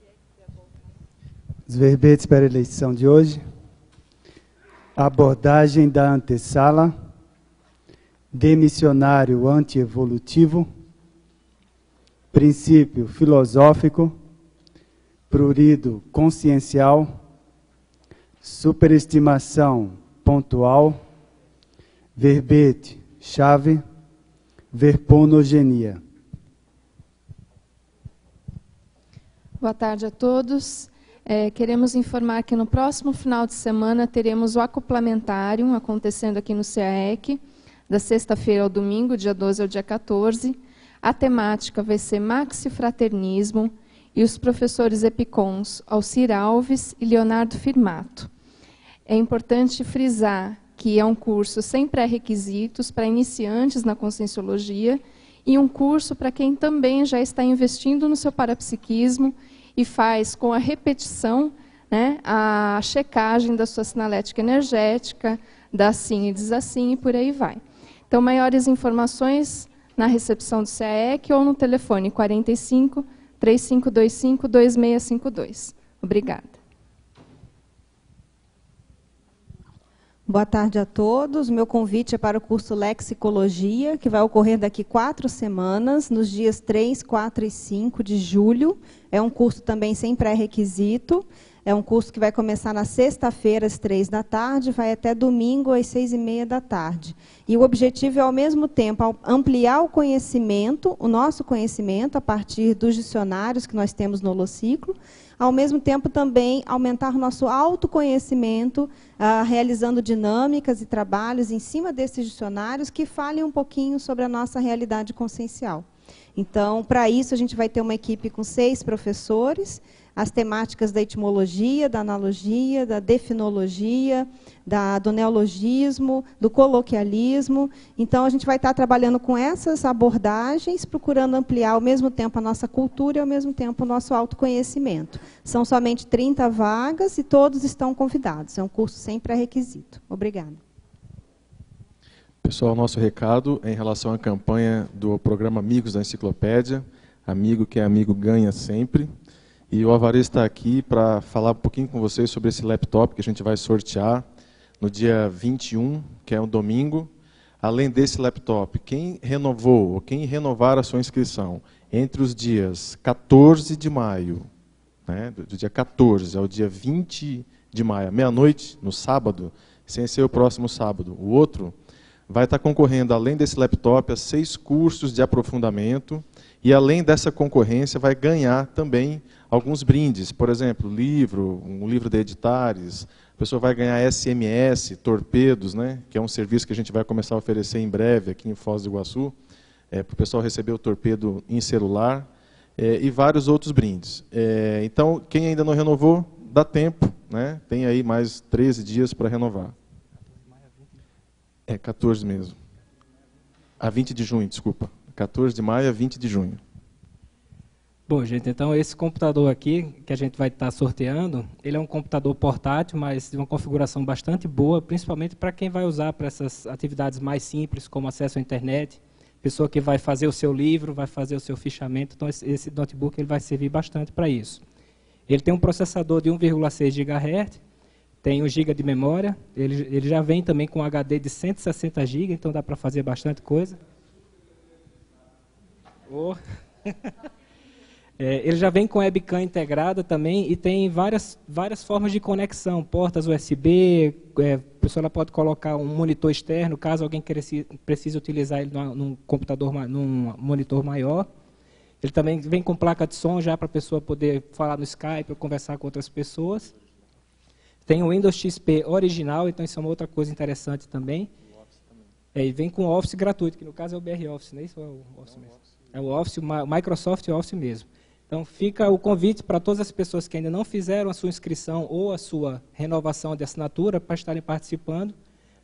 Os verbetes para a eleição de hoje. Abordagem da antessala, demissionário antievolutivo, princípio filosófico, prurido consciencial, superestimação pontual, verbete chave, verponogenia. Boa tarde a todos. É, queremos informar que no próximo final de semana teremos o Acoplamentarium acontecendo aqui no C A E C, da sexta-feira ao domingo, dia doze ao dia quatorze. A temática vai ser Maxifraternismo e os professores epicons Alcir Alves e Leonardo Firmato. É importante frisar que é um curso sem pré-requisitos para iniciantes na Conscienciologia e um curso para quem também já está investindo no seu parapsiquismo e faz com a repetição, né, a checagem da sua sinalética energética, da assim e desassim e por aí vai. Então, maiores informações na recepção do C A E C ou no telefone quarenta e cinco, três cinco dois cinco, dois seis cinco dois. Obrigada. Boa tarde a todos. Meu convite é para o curso Lexicologia, que vai ocorrer daqui quatro semanas, nos dias três, quatro e cinco de julho. É um curso também sem pré-requisito. É um curso que vai começar na sexta-feira, às três da tarde, vai até domingo, às seis e meia da tarde. E o objetivo é, ao mesmo tempo, ampliar o conhecimento, o nosso conhecimento, a partir dos dicionários que nós temos no Holociclo, ao mesmo tempo também aumentar o nosso autoconhecimento, ah, realizando dinâmicas e trabalhos em cima desses dicionários que falem um pouquinho sobre a nossa realidade consciencial. Então, para isso, a gente vai ter uma equipe com seis professores, as temáticas da etimologia, da analogia, da definologia, da, do neologismo, do coloquialismo. Então, a gente vai estar trabalhando com essas abordagens, procurando ampliar ao mesmo tempo a nossa cultura e ao mesmo tempo o nosso autoconhecimento. São somente trinta vagas e todos estão convidados. É um curso sem pré-requisito. Obrigada. Pessoal, nosso recado é em relação à campanha do programa Amigos da Enciclopédia. Amigo que é amigo ganha sempre. E o Alvarez está aqui para falar um pouquinho com vocês sobre esse laptop que a gente vai sortear no dia vinte e um, que é um domingo. Além desse laptop, quem renovou ou quem renovar a sua inscrição entre os dias quatorze de maio, né, do dia quatorze ao dia vinte de maio, meia-noite, no sábado, sem ser o próximo sábado, o outro, vai estar concorrendo, além desse laptop, a seis cursos de aprofundamento. E, além dessa concorrência, vai ganhar também alguns brindes. Por exemplo, livro, um livro de editares. A pessoa vai ganhar S M S, torpedos, né, que é um serviço que a gente vai começar a oferecer em breve aqui em Foz do Iguaçu, é, para o pessoal receber o torpedo em celular, é, e vários outros brindes. É, então, quem ainda não renovou, dá tempo, né, tem aí mais treze dias para renovar. É, quatorze mesmo. A vinte de junho, desculpa. quatorze de maio a vinte de junho. Bom, gente, então esse computador aqui, que a gente vai estar sorteando, ele é um computador portátil, mas de uma configuração bastante boa, principalmente para quem vai usar para essas atividades mais simples, como acesso à internet, pessoa que vai fazer o seu livro, vai fazer o seu fichamento, então esse, esse notebook ele vai servir bastante para isso. Ele tem um processador de um vírgula seis gigahertz, tem um giga de memória, ele, ele já vem também com H D de cento e sessenta gigas, então dá para fazer bastante coisa. Oh. É, ele já vem com webcam integrada também e tem várias, várias formas de conexão, portas U S B, é, a pessoa ela pode colocar um monitor externo, caso alguém precise, precise utilizar ele num, num computador, num monitor maior. Ele também vem com placa de som já para a pessoa poder falar no Skype ou conversar com outras pessoas. Tem o Windows X P original, então isso é uma outra coisa interessante também. É, e vem com o Office gratuito, que no caso é o B R Office, não é isso? Ou é o Office mesmo? É o Office, o Microsoft Office mesmo. Então fica o convite para todas as pessoas que ainda não fizeram a sua inscrição ou a sua renovação de assinatura para estarem participando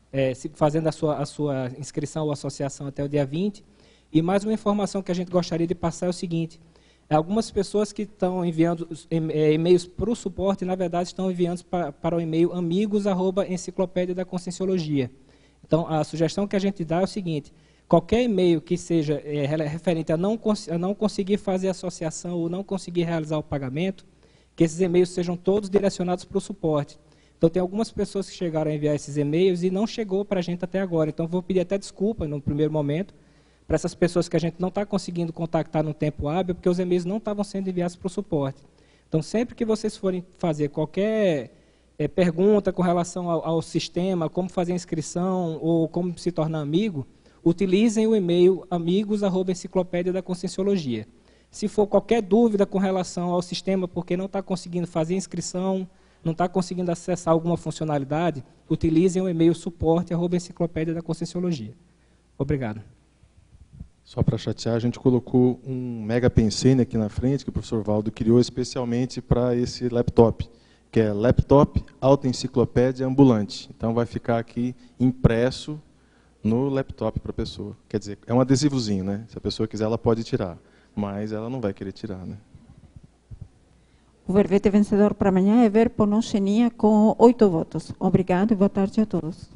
é, se, fazendo a sua, a sua inscrição ou associação até o dia vinte. E mais uma informação que a gente gostaria de passar é o seguinte: algumas pessoas que estão enviando e-mails para o suporte, na verdade, estão enviando para, para o e-mail amigos arroba enciclopédia da conscienciologia. Então, a sugestão que a gente dá é o seguinte: qualquer e-mail que seja é, referente a não, a não conseguir fazer associação ou não conseguir realizar o pagamento, que esses e-mails sejam todos direcionados para o suporte. Então, tem algumas pessoas que chegaram a enviar esses e-mails e não chegou para a gente até agora. Então, vou pedir até desculpa no primeiro momento para essas pessoas que a gente não está conseguindo contactar no tempo hábil, porque os e-mails não estavam sendo enviados para o suporte. Então, sempre que vocês forem fazer qualquer é, pergunta com relação ao, ao sistema, como fazer a inscrição ou como se tornar amigo, utilizem o e-mail amigos arroba enciclopédia da conscienciologia. Se for qualquer dúvida com relação ao sistema, porque não está conseguindo fazer a inscrição, não está conseguindo acessar alguma funcionalidade, utilizem o e-mail suporte arroba enciclopédia da conscienciologia. Obrigado. Só para chatear, a gente colocou um mega pensene aqui na frente, que o professor Valdo criou especialmente para esse laptop, que é Laptop Autoenciclopédia Ambulante. Então, vai ficar aqui impresso no laptop para a pessoa. Quer dizer, é um adesivozinho, né? Se a pessoa quiser, ela pode tirar, mas ela não vai querer tirar, né? O verbete vencedor para amanhã é Verbo não Xenia com oito votos. Obrigado e boa tarde a todos.